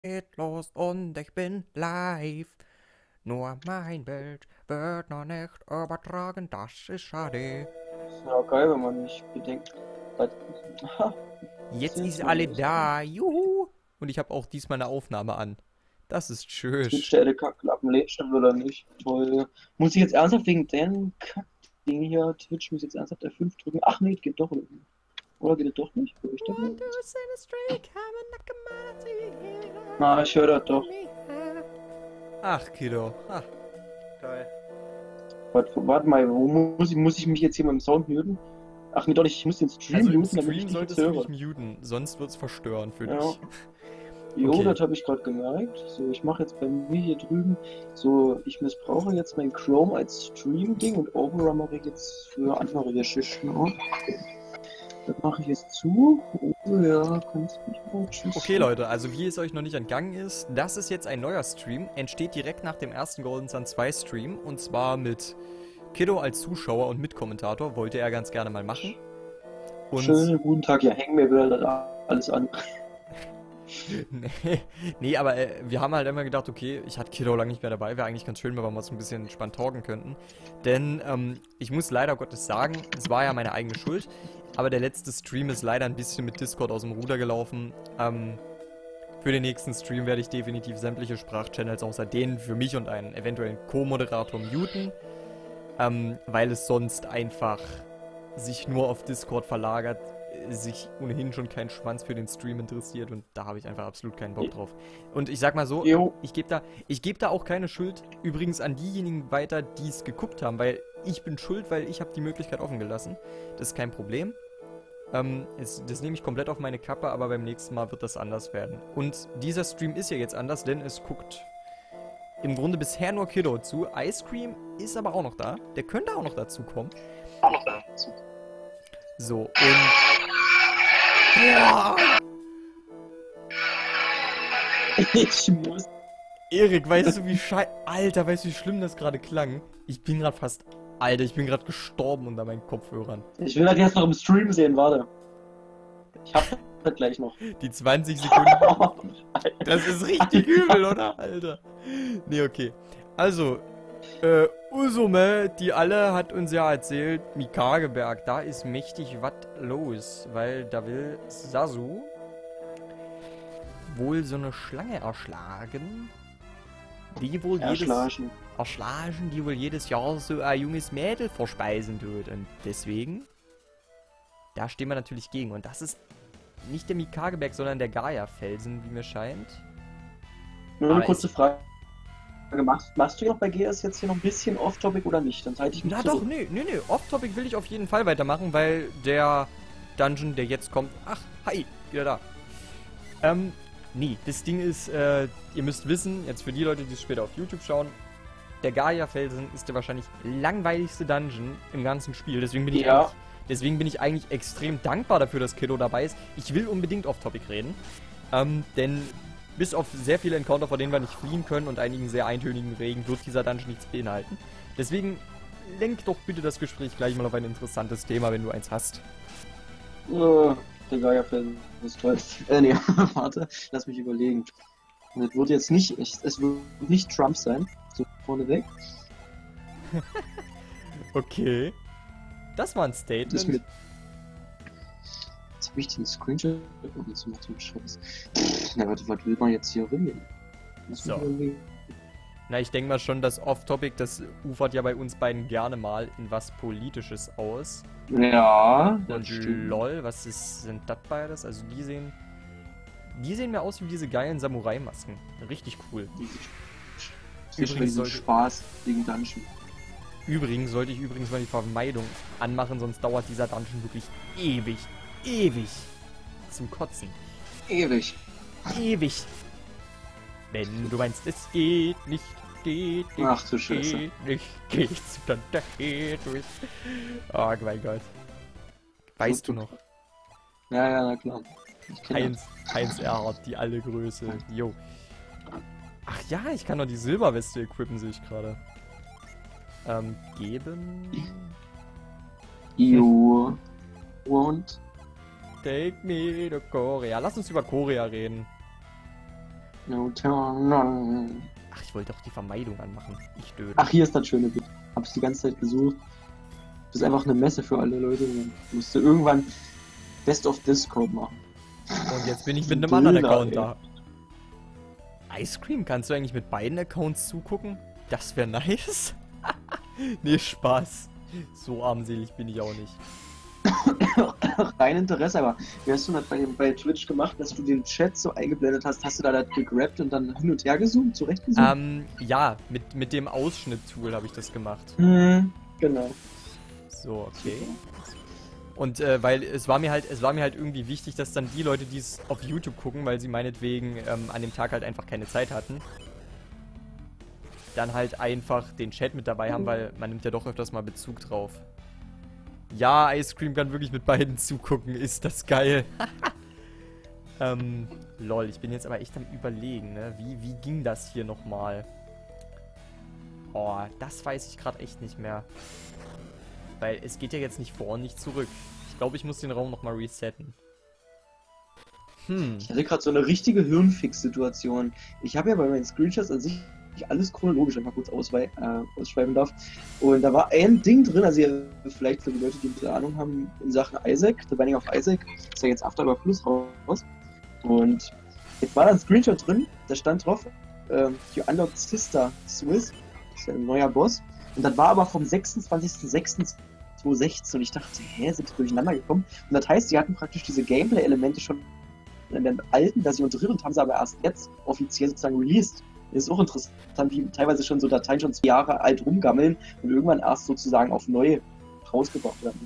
Geht los und ich bin live. Nur mein Bild wird noch nicht übertragen, das ist schade. Ja, geil, wenn man nicht bedenkt. Was, aha, was Jetzt ist ist jetzt alle los? da, juhu! Und ich habe auch diesmal eine Aufnahme an. Das ist schön. Twitch, der Kackklappen lädt schon wieder nicht. Toll. Muss ich jetzt ernsthaft wegen dem Kackding hier, Twitch, muss ich jetzt ernsthaft F5 drücken? Ach nee, geht doch irgendwie. Oder geht es doch nicht? Hör ich das nicht? Na, ich höre das doch. Ach, Kiddo. Ah, geil. Warte mal, wo muss ich mich jetzt hier mit dem Sound muten? Ach nee, doch nicht, ich muss den Stream Also im muten, damit ich Stream dich jetzt solltest du höre. dich muten, sonst wird's verstörend für Ja. dich. Jo, Okay. das habe ich gerade gemerkt. So, ich mache jetzt bei mir hier drüben so, ich missbrauche jetzt mein Chrome als Stream-Ding und Opera mache ich jetzt für andere Geschichten. Ne? Das mache ich jetzt zu. Oh ja, kannst mich mal tschüss. Okay, Leute, also wie es euch noch nicht entgangen ist, das ist jetzt ein neuer Stream, entsteht direkt nach dem ersten Golden Sun 2 Stream und zwar mit Kiddo als Zuschauer und Mitkommentator, wollte er ganz gerne mal machen. Und Schönen guten Tag, ja, hängen mir wieder das alles an. nee, aber wir haben halt immer gedacht, okay, ich hatte Kiddo lange nicht mehr dabei, wäre eigentlich ganz schön, wenn wir mal so ein bisschen entspannt talken könnten. Denn ich muss leider Gottes sagen, es war ja meine eigene Schuld, aber der letzte Stream ist leider ein bisschen mit Discord aus dem Ruder gelaufen. Für den nächsten Stream werde ich definitiv sämtliche Sprachchannels außer denen für mich und einen eventuellen Co-Moderator muten, weil es sonst einfach sich nur auf Discord verlagert, sich ohnehin schon kein Schwanz für den Stream interessiert und da habe ich einfach absolut keinen Bock drauf. Und ich sag mal so, Jo, ich geb da auch keine Schuld übrigens an diejenigen weiter, die es geguckt haben, weil ich bin schuld, weil ich habe die Möglichkeit offen gelassen. Das ist kein Problem. Das nehme ich komplett auf meine Kappe, aber beim nächsten Mal wird das anders werden. Und dieser Stream ist ja jetzt anders, denn es guckt im Grunde bisher nur Kiddo zu. Ice Cream ist aber auch noch da. Der könnte auch noch dazu kommen. So, und... Boah! ich muss. Erik, weißt du, Alter, weißt du, wie schlimm das gerade klang? Ich bin gerade fast... Alter, ich bin gerade gestorben unter meinen Kopfhörern. Ich will das jetzt noch im Stream sehen, warte. Ich hab das gleich noch. Die 20 Sekunden... Das ist richtig übel, oder? Alter. Nee, okay. Also, Usume, die alle hat uns ja erzählt, Mikageberg, da ist mächtig was los, weil da will Sasu wohl so eine Schlange erschlagen, die wohl die wohl jedes Jahr so ein junges Mädel verspeisen tut. Und deswegen, da stehen wir natürlich gegen. Und das ist nicht der Mikageberg, sondern der Gaia-Felsen, wie mir scheint. Nur eine Aber kurze Frage. Machst du ja noch bei GS jetzt hier noch ein bisschen off-topic oder nicht? Dann halte ich mich Na zurück. doch, nee. Off-Topic will ich auf jeden Fall weitermachen, weil der Dungeon, der jetzt kommt... Ach, hi, wieder da. Nee, das Ding ist, ihr müsst wissen, jetzt für die Leute, die es später auf YouTube schauen, der Gaia-Felsen ist der wahrscheinlich langweiligste Dungeon im ganzen Spiel. Deswegen bin ich eigentlich extrem dankbar dafür, dass Kiddo dabei ist. Ich will unbedingt Off-Topic reden. Denn bis auf sehr viele Encounter, vor denen wir nicht fliehen können und einigen sehr eintönigen Regen, wird dieser Dungeon nichts beinhalten. Deswegen lenk doch bitte das Gespräch gleich mal auf ein interessantes Thema, wenn du eins hast. Der Geierfeld ist toll. Nee, warte, lass mich überlegen. Das wird jetzt nicht, es wird nicht Trump sein, so vorneweg. Okay. Das war ein Das Statement. mit. Jetzt habe ich den Screenshot. Oh, jetzt macht so einen Scheiß. Na, was will man jetzt hier reden? So. Na, ich denke mal schon, das Off-Topic, das ufert ja bei uns beiden gerne mal in was Politisches aus. Ja, das Und stimmt. lol, sind das beides? Also die sehen mir aus wie diese geilen Samurai-Masken. Richtig cool. Übrigens so sollte- Spaß wegen Dungeon. Übrigens sollte ich mal die Vermeidung anmachen, sonst dauert dieser Dungeon wirklich ewig zum Kotzen. Ewig. Ewig. Wenn du meinst, es geht nicht, Ach du Scheiße. geht's dann da durch. Oh mein Gott. Weißt du noch? Ja, na klar. Ich kenn Heinz Erhardt, die alle Größe. Jo. Ach ja, ich kann doch die Silberweste equippen, sehe ich gerade. Geben. Jo. Und? Take me to Korea. Lass uns über Korea reden. No turn on. Ach, ich wollte doch die Vermeidung anmachen. Ich döne. Ach, hier ist das schöne Bild. Hab's die ganze Zeit gesucht. Das ist einfach eine Messe für alle Leute. Dann musst du irgendwann Best of Discord machen. Und jetzt bin ich mit einem anderen Döner, Account ey. da. Ice Cream, kannst du eigentlich mit beiden Accounts zugucken? Das wäre nice. Nee, Spaß. So armselig bin ich auch nicht. Rein Interesse, aber wie hast du das bei Twitch gemacht, dass du den Chat so eingeblendet hast? Hast du da das gegrabt und dann hin und her gezoomt, zurechtgezoomt? Ja, mit dem Ausschnitt-Tool habe ich das gemacht. Genau. So, okay. Und weil es war mir halt irgendwie wichtig, dass dann die Leute, die es auf YouTube gucken, weil sie meinetwegen an dem Tag halt einfach keine Zeit hatten, dann halt einfach den Chat mit dabei haben, weil man nimmt ja doch öfters mal Bezug drauf. Ja, Ice Cream kann wirklich mit beiden zugucken, ist das geil. Lol, ich bin jetzt aber echt am Überlegen, ne? Wie ging das hier nochmal? Oh, das weiß ich gerade echt nicht mehr. Weil es geht ja jetzt nicht vor und nicht zurück. Ich glaube, ich muss den Raum nochmal resetten. Ich hatte gerade so eine richtige Hirnfix-Situation. Ich habe ja bei meinen Screenshots an sich alles chronologisch, einfach kurz ausschreiben darf. Und da war ein Ding drin, also vielleicht für die Leute, die ein bisschen Ahnung haben in Sachen Isaac, The Binding of Isaac, ist ja jetzt Afterlife Plus raus. Und jetzt war da ein Screenshot drin, da stand drauf, Your Unlocked Sister Swiss, das ist ja ein neuer Boss. Und das war aber vom 26.06.2016 und ich dachte, hä, sind die durcheinander gekommen? Und das heißt, sie hatten praktisch diese Gameplay-Elemente schon in der alten Version drin und haben sie aber erst jetzt offiziell sozusagen released. Das ist auch interessant, wie teilweise schon so Dateien schon 2 Jahre alt rumgammeln und irgendwann erst sozusagen auf neu rausgebracht werden.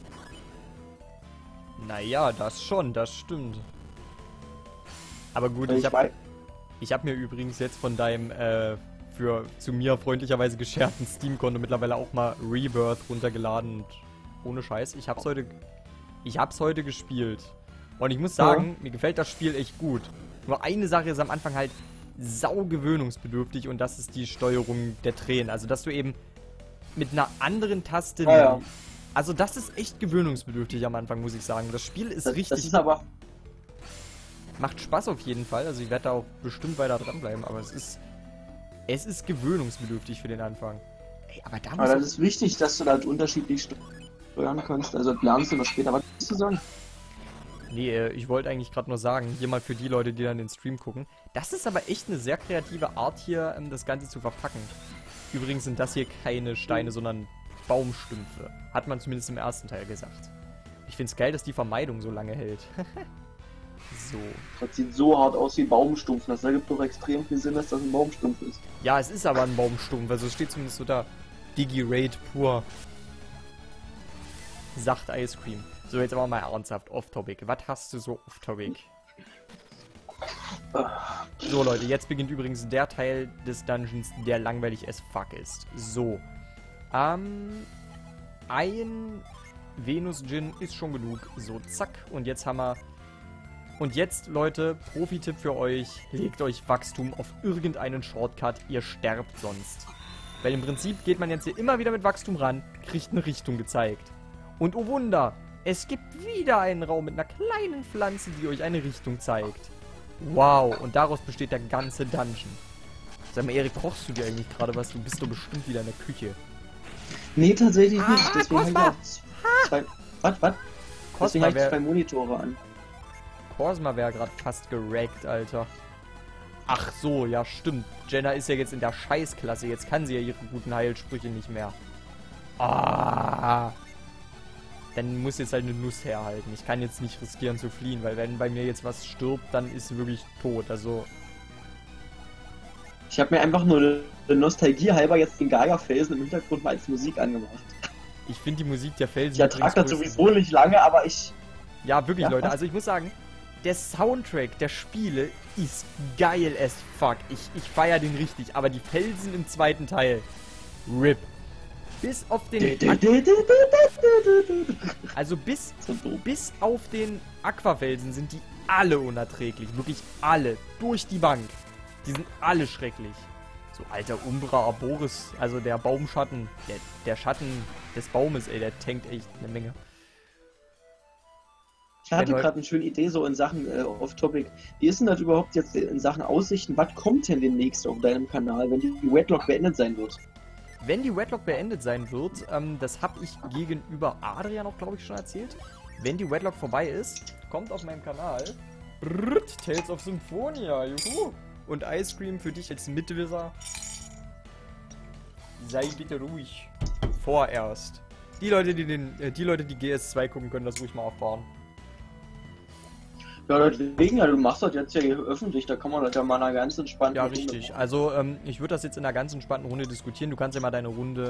Naja, das schon, das stimmt. Aber gut, ich hab mir übrigens jetzt von deinem, zu mir freundlicherweise gescherten Steam-Konto mittlerweile auch mal Rebirth runtergeladen und ohne Scheiß, ich hab's heute gespielt. Und ich muss sagen, mir gefällt das Spiel echt gut. Nur eine Sache ist am Anfang halt saugewöhnungsbedürftig und das ist die Steuerung der Tränen. Also, dass du eben mit einer anderen Taste... Ja. Also, das ist echt gewöhnungsbedürftig am Anfang, muss ich sagen. Das Spiel ist richtig... Das ist aber... Macht Spaß auf jeden Fall. Also, ich werde da auch bestimmt weiter dranbleiben, aber es ist gewöhnungsbedürftig für den Anfang. Ey, aber da muss Aber das ist wichtig, dass du das unterschiedlich steuern kannst. Also, das lernst du noch später. Was willst du sagen? Nee, ich wollte eigentlich gerade nur sagen, hier mal für die Leute, die dann den Stream gucken, das ist aber echt eine sehr kreative Art hier, das Ganze zu verpacken. Übrigens sind das hier keine Steine, sondern Baumstümpfe. Hat man zumindest im ersten Teil gesagt. Ich find's geil, dass die Vermeidung so lange hält. So. Das sieht so hart aus wie Baumstumpf. Das ergibt doch extrem viel Sinn, dass das ein Baumstumpf ist. Ja, es ist aber ein Baumstumpf, also es steht zumindest so da. Digi-Raid pur. Sagt Ice Cream. So, jetzt aber mal ernsthaft, off-topic. Was hast du so off-topic? So, Leute, jetzt beginnt übrigens der Teil des Dungeons, der langweilig as fuck ist. So. Ein Venus-Djinn ist schon genug. So, zack. Und jetzt haben wir... Und jetzt, Leute, Profi-Tipp für euch. Legt euch Wachstum auf irgendeinen Shortcut. Ihr sterbt sonst. Weil im Prinzip geht man jetzt hier immer wieder mit Wachstum ran, kriegt eine Richtung gezeigt. Und oh Wunder, es gibt wieder einen Raum mit einer kleinen Pflanze, die euch eine Richtung zeigt. Wow, und daraus besteht der ganze Dungeon. Sag mal, Erik, kochst du dir eigentlich gerade was? Du bist doch bestimmt wieder in der Küche. Nee, tatsächlich nicht. Deswegen habe ich auch zwei... Was? Deswegen habe ich Cosma 2 Monitore an. Cosma wäre gerade fast geraggt, Alter. Ach so, ja stimmt. Jenna ist ja jetzt in der Scheißklasse. Jetzt kann sie ja ihre guten Heilsprüche nicht mehr. Ah. Dann muss jetzt halt eine Nuss herhalten. Ich kann jetzt nicht riskieren zu fliehen, weil wenn bei mir jetzt was stirbt, dann ist sie wirklich tot. Also... Ich habe mir einfach nur eine Nostalgie halber jetzt den Gaia-Felsen im Hintergrund mal als Musik angemacht. Ich finde die Musik der Felsen... Ich ertrage das sowieso nicht lange, aber ich... Ja, wirklich, Ja, Leute. was? Also ich muss sagen, der Soundtrack der Spiele ist geil as fuck. Ich feiere den richtig. Aber die Felsen im zweiten Teil... RIP. Bis auf den... Also bis auf den Aquafelsen sind die alle unerträglich. Wirklich alle. Durch die Bank. Die sind alle schrecklich. So, alter Umbra Arboris, also der Baumschatten, der Schatten des Baumes, ey, der tankt echt eine Menge. Ich hatte gerade eine schöne Idee so in Sachen Off-Topic. Wie ist denn das überhaupt jetzt in Sachen Aussichten? Was kommt denn demnächst auf deinem Kanal, wenn die Wedlock beendet sein wird? Wenn die Wedlock beendet sein wird, das habe ich gegenüber Adrian auch, glaube ich, schon erzählt. Wenn die Wedlock vorbei ist, kommt auf meinem Kanal Tales of Symphonia, juhu! Und Ice Cream für dich als Mitwisser. Sei bitte ruhig. Vorerst. Die Leute, die GS2 gucken, können das ruhig mal erfahren. Ja, deswegen, du machst das jetzt ja hier öffentlich, da kann man das ja mal in einer ganz entspannten Ja, Runde richtig. machen. Also, ich würde das jetzt in einer ganz entspannten Runde diskutieren. Du kannst ja mal deine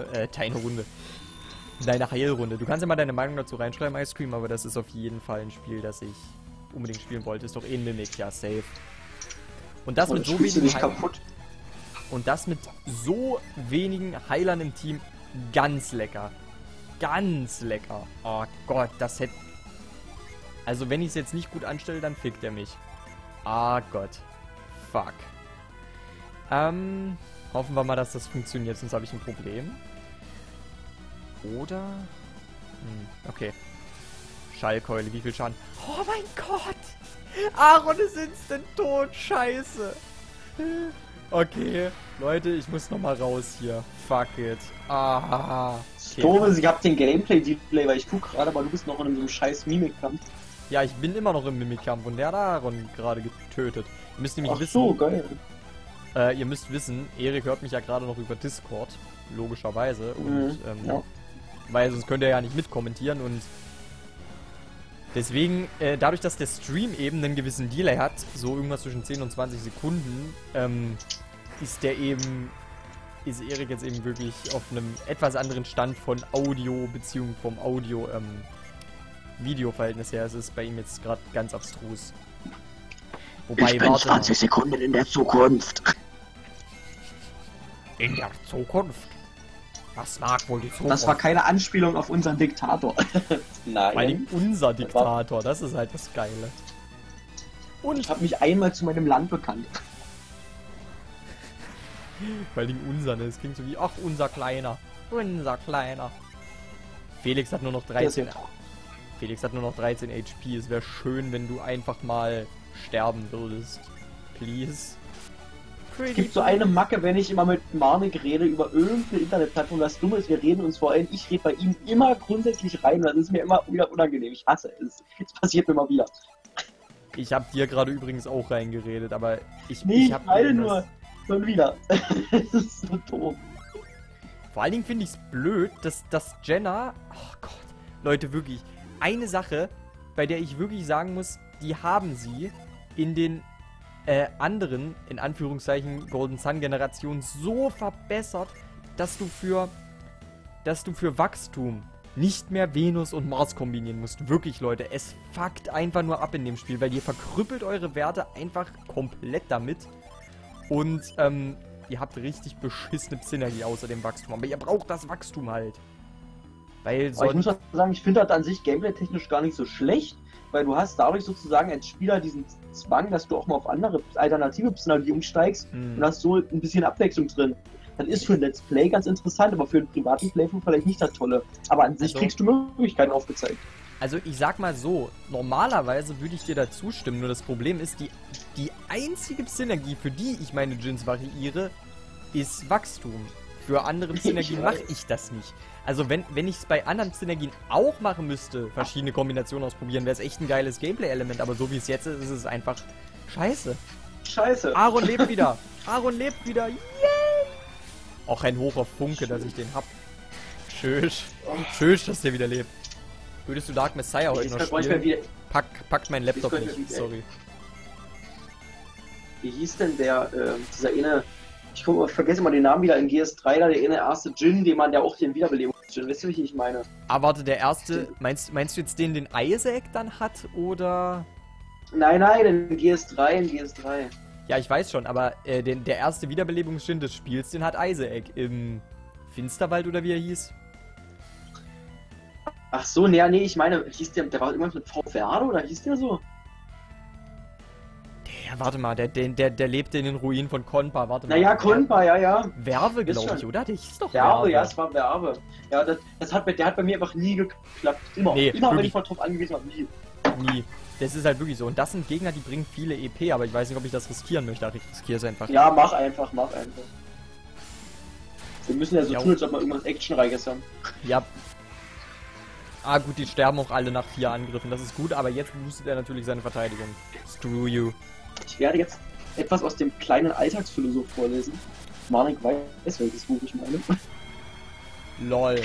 Heilrunde. Du kannst ja mal deine Meinung dazu reinschreiben, Ice Cream, aber das ist auf jeden Fall ein Spiel, das ich unbedingt spielen wollte. Ist doch eh ein Mimic, ja, safe. Und das mit so wenigen Und das mit so wenigen Heilern im Team, ganz lecker. Ganz lecker. Oh Gott, das hätte... Also wenn ich es jetzt nicht gut anstelle, dann fickt er mich. Ah Gott. Fuck. Hoffen wir mal, dass das funktioniert, sonst habe ich ein Problem. Oder... okay. Schallkeule, wie viel Schaden? Oh mein Gott! Aaron ist instant tot, scheiße. Okay, Leute, ich muss nochmal raus hier. Fuck it. Ah. Okay. Doof, ich hab den Gameplay-Delay, weil ich guck gerade, aber du bist noch in einem scheiß Mimikkampf. Ja, ich bin immer noch im Mimikkampf und der hat Aaron gerade getötet. Ihr müsst nämlich wissen... so, geil. Ihr müsst wissen, Erik hört mich ja gerade noch über Discord. Logischerweise. Und, ja. Weil sonst könnt ihr ja nicht mitkommentieren und... Deswegen, dadurch, dass der Stream eben einen gewissen Delay hat, so irgendwas zwischen 10 und 20 Sekunden, ist Erik jetzt eben wirklich auf einem etwas anderen Stand von Audio, beziehungsweise vom Audio-Video-Verhältnis her. Es ist bei ihm jetzt gerade ganz abstrus. Wobei, ich bin 20 Sekunden in der Zukunft. In der Zukunft? Was mag wohl die Zukunft? Das war keine Anspielung auf unseren Diktator. Nein. Vor allem unser Diktator, das ist halt das Geile. Und ich habe mich einmal zu meinem Land bekannt. Vor allem unser, ne? Das klingt so wie, ach, unser Kleiner. Unser Kleiner. Felix hat nur noch 13. Felix hat nur noch 13 HP. Es wäre schön, wenn du einfach mal sterben würdest. Please. Es gibt so eine Macke, wenn ich immer mit Marnik rede über irgendeine Internetplattform. Das Dumme ist, wir reden uns vor allem, ich rede bei ihm immer grundsätzlich rein und das ist mir immer wieder unangenehm. Ich hasse es. Es passiert mir immer wieder. Ich habe dir gerade übrigens auch reingeredet, aber ich habe beide nur schon wieder. Das ist so doof. Vor allen Dingen finde ich es blöd, dass Jenna... Oh Gott. Leute, wirklich. Eine Sache, bei der ich wirklich sagen muss, die haben sie in den anderen, in Anführungszeichen, Golden Sun Generationen so verbessert, dass du für Wachstum nicht mehr Venus und Mars kombinieren musst. Wirklich, Leute, es fuckt einfach nur ab in dem Spiel, weil ihr verkrüppelt eure Werte einfach komplett damit. Und, ihr habt richtig beschissene Synergie außer dem Wachstum. Aber ihr braucht das Wachstum halt. Weil ich muss auch sagen, ich finde das an sich gameplay-technisch gar nicht so schlecht, weil du hast dadurch sozusagen als Spieler diesen Zwang, dass du auch mal auf andere alternative Synergie umsteigst und hast so ein bisschen Abwechslung drin. Das ist für ein Let's Play ganz interessant, aber für einen privaten Playthrough vielleicht nicht das Tolle. Aber an sich kriegst du Möglichkeiten aufgezeigt. Also ich sag mal so, normalerweise würde ich dir da zustimmen, nur das Problem ist, die einzige Synergie, für die ich meine Djinns variiere, ist Wachstum. Für andere Synergien mache ich das nicht. Also wenn ich es bei anderen Synergien auch machen müsste, verschiedene Kombinationen ausprobieren, wäre es echt ein geiles Gameplay-Element, aber so wie es jetzt ist, ist es einfach scheiße. Scheiße. Aaron lebt wieder. Aaron lebt wieder. Yay! Auch ein Hoch auf Funke, dass ich den hab. Tschüss. Tschüss, dass der wieder lebt. Würdest du Dark Messiah heute noch spielen? Packt mein Laptop nicht, sorry. Wie hieß denn dieser eine... Ich vergesse mal den Namen wieder in GS3, der erste Djinn, der auch den Wiederbelebungs-Djinn, weißt du, wie ich meine? Aber warte, der erste, meinst du jetzt den Isaac dann hat, oder? Nein, in GS3. Ja, ich weiß schon, aber der erste Wiederbelebungs-Djinn des Spiels, den hat Isaac im Finsterwald, oder wie er hieß? Ach so, nee, ich meine, hieß der war irgendwas mit VFR, oder hieß der so? Ja, warte mal, der lebte in den Ruinen von Konpa, warte mal. Naja, Konpa, ja. Werbe, glaube ich, oder? Der hieß doch Werbe. Ja, es war Werbe. Ja, der hat bei mir einfach nie geklappt. Immer, wenn ich mal drauf angewiesen habe, nie. nie. Das ist halt wirklich so. Und das sind Gegner, die bringen viele EP, aber ich weiß nicht, ob ich das riskieren möchte. Ich riskiere es einfach. Ja, mach einfach. Wir müssen ja so tun, als ob wir irgendwas Actionreiches haben. Ja. Ah gut, die sterben auch alle nach 4 Angriffen. Das ist gut, aber jetzt boostet er natürlich seine Verteidigung. Screw you. Ich werde jetzt etwas aus dem kleinen Alltagsphilosoph vorlesen. Marnik weiß, welches Buch ich meine. LOL.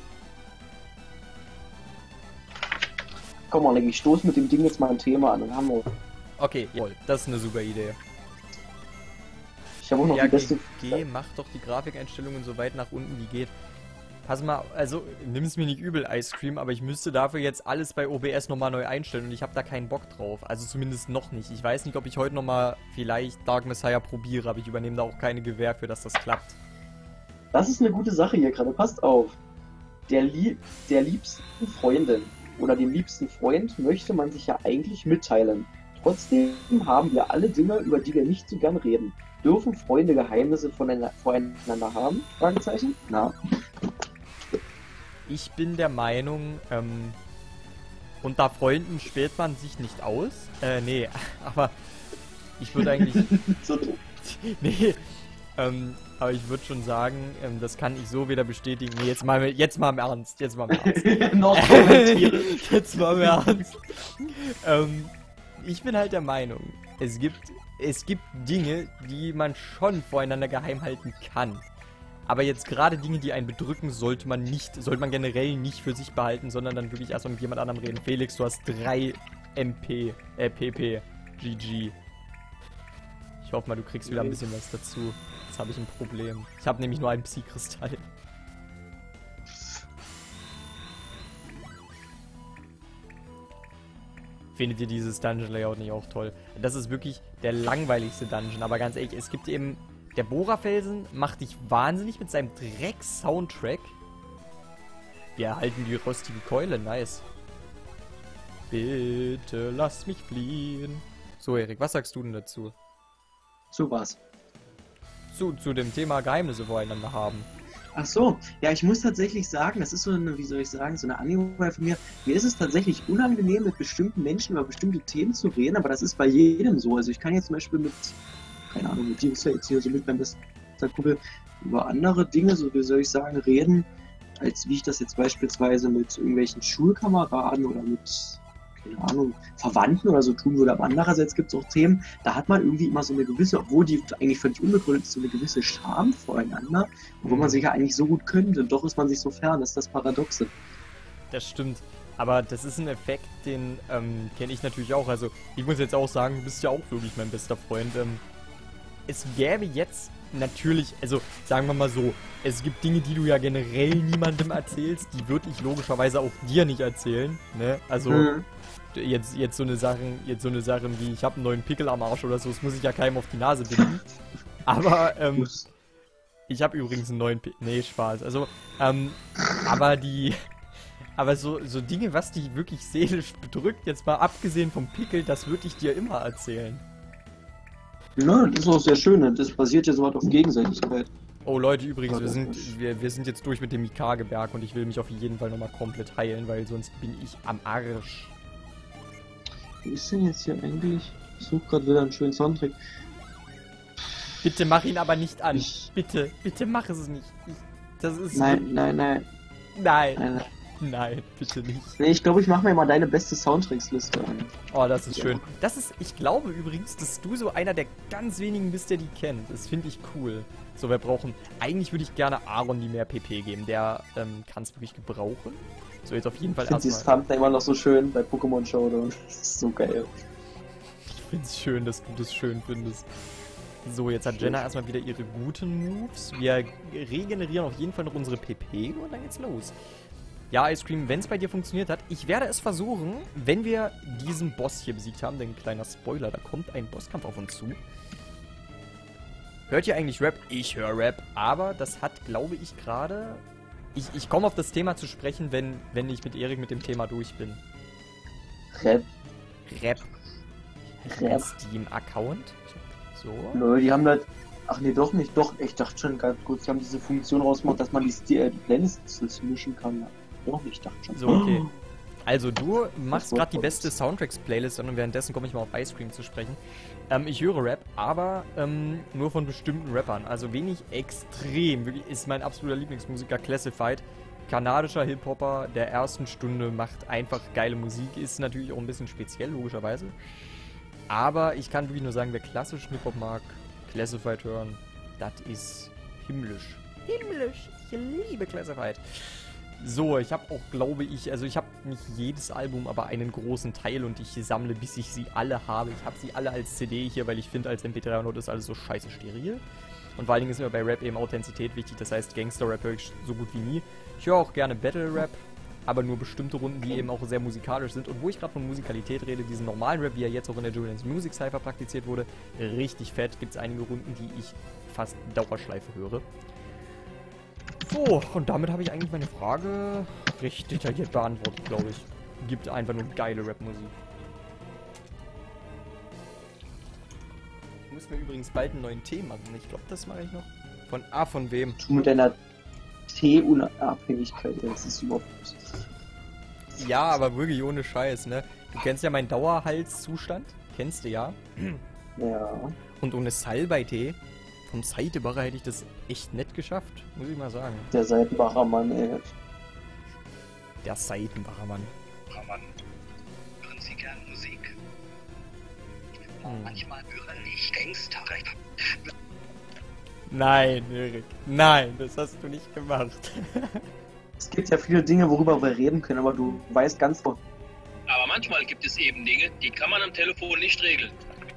Komm Marnik, ich stoße mit dem Ding jetzt mal ein Thema an. Dann haben wir... Okay, jawohl. Das ist eine super Idee. Ich habe auch noch die beste... Mach doch die Grafikeinstellungen so weit nach unten wie geht. Pass mal, also, nimm es mir nicht übel, Ice Cream, aber ich müsste dafür jetzt alles bei OBS nochmal neu einstellen und ich habe da keinen Bock drauf. Also zumindest noch nicht. Ich weiß nicht, ob ich heute nochmal vielleicht Dark Messiah probiere, aber ich übernehme da auch keine Gewähr für, dass das klappt. Das ist eine gute Sache hier gerade. Passt auf. Der liebsten Freundin oder dem liebsten Freund möchte man sich ja eigentlich mitteilen. Trotzdem haben wir alle Dinge, über die wir nicht so gern reden. Dürfen Freunde Geheimnisse voreinander haben? Fragezeichen? Na. Ich bin der Meinung, unter Freunden späht man sich nicht aus. Nee, aber ich würde eigentlich... nee, aber ich würde schon sagen, das kann ich so wieder bestätigen. Nee, jetzt mal im Ernst. Jetzt mal im Ernst. Jetzt mal im Ernst. Ich bin halt der Meinung, es gibt Dinge, die man schon voreinander geheim halten kann. Aber jetzt gerade Dinge, die einen bedrücken, sollte man generell nicht für sich behalten, sondern dann wirklich erstmal mit jemand anderem reden. Felix, du hast 3 PP, GG. Ich hoffe mal, du kriegst wieder ein bisschen was dazu. Jetzt habe ich ein Problem. Ich habe nämlich nur einen Psy-Kristall. Findet ihr dieses Dungeon-Layout nicht auch toll? Das ist wirklich der langweiligste Dungeon, aber ganz ehrlich, es gibt eben... Der Bohrerfelsen macht dich wahnsinnig mit seinem Dreck-Soundtrack. Wir erhalten die rostige Keule, nice. Bitte lass mich fliehen. So, Erik, was sagst du denn dazu? Zu was? Zu dem Thema Geheimnisse voreinander haben. Ach so, ja, ich muss tatsächlich sagen, das ist so eine, wie soll ich sagen, so eine Angewohnheit von mir. Mir ist es tatsächlich unangenehm, mit bestimmten Menschen über bestimmte Themen zu reden, aber das ist bei jedem so. Also ich kann jetzt zum Beispiel mit, keine Ahnung, mit dir ist ja jetzt hier so mit meinem besten Kumpel über andere Dinge, so wie soll ich sagen, reden, als wie ich das jetzt beispielsweise mit irgendwelchen Schulkameraden oder mit, keine Ahnung, Verwandten oder so tun würde. Aber andererseits gibt es auch Themen, da hat man irgendwie immer so eine gewisse, obwohl die eigentlich völlig unbegründet ist, so eine gewisse Scham voreinander, wo man sich ja eigentlich so gut könnte und doch ist man sich so fern, das ist das Paradoxe. Das stimmt. Aber das ist ein Effekt, den kenne ich natürlich auch. Also ich muss jetzt auch sagen, du bist ja auch wirklich mein bester Freund. Es gäbe jetzt natürlich, also sagen wir mal so, es gibt Dinge, die du ja generell niemandem erzählst, die würde ich logischerweise auch dir nicht erzählen, ne? Also jetzt so eine Sachen wie ich habe einen neuen Pickel am Arsch oder so, das muss ich ja keinem auf die Nase binden. Aber ich habe übrigens einen neuen Pickel. Nee, Spaß. Also aber so Dinge, was dich wirklich seelisch bedrückt, jetzt mal abgesehen vom Pickel, das würde ich dir immer erzählen. Ja, das ist auch sehr schön. Das basiert ja so weit auf Gegenseitigkeit. Oh Leute, übrigens, wir sind jetzt durch mit dem Mikage-Berg und ich will mich auf jeden Fall nochmal komplett heilen, weil sonst bin ich am Arsch. Wie ist denn jetzt hier eigentlich? Ich suche gerade wieder einen schönen Soundtrack. Bitte mach ihn aber nicht an. Bitte mach es nicht. Das ist... Nein, bitte nicht. Nee, ich glaube, ich mache mir mal deine beste Soundtracks-Liste an. Oh, das ist schön. Das ist, ich glaube übrigens, dass du so einer der ganz wenigen bist, der die kennt. Das finde ich cool. So, wir brauchen, eigentlich würde ich gerne Aaron die mehr PP geben. Der kann es wirklich gebrauchen. So, jetzt auf jeden Fall erstmal. Ich finde dieses Thumbnail immer noch so schön bei Pokémon Showdown. Das ist so geil. Ich finde es schön, dass du das schön findest. So, jetzt hat Jenna erstmal wieder ihre guten Moves. Wir regenerieren auf jeden Fall noch unsere PP und dann geht's los. Ja, Ice Cream, wenn es bei dir funktioniert hat, ich werde es versuchen, wenn wir diesen Boss hier besiegt haben, denn kleiner Spoiler, da kommt ein Bosskampf auf uns zu. Hört ihr eigentlich Rap? Ich höre Rap, aber das hat, glaube ich, gerade... Ich komme auf das Thema zu sprechen, wenn ich mit Erik mit dem Thema durch bin. Rap. Steam-Account? So. Nö, die haben halt... Ach nee, doch nicht. Doch, ich dachte schon ganz kurz, die haben diese Funktion rausgemacht, dass man die Playlists mischen kann. Doch, ich dachte schon. So, okay. Also, du machst gerade die beste Soundtracks-Playlist und währenddessen komme ich mal auf Ice Cream zu sprechen. Ich höre Rap, aber nur von bestimmten Rappern. Also wenig extrem. Wirklich ist mein absoluter Lieblingsmusiker Classified. Kanadischer Hip-Hopper der ersten Stunde, macht einfach geile Musik. Ist natürlich auch ein bisschen speziell, logischerweise. Aber ich kann wirklich nur sagen, wer klassischen Hip-Hop mag, Classified hören, das ist himmlisch. Himmlisch. Ich liebe Classified. So, ich habe auch, glaube ich, also ich habe nicht jedes Album, aber einen großen Teil und ich sammle, bis ich sie alle habe. Ich habe sie alle als CD hier, weil ich finde, als MP3-Download ist alles so scheiße steril. Und vor allen Dingen ist mir bei Rap eben Authentizität wichtig, das heißt Gangster-Rap höre ich so gut wie nie. Ich höre auch gerne Battle-Rap, aber nur bestimmte Runden, die eben auch sehr musikalisch sind. Und wo ich gerade von Musikalität rede, diesen normalen Rap, wie er jetzt auch in der Julian's Music Cypher praktiziert wurde, richtig fett. Gibt es einige Runden, die ich fast Dauerschleife höre. So, und damit habe ich eigentlich meine Frage recht detailliert beantwortet, glaube ich. Gibt einfach nur geile Rap-Musik. Ich muss mir übrigens bald einen neuen Tee machen. Ich glaube, das mache ich noch. Von wem? Du mit deiner Teeunabhängigkeit, das ist überhaupt nicht. Ja, aber wirklich ohne Scheiß, ne? Du kennst ja meinen Dauerhalszustand. Kennst du ja. Ja. Und ohne Salbei-Tee vom Seitenbacher hätte ich das echt nett geschafft, muss ich mal sagen. Der Seitenbacher Mann, ey. Der Seitenbacher Mann. Hören Sie gern Musik? Manchmal hören ich Gangster. Nein, Erik. Nein, das hast du nicht gemacht. Es gibt ja viele Dinge, worüber wir reden können, aber du weißt ganz genau. Aber manchmal gibt es eben Dinge, die kann man am Telefon nicht regeln.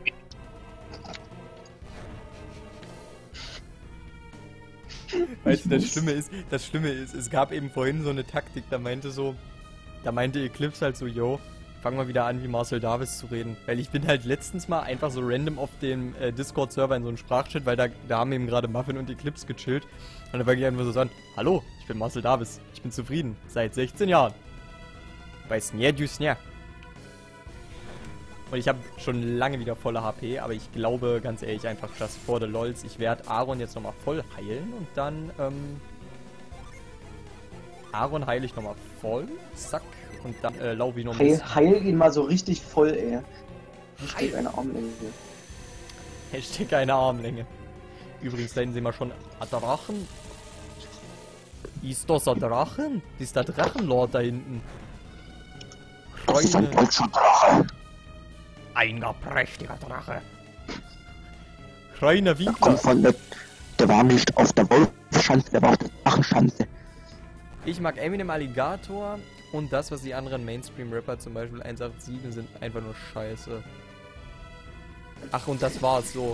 Weißt du, das Schlimme ist, es gab eben vorhin so eine Taktik, da meinte Eclipse halt so, yo, fang mal wieder an, wie Marcel Davis zu reden. Weil ich bin halt letztens mal einfach so random auf dem Discord-Server in so einem Sprachchat, weil da haben eben gerade Muffin und Eclipse gechillt. Und da war ich einfach so an, hallo, ich bin Marcel Davis, ich bin zufrieden, seit 16 Jahren. Bei Snär du Snär. Und ich habe schon lange wieder volle HP, aber ich glaube, ganz ehrlich, einfach just for the lols. Ich werde Aaron jetzt nochmal voll heilen und dann, Aaron heile ich nochmal voll, zack, und dann laufe ich noch ein bisschen. Heil ihn mal so richtig voll, ey. Hashtag eine Armlänge. Hashtag eine Armlänge. Übrigens, da hinten sehen wir schon Drachen. Ist das ein Drachen? Das ist der Drachenlord da hinten. Das ist ein deutscher Drache. Ein prächtiger Drache. Reiner Winkler. Kommt von der war nicht auf der Wolfschanze, der war auf der Drachenschanze. Ich mag Eminem Alligator und das, was die anderen Mainstream-Rapper, zum Beispiel 187, sind einfach nur scheiße. Ach, und das war's so.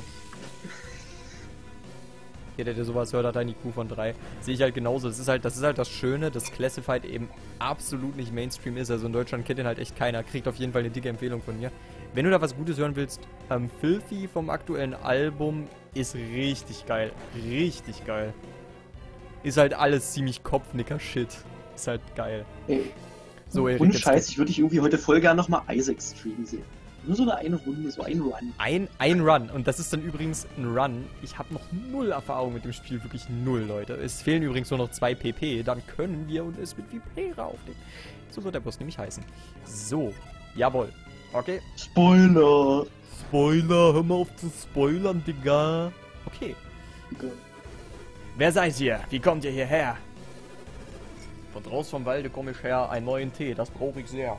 Jeder, der sowas hört, hat ein IQ von 3. Sehe ich halt genauso. Das ist halt das Schöne, dass Classified eben absolut nicht Mainstream ist. Also in Deutschland kennt den halt echt keiner. Kriegt auf jeden Fall eine dicke Empfehlung von mir. Wenn du da was Gutes hören willst, Filthy vom aktuellen Album ist richtig geil. Richtig geil. Ist halt alles ziemlich Kopfnicker-Shit. Ist halt geil. Ey. So, Erik, Und jetzt Scheiß, ich würde dich irgendwie heute voll gerne nochmal Isaac streamen sehen. Nur so eine Runde, so ein Run. Ein Run. Und das ist dann übrigens ein Run. Ich habe noch null Erfahrung mit dem Spiel. Wirklich null, Leute. Es fehlen übrigens nur noch 2 PP. Dann können wir und es mit Vipera aufnehmen. So wird der Boss nämlich heißen. So. Jawohl. Okay. Spoiler! Spoiler. Hör mal auf zu spoilern, Digga. Okay. Okay. Wer seid ihr? Wie kommt ihr hierher? Von draußen vom Walde komme ich her. Einen neuen Tee. Das brauche ich sehr.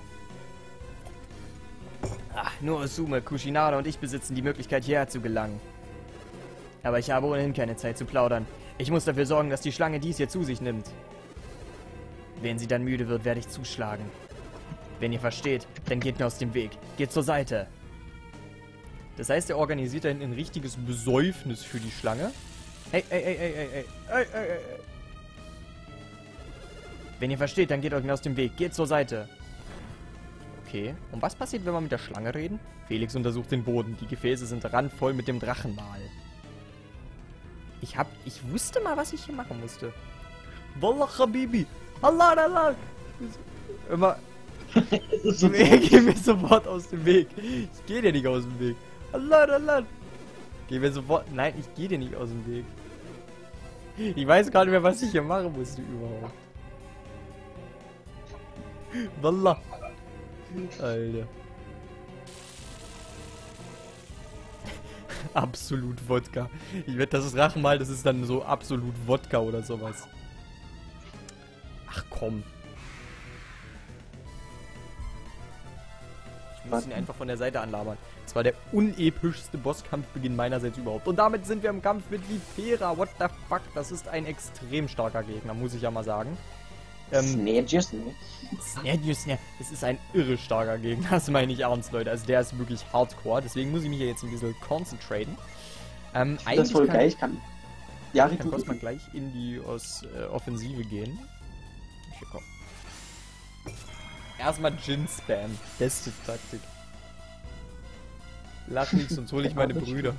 Ach, nur Osume, Kushinada und ich besitzen die Möglichkeit, hierher zu gelangen. Aber ich habe ohnehin keine Zeit zu plaudern. Ich muss dafür sorgen, dass die Schlange dies hier zu sich nimmt. Wenn sie dann müde wird, werde ich zuschlagen. Wenn ihr versteht, dann geht mir aus dem Weg. Geht zur Seite. Das heißt, er organisiert dann ein richtiges Besäufnis für die Schlange. Ey. Wenn ihr versteht, dann geht euch aus dem Weg. Geht zur Seite. Okay. Und was passiert, wenn wir mit der Schlange reden? Felix untersucht den Boden. Die Gefäße sind randvoll mit dem Drachenmal. Ich wusste mal, was ich hier machen musste. Wallah, Habibi. Allah. Immer. Geh mir sofort aus dem Weg. Ich geh dir nicht aus dem Weg. Allah. Geh mir sofort. Nein, ich geh dir nicht aus dem Weg. Ich weiß gar nicht mehr, was ich hier machen musste überhaupt. Wallah. Alter. Absolut Wodka. Ich wette, das ist Rachenmal, das ist dann so absolut Wodka oder sowas. Ach komm. Ich muss ihn einfach von der Seite anlabern. Das war der unepischste Bosskampfbeginn meinerseits überhaupt. Und damit sind wir im Kampf mit Vipera. What the fuck? Das ist ein extrem starker Gegner, muss ich ja mal sagen. Snedges, ne? Es ist ein irre starker Gegner, das meine ich ernst, Leute. Also der ist wirklich hardcore, deswegen muss ich mich hier jetzt ein bisschen concentraten. Ich finde das voll geil, ich kann... Ja, ich kann Cosma gleich in die Offensive gehen. Hier, komm. Erstmal Jin-Spam. Beste Taktik. Lach nicht, sonst hole ich meine Brüder.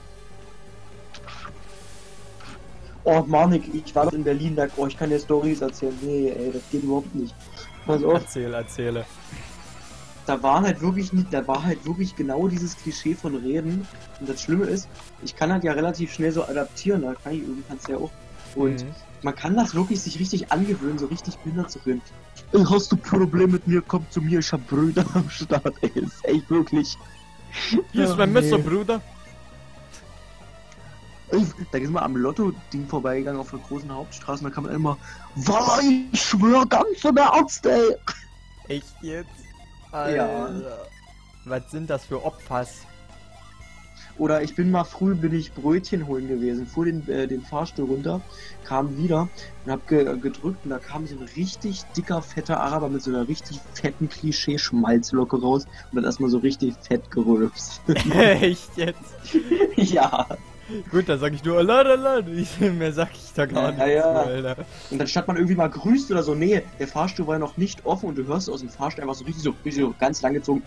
Oh Mann, ich war in Berlin, da ich kann dir Storys erzählen. Nee, ey, das geht überhaupt nicht. Pass auf. Erzähle. Da war halt wirklich genau dieses Klischee von Reden. Und das Schlimme ist, ich kann halt ja relativ schnell so adaptieren, da kann ich irgendwie, kannst du ja auch. Und man kann das wirklich sich richtig angewöhnen, so richtig behindert zu reden. Ey, hast du Probleme mit mir? Komm zu mir, ich hab Brüder am Start, ey, ist echt wirklich. Hier ist mein Messer, Bruder. Da ist mal am Lotto-Ding vorbeigegangen auf der großen Hauptstraße und da kann man immer, Wallah, ich schwör ganz im Ernst, ey. Echt jetzt? Alter. Ja. Was sind das für Opfers? Oder ich bin Brötchen holen gewesen, fuhr den Fahrstuhl runter, kam wieder und hab gedrückt und da kam so ein richtig dicker, fetter Araber mit so einer richtig fetten Klischee-Schmalzlocke raus und hat erstmal so richtig fett gerülpst. Echt jetzt? Ja. Gut, dann sag ich nur Allah. Mehr sag ich da gar nicht. Ja. Alter. Und dann statt man irgendwie mal grüßt oder so, nee, der Fahrstuhl war ja noch nicht offen und du hörst aus dem Fahrstuhl einfach so richtig so ganz lang gezogen.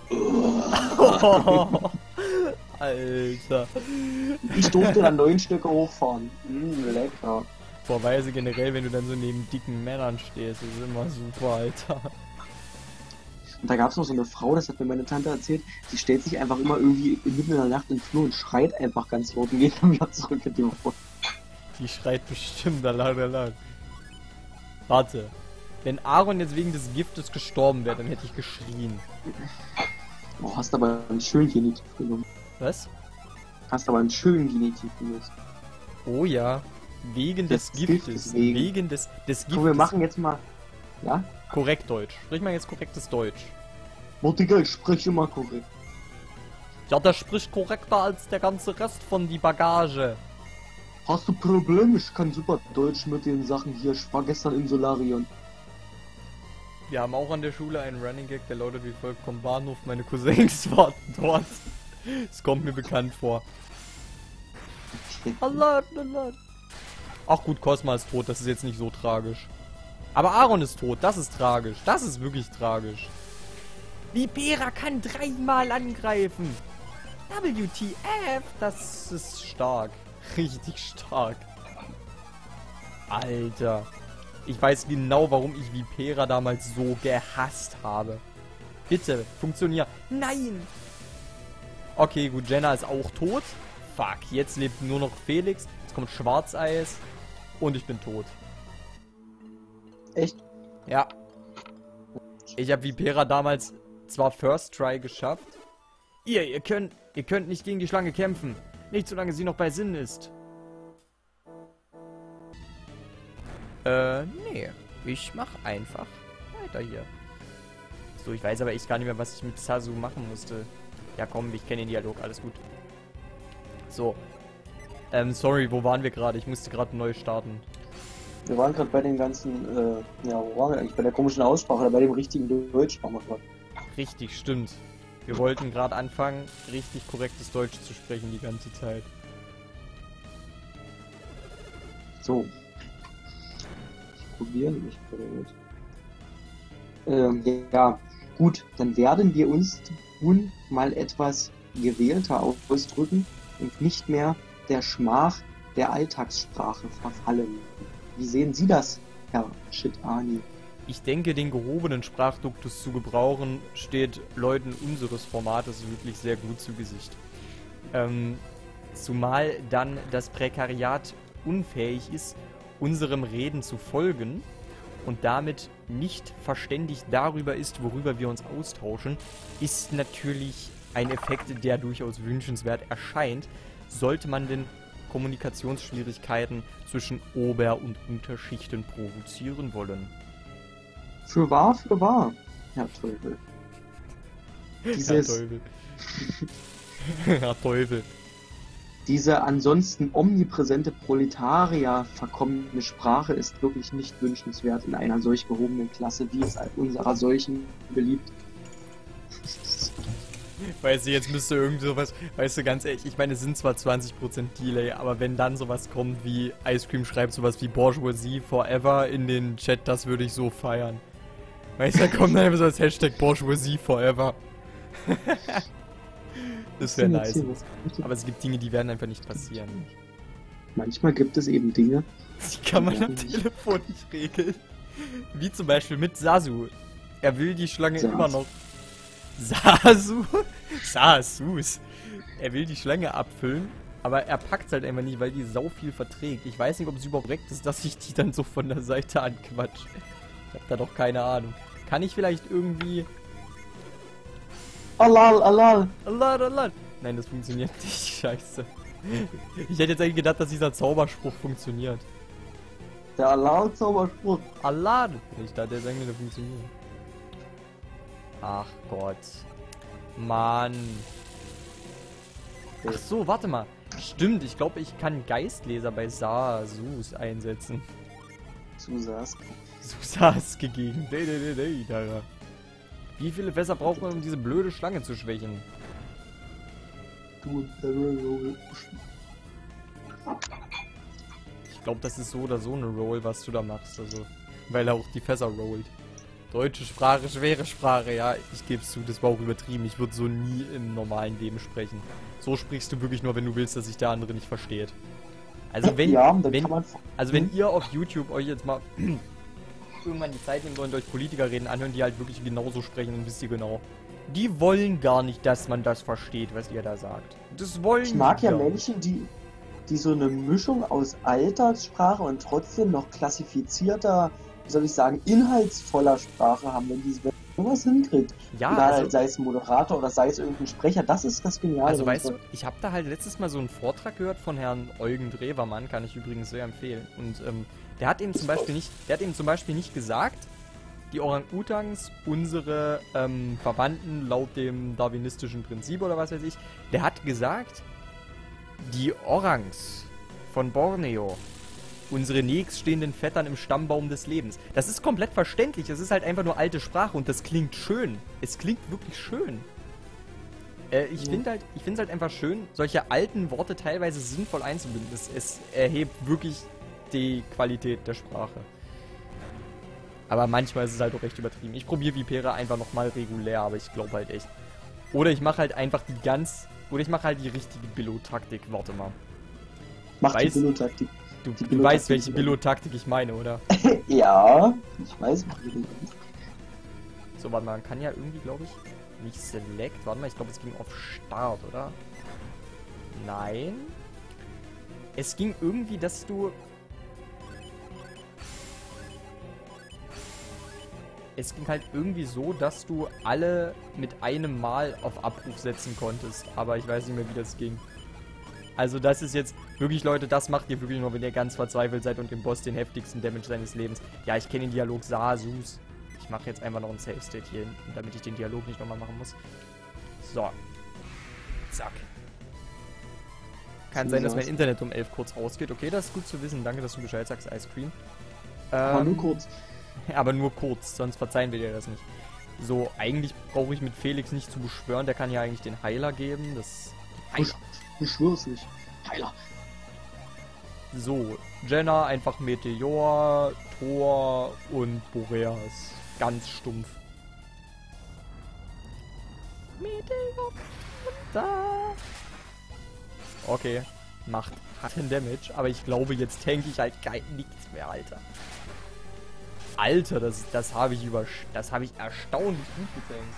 Oh, Alter. Ich durfte dann 9 Stücke hochfahren. Lecker. Vorweise generell, wenn du dann so neben dicken Männern stehst, ist immer super, Alter. Und da gab es noch so eine Frau, das hat mir meine Tante erzählt, die stellt sich einfach immer irgendwie mitten in der Nacht in den Flur und schreit einfach ganz laut und geht dann wieder zurück in die Wohnung. Die schreit bestimmt laut. Warte. Wenn Aaron jetzt wegen des Giftes gestorben wäre, dann hätte ich geschrien. Oh, hast aber einen schönen Genitiv genommen. Was? Hast aber einen schönen Genitiv genutzt. Oh ja. Wegen des Giftes. Wegen des Giftes. So, wir machen jetzt mal... Ja? Korrekt Deutsch. Sprich mal jetzt korrektes Deutsch. Digga, ich spreche immer korrekt. Ja, der spricht korrekter als der ganze Rest von die Bagage. Hast du Probleme? Ich kann super Deutsch mit den Sachen hier. Ich war gestern im Solarium. Wir haben auch an der Schule einen Running Gag, der lautet wie folgt: Vom Bahnhof, meine Cousins warten dort. Es kommt mir bekannt vor. Allah. Ach gut, Cosma ist tot, das ist jetzt nicht so tragisch. Aber Aaron ist tot, das ist tragisch. Das ist wirklich tragisch. Vipera kann 3-mal angreifen. WTF, das ist stark. Richtig stark. Alter. Ich weiß genau, warum ich Vipera damals so gehasst habe. Bitte, funktionier. Nein! Okay, gut, Jenna ist auch tot. Fuck, jetzt lebt nur noch Felix. Jetzt kommt Schwarzeis. Und ich bin tot. Echt? Ja. Ich habe Vipera damals zwar First Try geschafft. Ihr könnt nicht gegen die Schlange kämpfen. Nicht solange sie noch bei Sinn ist. Nee. Ich mach einfach weiter hier. So, ich weiß aber echt gar nicht mehr, was ich mit Sasu machen musste. Ja komm, ich kenne den Dialog, alles gut. So. Sorry, wo waren wir gerade? Ich musste gerade neu starten. Wir waren gerade bei den ganzen, ja, wo waren wir eigentlich? Bei der komischen Aussprache oder bei dem richtigen Deutsch waren wir gerade. Richtig, stimmt. Wir wollten gerade anfangen, richtig korrektes Deutsch zu sprechen die ganze Zeit. So. Ich probiere mich gerade. Ja, gut, dann werden wir uns nun mal etwas gewählter ausdrücken und nicht mehr der Schmach der Alltagssprache verfallen. Wie sehen Sie das, Herr Shitani? Ich denke, den gehobenen Sprachduktus zu gebrauchen, steht Leuten unseres Formates wirklich sehr gut zu Gesicht. Zumal dann das Prekariat unfähig ist, unserem Reden zu folgen und damit nicht verständigt darüber ist, worüber wir uns austauschen, ist natürlich ein Effekt, der durchaus wünschenswert erscheint, sollte man denn Kommunikationsschwierigkeiten zwischen Ober- und Unterschichten provozieren wollen. Für wahr, Herr Teufel. Herr Teufel. Herr Teufel. Diese ansonsten omnipräsente Proletarier verkommene Sprache ist wirklich nicht wünschenswert in einer solch gehobenen Klasse, wie es unserer solchen beliebt. Weißt du, jetzt müsste irgend sowas, weißt du, ganz ehrlich, ich meine, es sind zwar 20% Delay, aber wenn dann sowas kommt wie Ice Cream schreibt sowas wie Bourgeoisie Forever in den Chat, das würde ich so feiern. Weißt du, da kommt dann einfach so das Hashtag Bourgeoisie Forever. Das wäre nice. Aber es gibt Dinge, die werden einfach nicht passieren. Manchmal gibt es eben Dinge, die kann man am Telefon nicht regeln. Wie zum Beispiel mit Sasu. Er will die Schlange immer noch... Sasus. Er will die Schlange abfüllen, aber er packt es halt einfach nicht, weil die sau viel verträgt. Ich weiß nicht, ob es überhaupt korrekt ist, dass ich die dann so von der Seite anquatsch. Ich hab da doch keine Ahnung. Kann ich vielleicht irgendwie... Alal, alal. Alal, alal. Nein, das funktioniert nicht. Scheiße. Ich hätte jetzt eigentlich gedacht, dass dieser Zauberspruch funktioniert. Der Alal-Zauberspruch. Alal. Ich dachte, der sagt mir, der funktioniert. Ach Gott. Mann. Ach so, warte mal. Stimmt, ich glaube, ich kann Geistleser bei Sasus einsetzen. Susaske gegen. Wie viele Fässer braucht man, um diese blöde Schlange zu schwächen? Ich glaube, das ist so oder so eine Roll, was du da machst. Also, weil er auch die Fässer rollt. Deutsche Sprache, schwere Sprache, ja, ich gebe es zu, das war auch übertrieben. Ich würde so nie im normalen Leben sprechen. So sprichst du wirklich nur, wenn du willst, dass sich der andere nicht versteht. Also wenn, ja, wenn ihr auf YouTube euch jetzt mal irgendwann die Zeit nehmen wollt und euch Politiker reden anhören, die halt wirklich genauso sprechen, dann wisst ihr genau. Die wollen gar nicht, dass man das versteht, was ihr da sagt. Das wollen Ich mag ja nicht. Menschen, die so eine Mischung aus Alltagssprache und trotzdem noch klassifizierter, wie soll ich sagen, inhaltsvoller Sprache haben, wenn die sowas hinkriegt. Ja, egal, also, sei es ein Moderator oder sei es irgendein Sprecher, das ist das Geniale. Also weißt du, ich habe da halt letztes Mal so einen Vortrag gehört von Herrn Eugen Drewermann, kann ich übrigens sehr empfehlen. Und der hat eben zum Beispiel nicht gesagt, die Orang-Utans, unsere Verwandten laut dem darwinistischen Prinzip oder was weiß ich, der hat gesagt, die Orangs von Borneo, unsere nächststehenden Vettern im Stammbaum des Lebens. Das ist komplett verständlich, es ist halt einfach nur alte Sprache und das klingt schön. Es klingt wirklich schön. Ich finde es halt einfach schön, solche alten Worte teilweise sinnvoll einzubinden. Es erhebt wirklich die Qualität der Sprache. Aber manchmal ist es halt auch recht übertrieben. Ich probiere Vipera einfach nochmal regulär, aber ich glaube halt echt. Oder ich mache halt einfach die richtige Billo-Taktik. Warte mal. Mach die Billo-Taktik. Du weißt, welche Billo-Taktik ich meine, oder? Ja, ich weiß. So, warte mal, man kann ja irgendwie, glaube ich, nicht Select. Warte mal, ich glaube, es ging auf Start, oder? Nein. Es ging irgendwie, dass du... Es ging halt irgendwie so, dass du alle mit einem Mal auf Abruf setzen konntest. Aber ich weiß nicht mehr, wie das ging. Also das ist jetzt wirklich, Leute, das macht ihr wirklich nur, wenn ihr ganz verzweifelt seid und dem Boss den heftigsten Damage seines Lebens. Ja, ich kenne den Dialog Sasus. Ich mache jetzt einfach noch ein Save State hier hinten, damit ich den Dialog nicht nochmal machen muss. So. Zack. Kann sein, dass mein Internet um 11 kurz ausgeht. Okay, das ist gut zu wissen. Danke, dass du Bescheid sagst, Ice Cream. Aber nur kurz. Aber nur kurz, sonst verzeihen wir dir das nicht. So, eigentlich brauche ich mit Felix nicht zu beschwören. Der kann ja eigentlich den Heiler geben. Das... Heiler. Ich schwör's nicht. Heiler. So, Jenna einfach Meteor, Thor und Boreas. Ganz stumpf. Meteor. Da. Okay, macht harten Damage, aber ich glaube, jetzt tank ich halt nichts mehr, Alter. Alter, das habe ich erstaunlich gut getankt.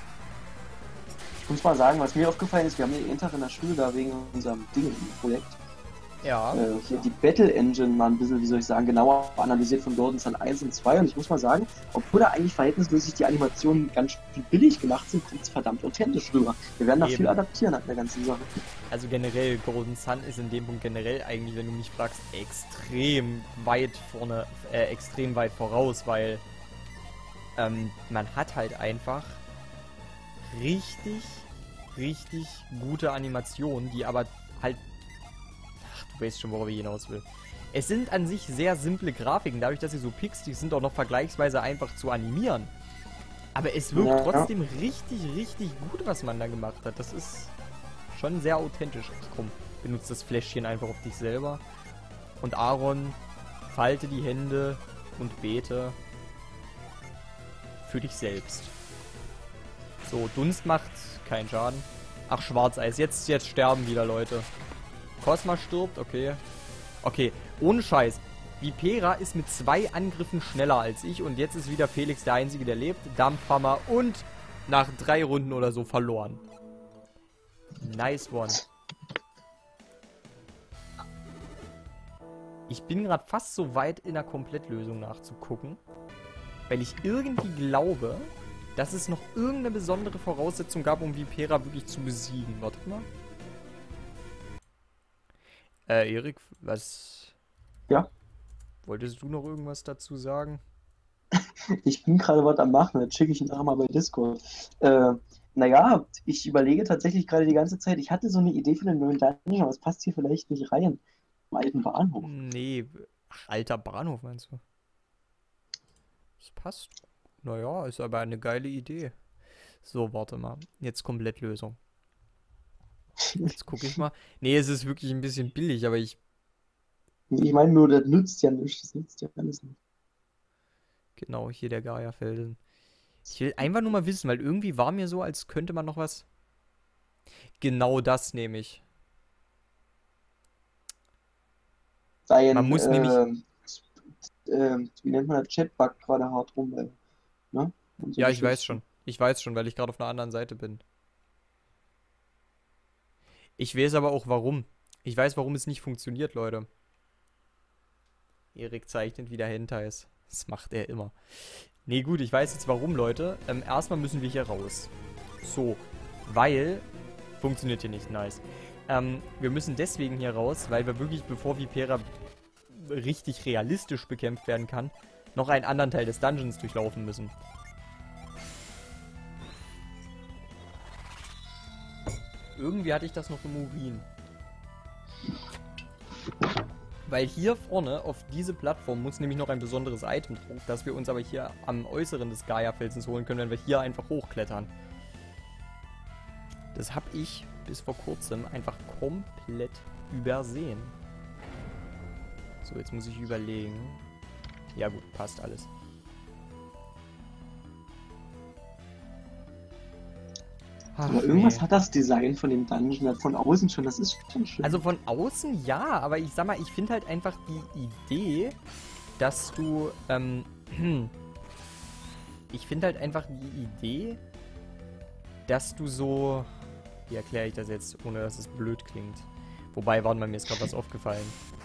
Ich muss mal sagen, was mir aufgefallen ist, wir haben den Tag in der Schule da wegen unserem Ding im Projekt. Ja. Hier die Battle Engine mal ein bisschen, wie soll ich sagen, genauer analysiert von Golden Sun 1 und 2 und ich muss mal sagen, obwohl da eigentlich verhältnismäßig die Animationen ganz schön billig gemacht sind, kommt es verdammt authentisch rüber. Wir werden da Eben. viel adaptieren an der ganzen Sache. Also generell, Golden Sun ist in dem Punkt generell eigentlich, wenn du mich fragst, extrem weit vorne, extrem weit voraus, weil man hat halt einfach richtig gute Animationen, die aber halt, ach, du weißt schon, worauf ich hinaus will. Es sind an sich sehr simple Grafiken, dadurch, dass sie so pixelig sind, auch noch vergleichsweise einfach zu animieren. Aber es wirkt Ja. trotzdem richtig gut, was man da gemacht hat. Das ist schon sehr authentisch. Ach komm, benutze das Fläschchen einfach auf dich selber. Und Aaron, falte die Hände und bete für dich selbst. So, Dunst macht keinen Schaden. Ach, Schwarzeis. Jetzt sterben wieder Leute. Cosma stirbt, okay. Okay, ohne Scheiß. Vipera ist mit 2 Angriffen schneller als ich und jetzt ist wieder Felix der Einzige, der lebt. Dampfhammer und nach 3 Runden oder so verloren. Nice one. Ich bin gerade fast so weit, in der Komplettlösung nachzugucken, weil ich irgendwie glaube, dass es noch irgendeine besondere Voraussetzung gab, um Vipera wirklich zu besiegen. Warte mal. Erik, was... Ja? Wolltest du noch irgendwas dazu sagen? Ich bin gerade was am Machen, das schicke ich nachher mal bei Discord. Naja, ich überlege tatsächlich gerade die ganze Zeit, ich hatte so eine Idee für den neuen Dungeon, aber es passt hier vielleicht nicht rein. Im alten Bahnhof. Nee, ach, alter Bahnhof meinst du? Das passt. Naja, ist aber eine geile Idee. So, warte mal. Jetzt Komplettlösung. Jetzt gucke ich mal. Nee, es ist wirklich ein bisschen billig, aber ich... Ich meine nur, das nützt ja nichts, das nützt ja alles nicht. Genau, hier der Gaia-Felsen. Ich will einfach nur mal wissen, weil irgendwie war mir so, als könnte man noch was... Genau das nehme ich. Dein, Man muss nämlich... wie nennt man das, Chatbug gerade hart rum, ne? Und so Ja, ich weiß Geschichten. schon. Ich weiß schon, weil ich gerade auf einer anderen Seite bin. Ich weiß aber auch warum. Ich weiß, warum es nicht funktioniert, Leute. Erik zeichnet wieder Hentais. Das macht er immer. Nee, gut, ich weiß jetzt warum, Leute. Erstmal müssen wir hier raus. So, weil... Funktioniert hier nicht, nice. Wir müssen deswegen hier raus, weil wir wirklich, bevor Vipera richtig realistisch bekämpft werden kann, noch einen anderen Teil des Dungeons durchlaufen müssen. Irgendwie hatte ich das noch im Urin. Weil hier vorne auf diese Plattform muss nämlich noch ein besonderes Item drauf, das wir uns aber hier am Äußeren des Gaia-Felsens holen können, wenn wir hier einfach hochklettern. Das habe ich bis vor kurzem einfach komplett übersehen. So, jetzt muss ich überlegen. Ja gut, passt alles. Ach, Aber irgendwas nee. hat das Design von dem Dungeon von außen schon, das ist schon schön. Also von außen ja, aber ich sag mal, ich finde halt einfach die Idee, dass du, ich finde halt einfach die Idee, dass du so, wie erkläre ich das jetzt, ohne dass es blöd klingt. Wobei, warte mal, mir ist gerade was aufgefallen.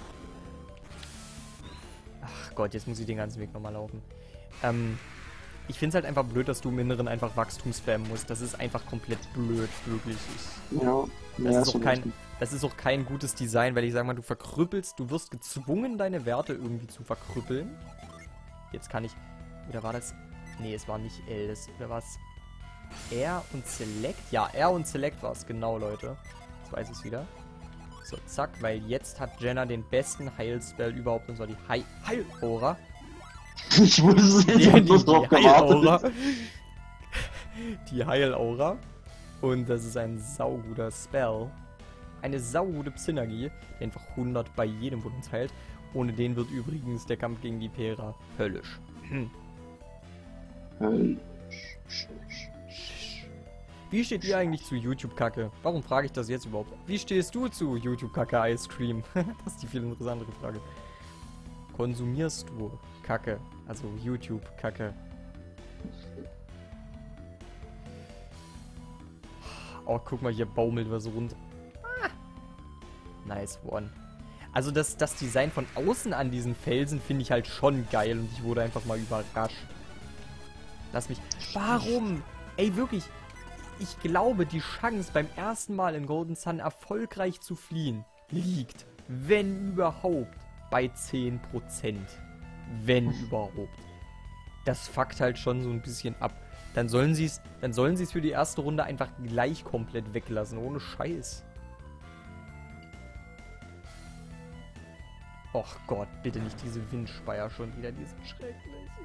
Ach Gott, jetzt muss ich den ganzen Weg nochmal laufen. Ich finde es halt einfach blöd, dass du im Inneren einfach Wachstum spammen musst. Das ist einfach komplett blöd, wirklich. Ja, Das ist auch kein gutes Design, weil ich sag mal, du verkrüppelst, du wirst gezwungen, deine Werte irgendwie zu verkrüppeln. Jetzt kann ich... Oder war das... Nee, es war nicht L, oder war es R und Select? Ja, R und Select war es, genau, Leute. Jetzt weiß ich es wieder. So, zack, weil jetzt hat Jenna den besten Heilspell überhaupt, und zwar die Heilaura. Ich wusste nicht, ich hab bloß drauf gewartet. Die Heilaura. Und das ist ein sauguter Spell. Eine saugute Psynergie, die einfach 100 bei jedem von uns heilt. Ohne den wird übrigens der Kampf gegen Vipera höllisch. Wie steht ihr eigentlich zu YouTube-Kacke? Warum frage ich das jetzt überhaupt? Wie stehst du zu YouTube-Kacke Ice Cream? Das ist die viel interessantere Frage. Konsumierst du Kacke? Also YouTube-Kacke. Oh, guck mal, hier baumelt was runter. Ah. Nice one. Also das Design von außen an diesen Felsen finde ich halt schon geil und ich wurde einfach mal überrascht. Lass mich... Warum? Ey, wirklich. Ich glaube, die Chance beim ersten Mal in Golden Sun erfolgreich zu fliehen liegt, wenn überhaupt, bei 10%. Wenn überhaupt. Das fuckt halt schon so ein bisschen ab. Dann sollen sie es für die erste Runde einfach gleich komplett weglassen, ohne Scheiß. Och Gott, bitte nicht diese Windspeier schon wieder, diese schrecklichen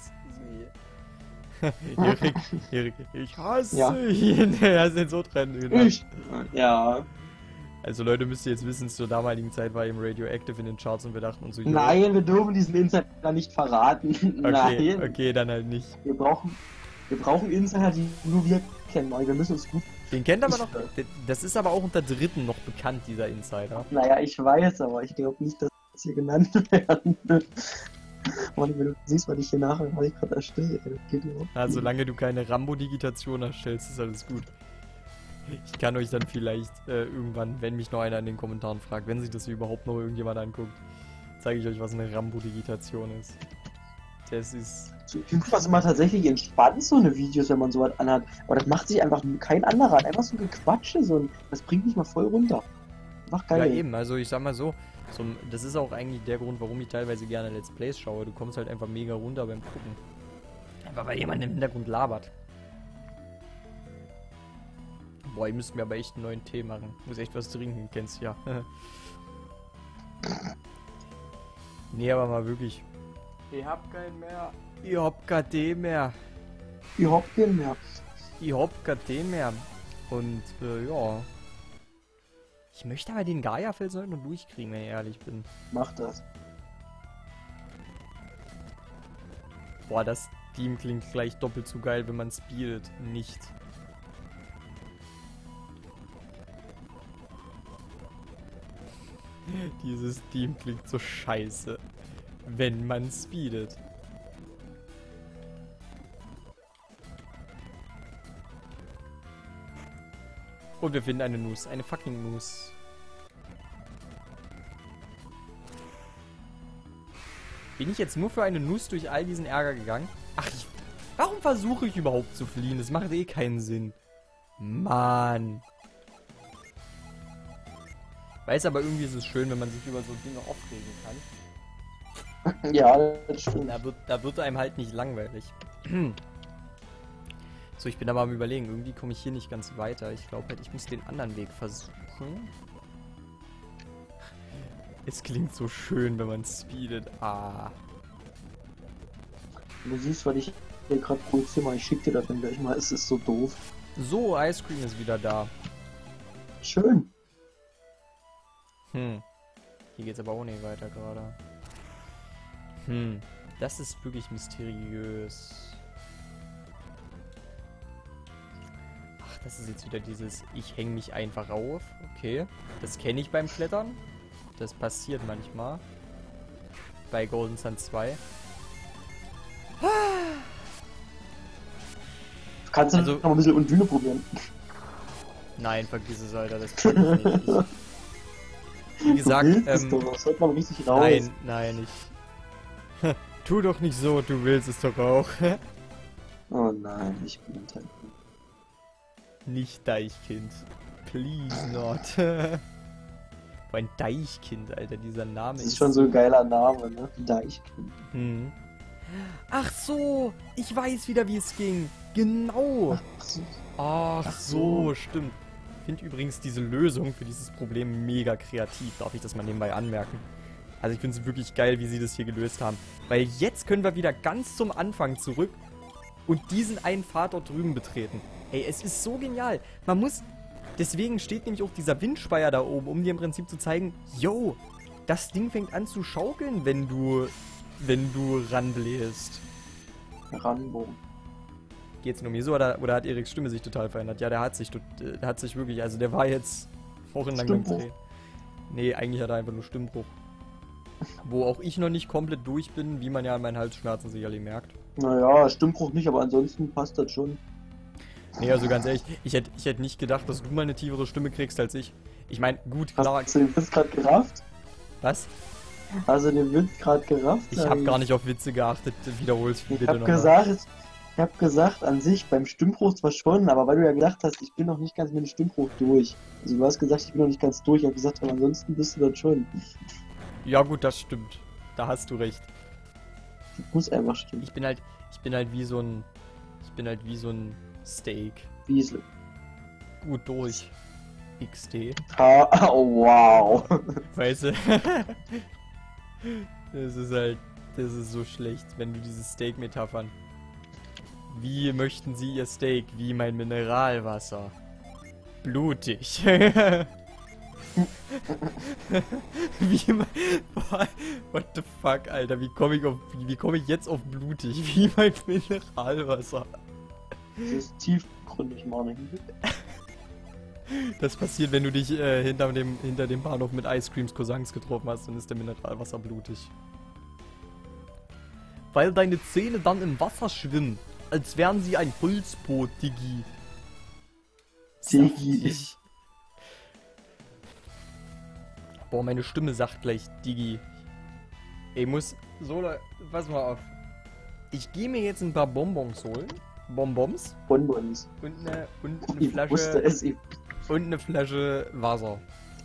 Erik, ich hasse ihn. Er ist so trennen. Ja. Also Leute, müsst ihr jetzt wissen, zur damaligen Zeit war eben Radioactive in den Charts und wir dachten uns so... Nein, wir dürfen diesen Insider nicht verraten. Okay, Nein. okay, dann halt nicht. Wir brauchen Insider, die nur wir kennen. Wir müssen uns gut... Den kennt aber noch... Das ist aber auch unter Dritten noch bekannt, dieser Insider. Naja, ich weiß, aber ich glaube nicht, dass hier genannt werden. Mann, wenn du siehst, was ich hier nachher gerade erstelle, das geht überhaupt nicht. Solange du keine Rambo-Digitation erstellst, ist alles gut. Ich kann euch dann vielleicht irgendwann, wenn mich noch einer in den Kommentaren fragt, wenn sich das hier überhaupt noch irgendjemand anguckt, zeige ich euch, was eine Rambo-Digitation ist. Das ist... Ich finde das immer tatsächlich entspannt, so eine Videos, wenn man sowas anhat. Aber das macht sich einfach kein anderer an. Einfach so Gequatsche, das bringt mich mal voll runter. Einfach geil. Ja eben, also ich sag mal so, das ist auch eigentlich der Grund, warum ich teilweise gerne Let's Plays schaue. Du kommst halt einfach mega runter beim Gucken. Einfach weil jemand im Hintergrund labert. Boah, ihr müsst mir aber echt einen neuen Tee machen. Muss echt was trinken, kennst ja. Nee, aber mal wirklich. Ich hab keinen mehr. Ich hab keinen Tee mehr. Ich hab keinen mehr. Ich hab keinen Tee mehr. Und, ja. Ich möchte aber den Gaia-Felsen heute noch durchkriegen, wenn ich ehrlich bin. Mach das. Boah, das Team klingt gleich doppelt so geil, wenn man speedet. Nicht. Dieses Team klingt so scheiße, wenn man speedet. Und wir finden eine Nuss. Eine fucking Nuss. Bin ich jetzt nur für eine Nuss durch all diesen Ärger gegangen? Ach, warum versuche ich überhaupt zu fliehen? Das macht eh keinen Sinn. Mann. Weiß aber irgendwie ist es schön, wenn man sich über so Dinge aufregen kann. Ja, das stimmt. Da wird einem halt nicht langweilig. So, ich bin aber am Überlegen. Irgendwie komme ich hier nicht ganz weiter. Ich glaube halt, ich muss den anderen Weg versuchen. Es klingt so schön, wenn man speedet. Ah. Du siehst, was ich hier gerade produziere. Ich schicke dir das dann gleich mal. Es ist so doof. So, Ice Cream ist wieder da. Schön. Hier geht's aber auch nicht weiter gerade. Das ist wirklich mysteriös. Ach, das ist jetzt wieder dieses, ich hänge mich einfach auf. Okay, das kenne ich beim Klettern. Das passiert manchmal. Bei Golden Sun 2. Du kannst also noch ein bisschen Undüne probieren. Nein, vergiss es, Alter, das kann ich nicht. Wie gesagt, das hört man richtig raus. Nein, ich... Tu doch nicht so, du willst es doch auch. Oh nein, ich bin ein Teil. Nicht Deichkind. Please not. Ein Deichkind, Alter, dieser Name ist schon so ein geiler Name, ne? Deichkind. Ach so, ich weiß wieder, wie es ging. Genau. Ach so, stimmt. Ich finde übrigens diese Lösung für dieses Problem mega kreativ. Darf ich das mal nebenbei anmerken? Also ich finde es wirklich geil, wie sie das hier gelöst haben. Weil jetzt können wir wieder ganz zum Anfang zurück und diesen einen Pfad dort drüben betreten. Ey, es ist so genial. Man muss... Deswegen steht nämlich auch dieser Windspeier da oben, um dir im Prinzip zu zeigen, yo, das Ding fängt an zu schaukeln, wenn du ranbläst. Rambo. Geht's nur mir so, oder hat Eriks Stimme sich total verändert? Ja, der hat sich wirklich, also der war jetzt wochenlang beim Drehen. Nee, eigentlich hat er einfach nur Stimmbruch. Wo auch ich noch nicht komplett durch bin, wie man ja an meinen Halsschmerzen sicherlich merkt. Naja, Stimmbruch nicht, aber ansonsten passt das schon. Nee, also ganz ehrlich, ich hätte nicht gedacht, dass du mal eine tiefere Stimme kriegst als ich. Ich meine, gut, klar. Hast du das gerade gerafft? Was? Hast du den Witz gerade gerafft? Ich habe gar nicht auf Witze geachtet. Wiederhol's Ich bitte hab nochmal. gesagt, an sich beim Stimmbruch zwar schon, aber weil du ja gesagt hast, ich bin noch nicht ganz mit dem Stimmbruch durch. Also du hast gesagt, ich bin noch nicht ganz durch. Ich habe gesagt, aber ansonsten bist du das schon. Ja gut, das stimmt. Da hast du recht. Das muss einfach stimmen. Ich bin halt wie so ein Steak. Wiesel. Gut durch. XD. Oh, wow. Weißt du? Das ist so schlecht, wenn du diese Steak-Metaphern. Wie möchten Sie Ihr Steak? Wie mein Mineralwasser. Blutig. Boah, what the fuck, Alter? Wie komme ich jetzt auf blutig? Wie mein Mineralwasser. Das ist tiefgründig, Mann. Das passiert, wenn du dich hinter dem Bahnhof mit Ice Creams Cousins getroffen hast, dann ist der Mineralwasser blutig. Weil deine Zähne dann im Wasser schwimmen, als wären sie ein Holzboot, Diggi. Diggi. Saftig. Boah, meine Stimme sagt gleich Diggi. Ey, pass mal auf. Ich gehe mir jetzt ein paar Bonbons holen. Bonbons. Bonbons. Und eine Ich wusste Flasche. es. Und eine Flasche Wasser.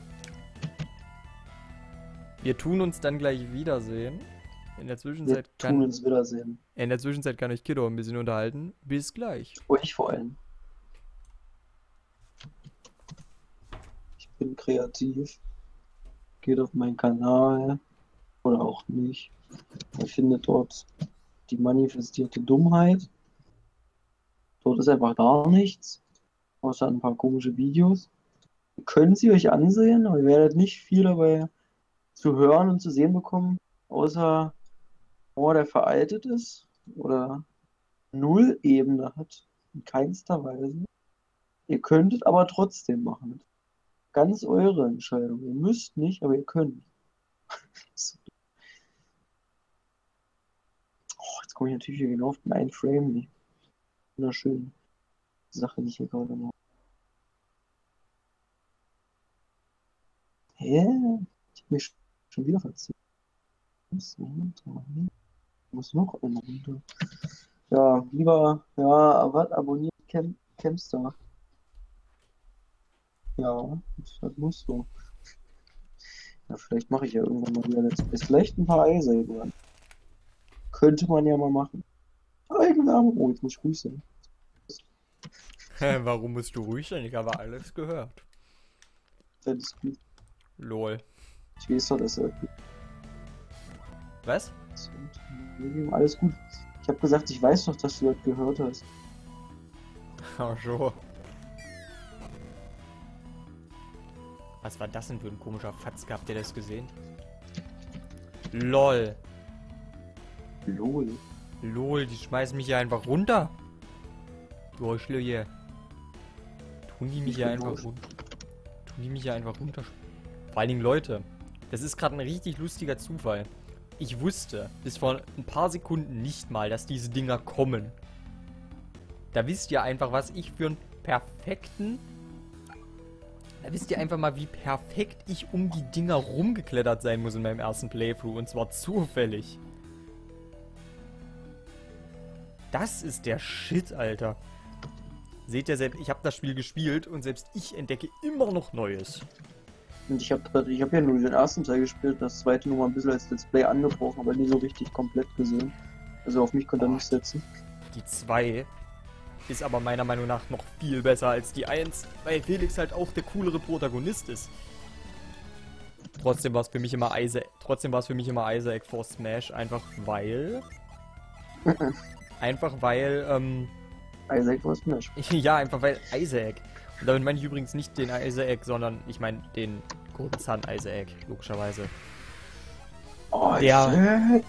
Wir tun uns dann gleich wiedersehen. In der Wir Zwischenzeit tun uns wiedersehen. kann euch Kiddo ein bisschen unterhalten. Bis gleich. Euch vor allem. Ich bin kreativ. Geht auf meinen Kanal. Oder auch nicht. Ihr findet dort die manifestierte Dummheit. Dort ist einfach gar nichts. Außer ein paar komische Videos. Ihr könnt sie euch ansehen, aber ihr werdet nicht viel dabei zu hören und zu sehen bekommen. Außer der veraltet ist. Oder null Ebene hat. In keinster Weise. Ihr könntet aber trotzdem machen. Ganz eure Entscheidung. Ihr müsst nicht, aber ihr könnt. Oh, jetzt komme ich natürlich hier genau auf den einen Frame. Die wunderschöne Sache, die ich hier gerade mache. Hä? Ich hab mich schon wieder verzählt. Muss noch einer runter. Ja, lieber, ja, was abonniert Camstar. Ja, das muss so. Ja, vielleicht mache ich ja irgendwann mal wieder Let's Plays. Vielleicht ein paar Eisägen. Könnte man ja mal machen. Eigennamen. Oh, jetzt muss ich ruhig sein. Warum musst du ruhig sein? Ich habe alles gehört. Das ist gut. Lol. Ich weiß doch, dass er Was? alles gut. Ich habe gesagt, ich weiß doch, dass du das gehört hast. Ach so. Was war das denn für ein komischer Fatzke? Habt ihr das gesehen? LOL. Lol. LOL, die schmeißen mich hier einfach runter. Du Heuschler. Tun die mich hier einfach runter? Tun die mich hier einfach runter? Vor allen Dingen, Leute, das ist gerade ein richtig lustiger Zufall. Ich wusste bis vor ein paar Sekunden nicht mal, dass diese Dinger kommen. Da wisst ihr einfach, was ich für einen perfekten... Da wisst ihr einfach mal, wie perfekt ich um die Dinger rumgeklettert sein muss in meinem ersten Playthrough. Und zwar zufällig. Das ist der Shit, Alter. Seht ihr selbst, ich habe das Spiel gespielt und selbst ich entdecke immer noch Neues. Und ich hab ja nur den ersten Teil gespielt, das zweite nur mal ein bisschen als Let's Play angebrochen, aber nie so richtig komplett gesehen. Also auf mich konnte er nicht setzen. Die 2 ist aber meiner Meinung nach noch viel besser als die 1, weil Felix halt auch der coolere Protagonist ist. Trotzdem war es für mich immer Isaac vor Smash, einfach weil... Isaac war Smash. Ja, einfach weil Isaac. Und damit meine ich übrigens nicht den Isaac, sondern ich meine den Golden Sun Isaac, logischerweise. Isaac!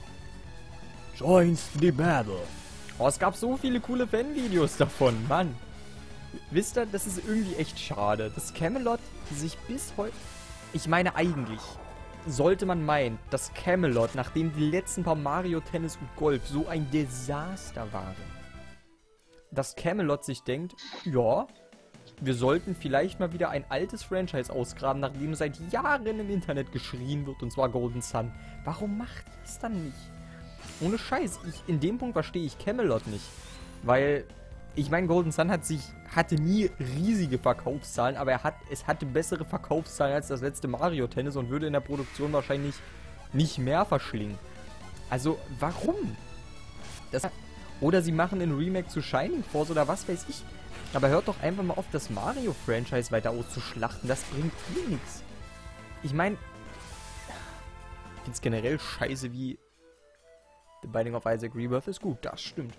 Joins the battle. Oh, es gab so viele coole Fanvideos davon, Mann. Wisst ihr, das ist irgendwie echt schade, dass Camelot sich bis heute... Ich meine eigentlich, sollte man meinen, dass Camelot, nachdem die letzten paar Mario, Tennis und Golf so ein Desaster waren, dass Camelot sich denkt, ja, wir sollten vielleicht mal wieder ein altes Franchise ausgraben, nachdem seit Jahren im Internet geschrien wird, und zwar Golden Sun. Warum macht ihr es dann nicht? Ohne Scheiß, in dem Punkt verstehe ich Camelot nicht. Weil, ich meine, Golden Sun hatte nie riesige Verkaufszahlen, aber es hatte bessere Verkaufszahlen als das letzte Mario Tennis und würde in der Produktion wahrscheinlich nicht mehr verschlingen. Also, warum? Oder sie machen einen Remake zu Shining Force oder was weiß ich. Aber hört doch einfach mal auf, das Mario-Franchise weiter auszuschlachten. Das bringt eh nichts. Ich meine, ich finde es generell scheiße, wie The Binding of Isaac Rebirth ist gut. Das stimmt.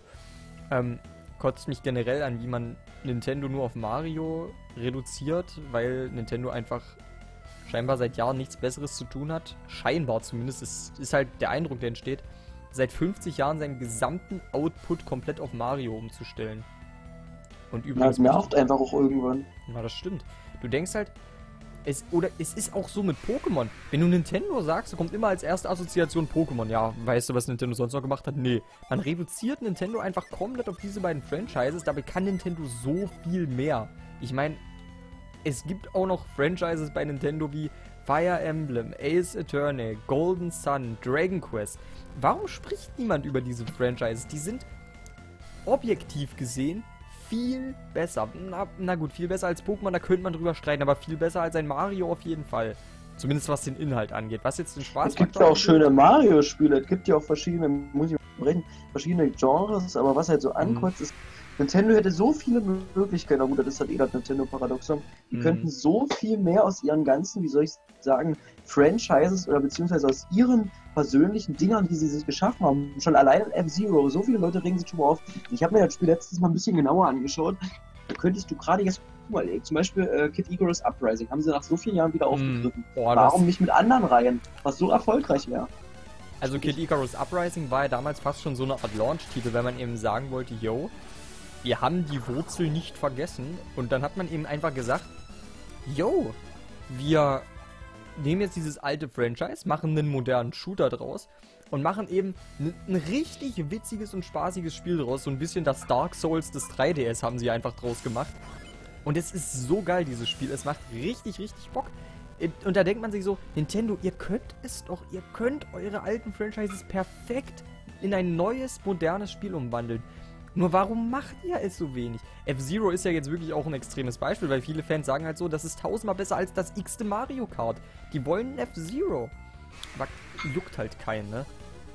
Kotzt mich generell an, wie man Nintendo nur auf Mario reduziert, weil Nintendo einfach scheinbar seit Jahren nichts Besseres zu tun hat. Scheinbar zumindest. Ist halt der Eindruck, der entsteht, seit 50 Jahren seinen gesamten Output komplett auf Mario umzustellen. Und übrigens... Das nervt einfach auch irgendwann. Ja, das stimmt. Du denkst halt, es ist auch so mit Pokémon. Wenn du Nintendo sagst, kommt immer als erste Assoziation Pokémon. Ja, weißt du, was Nintendo sonst noch gemacht hat? Nee. Man reduziert Nintendo einfach komplett auf diese beiden Franchises. Dabei kann Nintendo so viel mehr. Ich meine, es gibt auch noch Franchises bei Nintendo wie Fire Emblem, Ace Attorney, Golden Sun, Dragon Quest. Warum spricht niemand über diese Franchises? Die sind objektiv gesehen viel besser. Na gut, viel besser als Pokémon, da könnte man drüber streiten, aber viel besser als ein Mario auf jeden Fall. Zumindest was den Inhalt angeht. Was jetzt den Spaß Es gibt ja auch schöne Mario-Spiele, es gibt ja auch verschiedene, muss ich mal sprechen, verschiedene Genres, aber was halt so ankotzt ist, Nintendo hätte so viele Möglichkeiten, na gut, das ist halt eh das Nintendo-Paradoxon, die könnten so viel mehr aus ihren ganzen, wie soll ich sagen, Franchises oder beziehungsweise aus ihren persönlichen Dingern, die sie sich geschaffen haben, schon allein in F-Zero, so viele Leute regen sich schon mal auf. Ich habe mir das Spiel letztens mal ein bisschen genauer angeschaut, da könntest du gerade jetzt, guck mal, zum Beispiel Kid Icarus Uprising, haben sie nach so vielen Jahren wieder aufgegriffen. Warum nicht mit anderen Reihen, was so erfolgreich wäre? Also Kid Icarus Uprising war ja damals fast schon so eine Art Launch-Titel, wenn man eben sagen wollte, yo, wir haben die Wurzel nicht vergessen. Und dann hat man eben einfach gesagt, yo, wir nehmen jetzt dieses alte Franchise, machen einen modernen Shooter draus und machen eben ein richtig witziges und spaßiges Spiel draus. So ein bisschen das Dark Souls des 3DS haben sie einfach draus gemacht. Und es ist so geil, dieses Spiel. Es macht richtig, richtig Bock. Und da denkt man sich so, Nintendo, ihr könnt eure alten Franchises perfekt in ein neues, modernes Spiel umwandeln. Nur warum macht ihr es so wenig? F-Zero ist ja jetzt wirklich auch ein extremes Beispiel, weil viele Fans sagen halt so, das ist tausendmal besser als das x-te Mario Kart. Die wollen F-Zero. Aber juckt halt keinen, ne?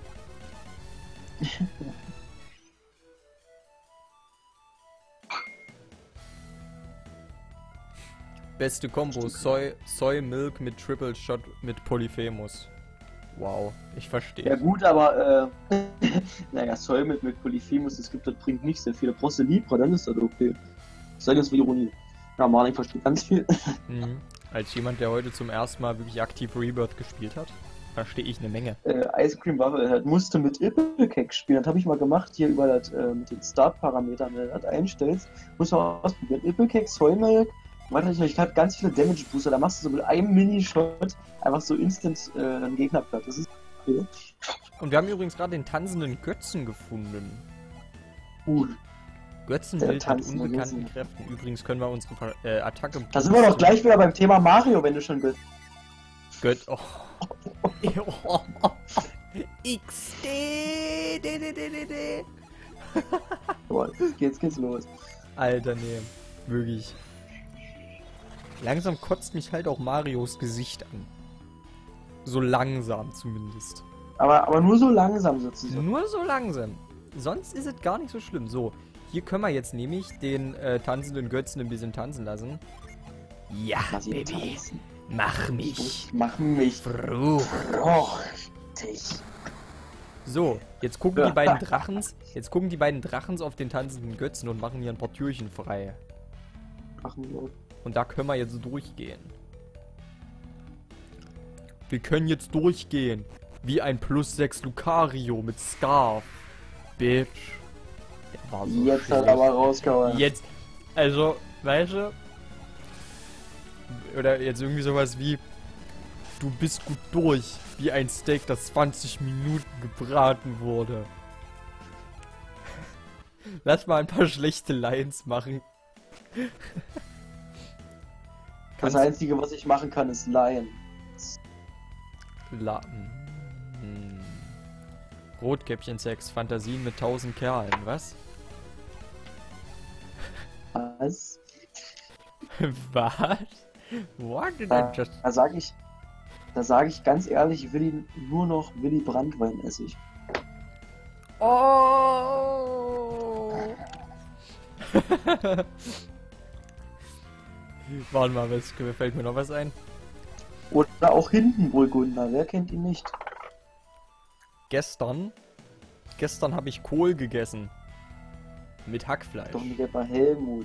Beste Kombo, Soy Milk mit Triple Shot mit Polyphemus. Wow, ich verstehe. Ja gut, aber naja, Soy mit Polyphemus, das bringt nicht sehr viel. Da brauchst du Libra, dann ist das okay. Ich sage das wie Ironie. Ja, Marlin versteht ganz viel. Als jemand, der heute zum ersten Mal wirklich aktiv Rebirth gespielt hat, verstehe ich eine Menge. Ice Cream Waffle musste mit Ippelkeck spielen. Das habe ich mal gemacht hier über das mit den Start-Parametern. Wenn du das einstellst, musst du auch ausprobieren. Ippelkeck, Soy Milk. Warte, ich hatte ganz viele Damage Booster, da machst du so mit einem Mini-Shot einfach so instant einen Gegner platt. Das ist okay. Und wir haben übrigens gerade den tanzenden Götzen gefunden. Götzenbild mit unbekannten Kräften. Übrigens können wir unsere Attacke... Da sind wir doch gleich wieder beim Thema Mario, wenn du schon Oh. XD! Boah, jetzt geht's los. Alter, nee. Wirklich. Langsam kotzt mich halt auch Marios Gesicht an. So langsam zumindest. Aber nur so langsam sozusagen. Nur so langsam. Sonst ist es gar nicht so schlimm. So, hier können wir jetzt nämlich den tanzenden Götzen ein bisschen tanzen lassen. Ja, Baby. Mach mich. Mach mich. Fruchtig. So, jetzt gucken die beiden Drachens. Jetzt gucken die beiden Drachens auf den tanzenden Götzen und machen hier ein paar Türchen frei. Und da können wir jetzt durchgehen. Wir können jetzt durchgehen. Wie ein +6 Lucario mit Scarf. Bitch. Der war so jetzt schlecht. hat er aber rausgehauen. Jetzt. Also, weißt du? Oder jetzt irgendwie sowas wie: Du bist gut durch. Wie ein Steak, das 20 Minuten gebraten wurde. Lass mal ein paar schlechte Lines machen. Das Einzige, was ich machen kann, ist Lion. Rotkäppchen Sex, Fantasien mit 1000 Kerlen, was? Was? Was? What did I Da, just... da sage ich ganz ehrlich, nur noch Willy Brandt-Weinessig. Oh! Warte mal, fällt mir noch was ein? Oder auch Hindenburgunder, wer kennt ihn nicht? Gestern habe ich Kohl gegessen. Mit Hackfleisch. Doch nicht etwa Helmut.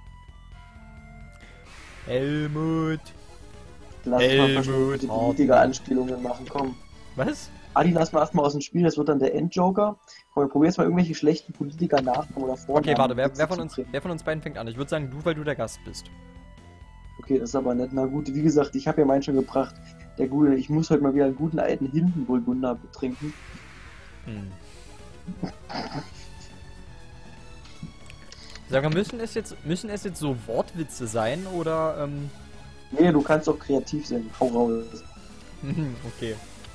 Helmut. Lass mal verschiedene politische Anspielungen machen, komm. Was? Adi, lass mal erstmal aus dem Spiel, das wird dann der Endjoker. Komm, wir probieren jetzt mal irgendwelche schlechten Politiker Nachnamen oder Vornamen. Okay, warte, wer von uns beiden fängt an? Ich würde sagen, du, weil du der Gast bist. Okay, das ist aber nett. Na gut, wie gesagt, ich habe ja meinen schon gebracht. Der Gute, ich muss heute mal wieder einen guten alten Hindenburgunder trinken. Sag mal, müssen es jetzt so Wortwitze sein, oder, Nee, du kannst doch kreativ sein. Hau raus. Okay.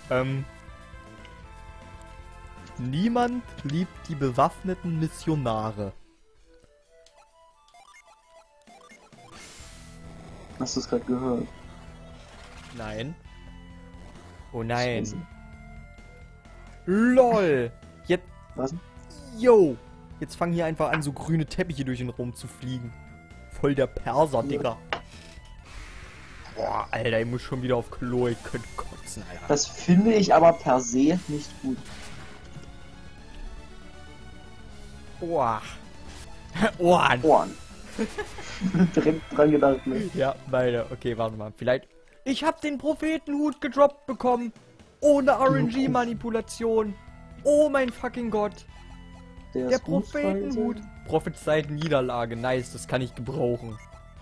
Niemand liebt die bewaffneten Missionare. Hast du es gerade gehört? Nein. Oh nein. Scheiße. LOL! Jetzt. Was? Yo! Jetzt fangen hier einfach an, so grüne Teppiche durch den Raum zu fliegen. Voll der Perser, Digga. Boah, Alter, ich muss schon wieder auf Klo, ich könnte kotzen, Alter. Das finde ich aber per se nicht gut. Boah. Ohren. Ohren. Direkt dran gedacht, ne? Ja, beide. Okay, warte mal. Vielleicht. Ich hab den Prophetenhut gedroppt bekommen. Ohne RNG-Manipulation. Oh mein fucking Gott. Der ist gut, Prophetenhut. Prophezeit Niederlage. Nice, das kann ich gebrauchen.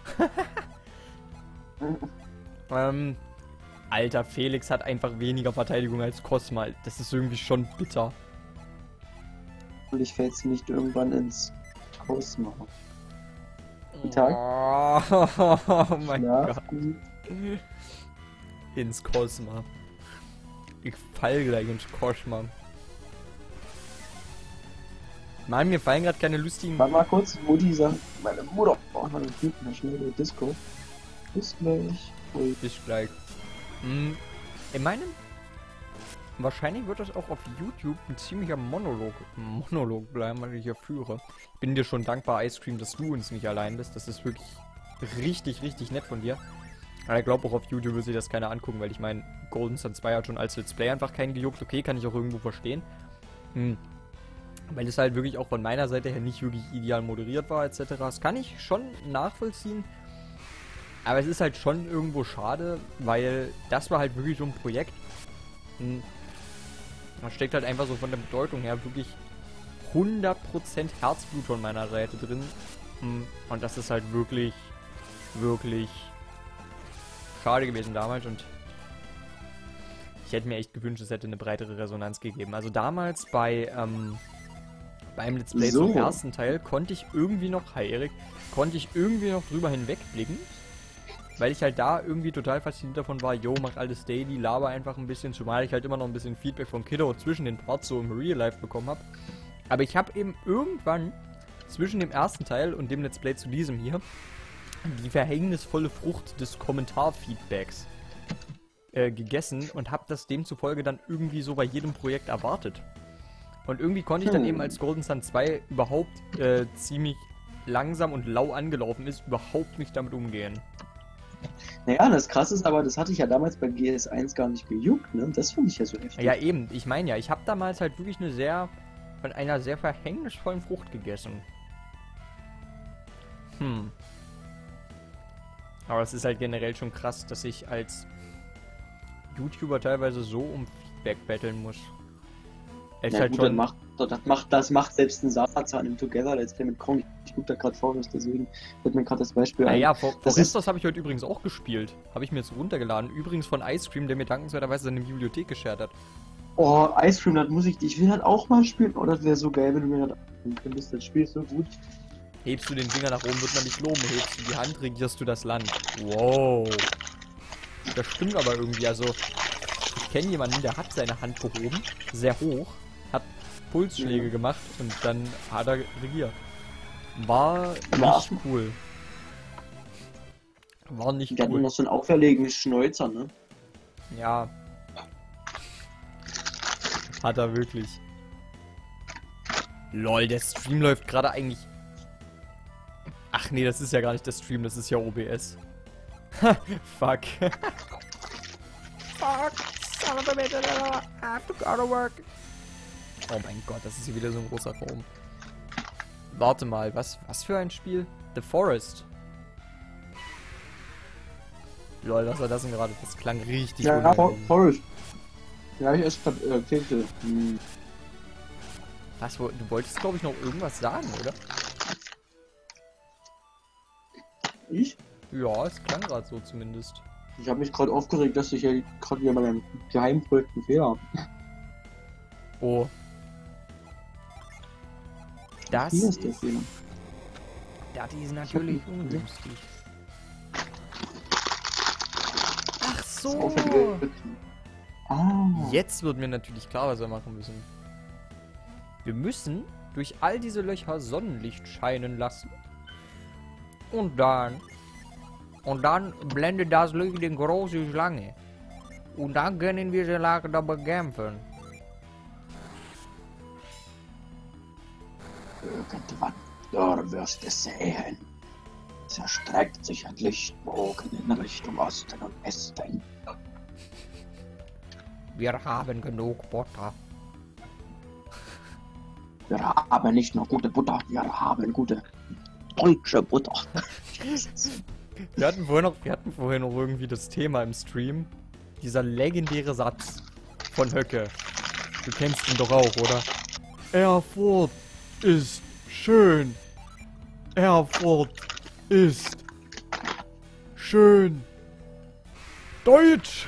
Alter, Felix hat einfach weniger Verteidigung als Cosma. Das ist irgendwie schon bitter. Hoffentlich fällt es nicht irgendwann ins Cosma. Guten Tag. Oh mein Schlaf Gott. gut. Ins Cosma. Ich fall gleich ins Cosma. Mann, mir fallen gerade keine lustigen... Warte mal kurz, Mutti sagt, meine Mutter. Oh, hallo, mal schnell über Disco. Bis gleich. Ui. Bis gleich. In meinem... Wahrscheinlich wird das auch auf YouTube ein ziemlicher Monolog bleiben, weil ich hier führe. Ich bin dir schon dankbar, Ice Cream, dass du uns nicht allein bist. Das ist wirklich richtig, richtig nett von dir. Aber ich glaube auch auf YouTube will sich das keiner angucken, weil ich meine, Golden Sun 2 hat schon als Let's Play einfach keinen gejuckt. Okay, kann ich auch irgendwo verstehen. Weil es halt wirklich auch von meiner Seite her nicht wirklich ideal moderiert war, etc. Das kann ich schon nachvollziehen. Aber es ist halt schon irgendwo schade, weil das war halt wirklich so ein Projekt. Da steckt halt einfach so von der Bedeutung her wirklich 100% Herzblut von meiner Seite drin. Und das ist halt wirklich, wirklich schade gewesen damals. Und ich hätte mir echt gewünscht, es hätte eine breitere Resonanz gegeben. Also damals beim Let's Play zum ersten Teil konnte ich irgendwie noch, hi Erik, konnte ich irgendwie noch drüber hinwegblicken. Weil ich halt da irgendwie total fasziniert davon war, yo, mach alles daily, laber einfach ein bisschen, zumal ich halt immer noch ein bisschen Feedback von Kiddo zwischen den Parts so im Real Life bekommen habe. Aber ich habe eben irgendwann zwischen dem ersten Teil und dem Let's Play zu diesem hier die verhängnisvolle Frucht des Kommentarfeedbacks gegessen und habe das demzufolge dann irgendwie so bei jedem Projekt erwartet. Und irgendwie konnte ich dann eben, als Golden Sun 2 überhaupt ziemlich langsam und lau angelaufen ist, überhaupt nicht damit umgehen. Naja, das Krasse ist aber, das hatte ich ja damals bei GS1 gar nicht gejuckt, ne? Das finde ich ja so heftig. Ja eben, ich meine ja, ich habe damals halt wirklich von einer sehr verhängnisvollen Frucht gegessen. Aber es ist halt generell schon krass, dass ich als YouTuber teilweise so um Feedback betteln muss. Es Ja, halt gut, schon... das macht selbst ein Satan im Together Let's Play mit Kong. Ich gucke da gerade Forest, deswegen wird mir gerade das Beispiel ein. Naja, Forestos habe ich heute übrigens auch gespielt. Habe ich mir jetzt runtergeladen. Übrigens von Ice Cream, der mir dankenswerterweise seine Bibliothek geshared hat. Oh, Ice Cream, das muss ich will halt auch mal spielen. Oh, das wäre so geil, wenn du mir das könntest. Das Spiel ist so gut. Hebst du den Finger nach oben, wird man dich loben. Hebst du die Hand, regierst du das Land. Wow. Das stimmt aber irgendwie. Also, ich kenne jemanden, der hat seine Hand gehoben, sehr hoch, hat Pulsschläge gemacht und dann hat er regiert. War nicht cool. War nicht Der hat cool. noch so einen auferlegenen Schnäuzer, ne? Ja. Hat er wirklich. Lol, der Stream läuft gerade eigentlich... Ach nee, das ist ja gar nicht der Stream, das ist ja OBS. Fuck. Fuck. Son of a bitch, I have to go to work. Oh mein Gott, das ist hier wieder so ein großer Raum. Warte mal, was für ein Spiel? The Forest. Lol, was war das denn gerade? Das klang richtig Ja, unangenehm. Forest. Ja, ich esse gerade Kekse. Was, du wolltest, glaube ich, noch irgendwas sagen, oder? Ich? Ja, es klang gerade so zumindest. Ich habe mich gerade aufgeregt, dass ich ja gerade wieder bei meinem Geheimprojekt einen Fehler habe. Oh. Das Hier ist der Fehler. Das ist natürlich ungünstig. Ach so. Aufgeregt. Ah. Jetzt wird mir natürlich klar, was wir machen müssen. Wir müssen durch all diese Löcher Sonnenlicht scheinen lassen. Und dann blendet das Licht den große Schlange. Und dann können wir sie leichter bekämpfen. Irgendwann, da wirst du sehen. Zerstreckt sich ein Lichtbogen in Richtung Osten und Westen. Wir haben genug Butter. Wir haben nicht nur gute Butter, wir haben gute deutsche Butter. Wir hatten vorhin noch irgendwie das Thema im Stream. Dieser legendäre Satz von Höcke. Du kennst ihn doch auch, oder? Erfurt ist schön. Erfurt ist schön. Deutsch!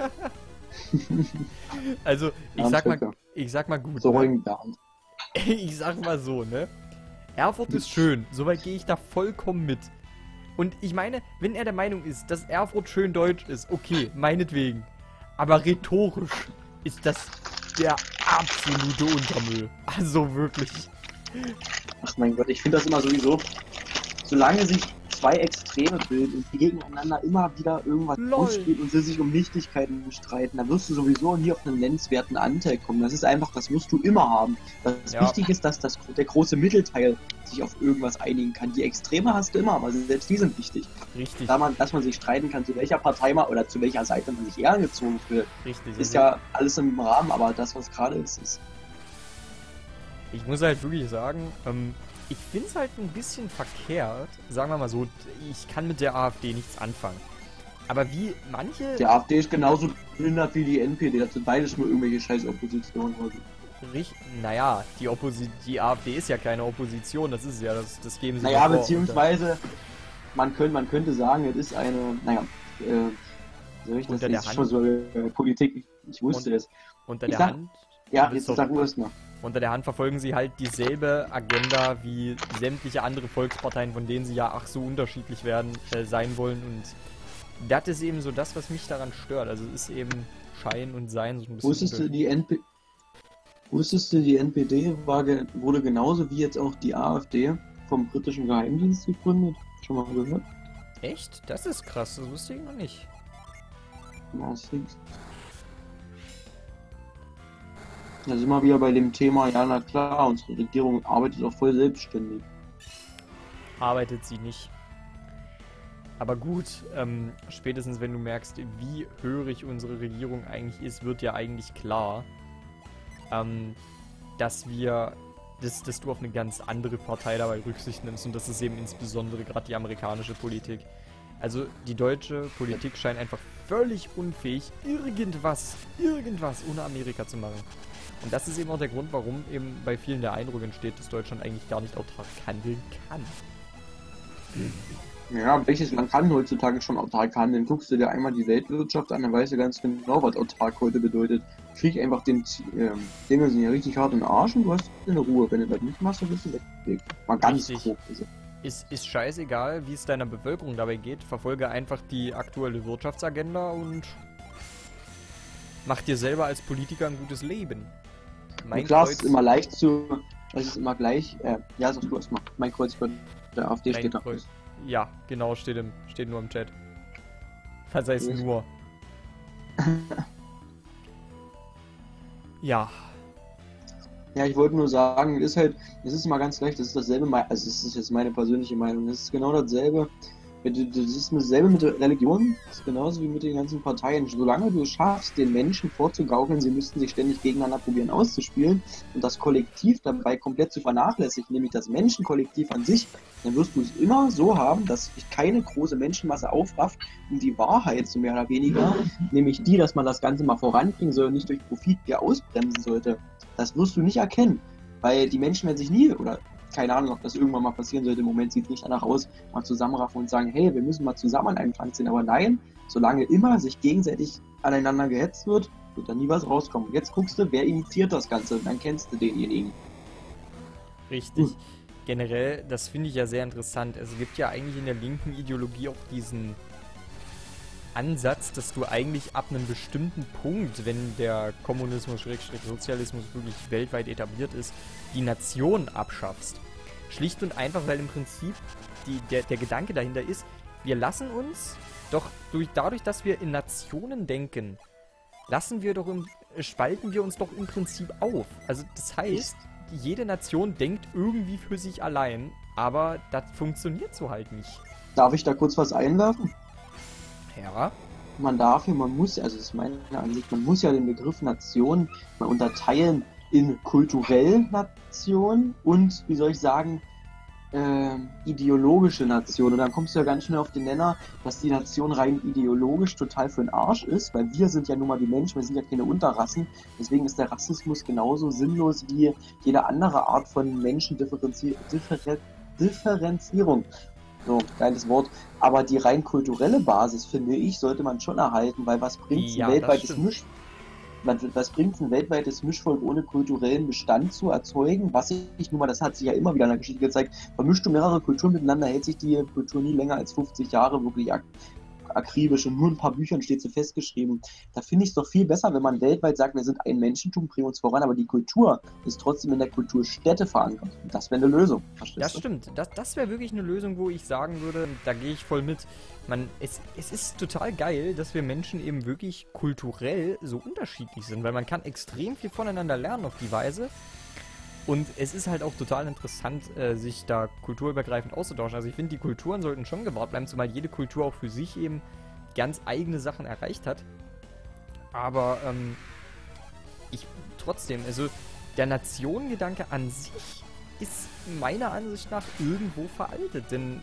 Also, ich sag mal gut. So Ne? Bernd. Ich sag mal so, ne? Erfurt ist schön. Soweit gehe ich da vollkommen mit. Und ich meine, wenn er der Meinung ist, dass Erfurt schön deutsch ist, okay, meinetwegen. Aber rhetorisch ist das der absolute Untermüll. Also wirklich. Ach mein Gott, ich finde das immer sowieso, solange sich zwei Extreme bilden und die gegeneinander immer wieder irgendwas ausspielen und sie sich um Nichtigkeiten streiten, dann wirst du sowieso nie auf einen nennenswerten Anteil kommen. Das ist einfach, das musst du immer haben. Das Wichtige ist, dass der große Mittelteil sich auf irgendwas einigen kann. Die Extreme hast du immer, aber selbst die sind wichtig. Richtig. Dass man sich streiten kann, zu welcher Partei man oder zu welcher Seite man sich eher angezogen fühlt. Richtig. Ist ja alles im Rahmen, aber das, was gerade ist. Ich muss halt wirklich sagen, ich finde es halt ein bisschen verkehrt, sagen wir mal so, ich kann mit der AfD nichts anfangen. Aber wie manche... Die AfD ist genauso behindert wie die NPD, das sind beides nur irgendwelche scheiß Oppositionen. Naja, die AfD ist ja keine Opposition, das ist ja, das geben sie naja, vor. Beziehungsweise, man könnte sagen, es ist eine, soll ich das jetzt schon so Politik, ich wusste es. Unter der Hand... Ja, jetzt sagen wir es noch. Unter der Hand verfolgen sie halt dieselbe Agenda wie sämtliche andere Volksparteien, von denen sie ja ach so unterschiedlich sein wollen. Und das ist eben so das, was mich daran stört. Also es ist eben Schein und Sein so ein bisschen. Wusstest du, die NPD wurde genauso wie jetzt auch die AfD vom britischen Geheimdienst gegründet? Schon mal gehört? Echt? Das ist krass, das wusste ich noch nicht. Da sind wir wieder bei dem Thema, ja na klar, unsere Regierung arbeitet auch voll selbstständig. Arbeitet sie nicht. Aber gut, spätestens wenn du merkst, wie hörig unsere Regierung eigentlich ist, wird ja eigentlich klar, dass du auf eine ganz andere Partei dabei Rücksicht nimmst und das ist eben insbesondere gerade die amerikanische Politik. Also die deutsche Politik scheint einfach völlig unfähig, irgendwas ohne Amerika zu machen. Und das ist eben auch der Grund, warum eben bei vielen der Eindruck entsteht, dass Deutschland eigentlich gar nicht autark handeln kann. Ja, welches Land kann heutzutage schon autark handeln? Guckst du dir einmal die Weltwirtschaft an, dann weißt du ganz genau, was autark heute bedeutet. Krieg einfach den Dinger sind ja richtig hart in den Arsch und du hast eine Ruhe. Wenn du das nicht machst, dann bist du weg. Mal ganz grob gesagt. Ist scheißegal, wie es deiner Bevölkerung dabei geht. Verfolge einfach die aktuelle Wirtschaftsagenda und mach dir selber als Politiker ein gutes Leben. Und klar, es ist immer leicht zu. Es ist immer gleich. Ja, sagst du erstmal. Mein Kreuz bei der AfD steht da. Ja, genau, steht nur im Chat. Was heißt nur? Ja. Ja, ich wollte nur sagen, es ist mal ganz leicht, das ist dasselbe, also es ist jetzt meine persönliche Meinung, es ist genau dasselbe, das ist dasselbe mit der Religion, das ist genauso wie mit den ganzen Parteien. Solange du schaffst, den Menschen vorzugaukeln, sie müssten sich ständig gegeneinander probieren auszuspielen und das Kollektiv dabei komplett zu vernachlässigen, nämlich das Menschenkollektiv an sich, dann wirst du es immer so haben, dass sich keine große Menschenmasse aufrafft, um die Wahrheit, so mehr oder weniger, nämlich die, dass man das Ganze mal voranbringen soll und nicht durch Profitgier ausbremsen sollte. Das wirst du nicht erkennen, weil die Menschen werden sich nie, oder keine Ahnung, ob das irgendwann mal passieren sollte, im Moment sieht es nicht danach aus, mal zusammenraffen und sagen, hey, wir müssen mal zusammen an einem Strang ziehen, aber nein, solange immer sich gegenseitig aneinander gehetzt wird da nie was rauskommen. Jetzt guckst du, wer initiiert das Ganze, dann kennst du denjenigen. Richtig. Generell, das finde ich ja sehr interessant. Es gibt ja eigentlich in der linken Ideologie auch diesen Ansatz, dass du eigentlich ab einem bestimmten Punkt, wenn der Kommunismus, Sozialismus wirklich weltweit etabliert ist, die Nation abschaffst. Schlicht und einfach, weil im Prinzip der Gedanke dahinter ist, wir lassen uns doch dadurch, dass wir in Nationen denken, spalten wir uns doch im Prinzip auf. Also das heißt, jede Nation denkt irgendwie für sich allein, aber das funktioniert so halt nicht. Darf ich da kurz was einwerfen? Ja. Man muss, also das ist meine Ansicht, man muss ja den Begriff Nation mal unterteilen in kulturell Nation und, wie soll ich sagen, ideologische Nation. Und dann kommst du ja ganz schnell auf den Nenner, dass die Nation rein ideologisch total für den Arsch ist, weil wir sind ja nun mal die Menschen, wir sind ja keine Unterrassen. Deswegen ist der Rassismus genauso sinnlos wie jede andere Art von Differenzierung. So, geiles Wort. Aber die rein kulturelle Basis, finde ich, sollte man schon erhalten, weil was bringt ein weltweites Mischvolk ohne kulturellen Bestand zu erzeugen? Was ich nun mal, das hat sich ja immer wieder in der Geschichte gezeigt, vermischst du mehrere Kulturen miteinander, hält sich die Kultur nie länger als 50 Jahre wirklich akribisch und nur ein paar Büchern steht so festgeschrieben. Da finde ich es doch viel besser, wenn man weltweit sagt, wir sind ein Menschentum, bringen uns voran, aber die Kultur ist trotzdem in der Kulturstätte verankert. Und das wäre eine Lösung. Das stimmt. Das wäre wirklich eine Lösung, wo ich sagen würde, da gehe ich voll mit. Es ist total geil, dass wir Menschen eben wirklich kulturell so unterschiedlich sind, weil man kann extrem viel voneinander lernen auf die Weise. Und es ist halt auch total interessant, sich da kulturübergreifend auszutauschen. Also ich finde, die Kulturen sollten schon gewahrt bleiben, zumal jede Kultur auch für sich eben ganz eigene Sachen erreicht hat. Aber also der Nationengedanke an sich ist meiner Ansicht nach irgendwo veraltet, denn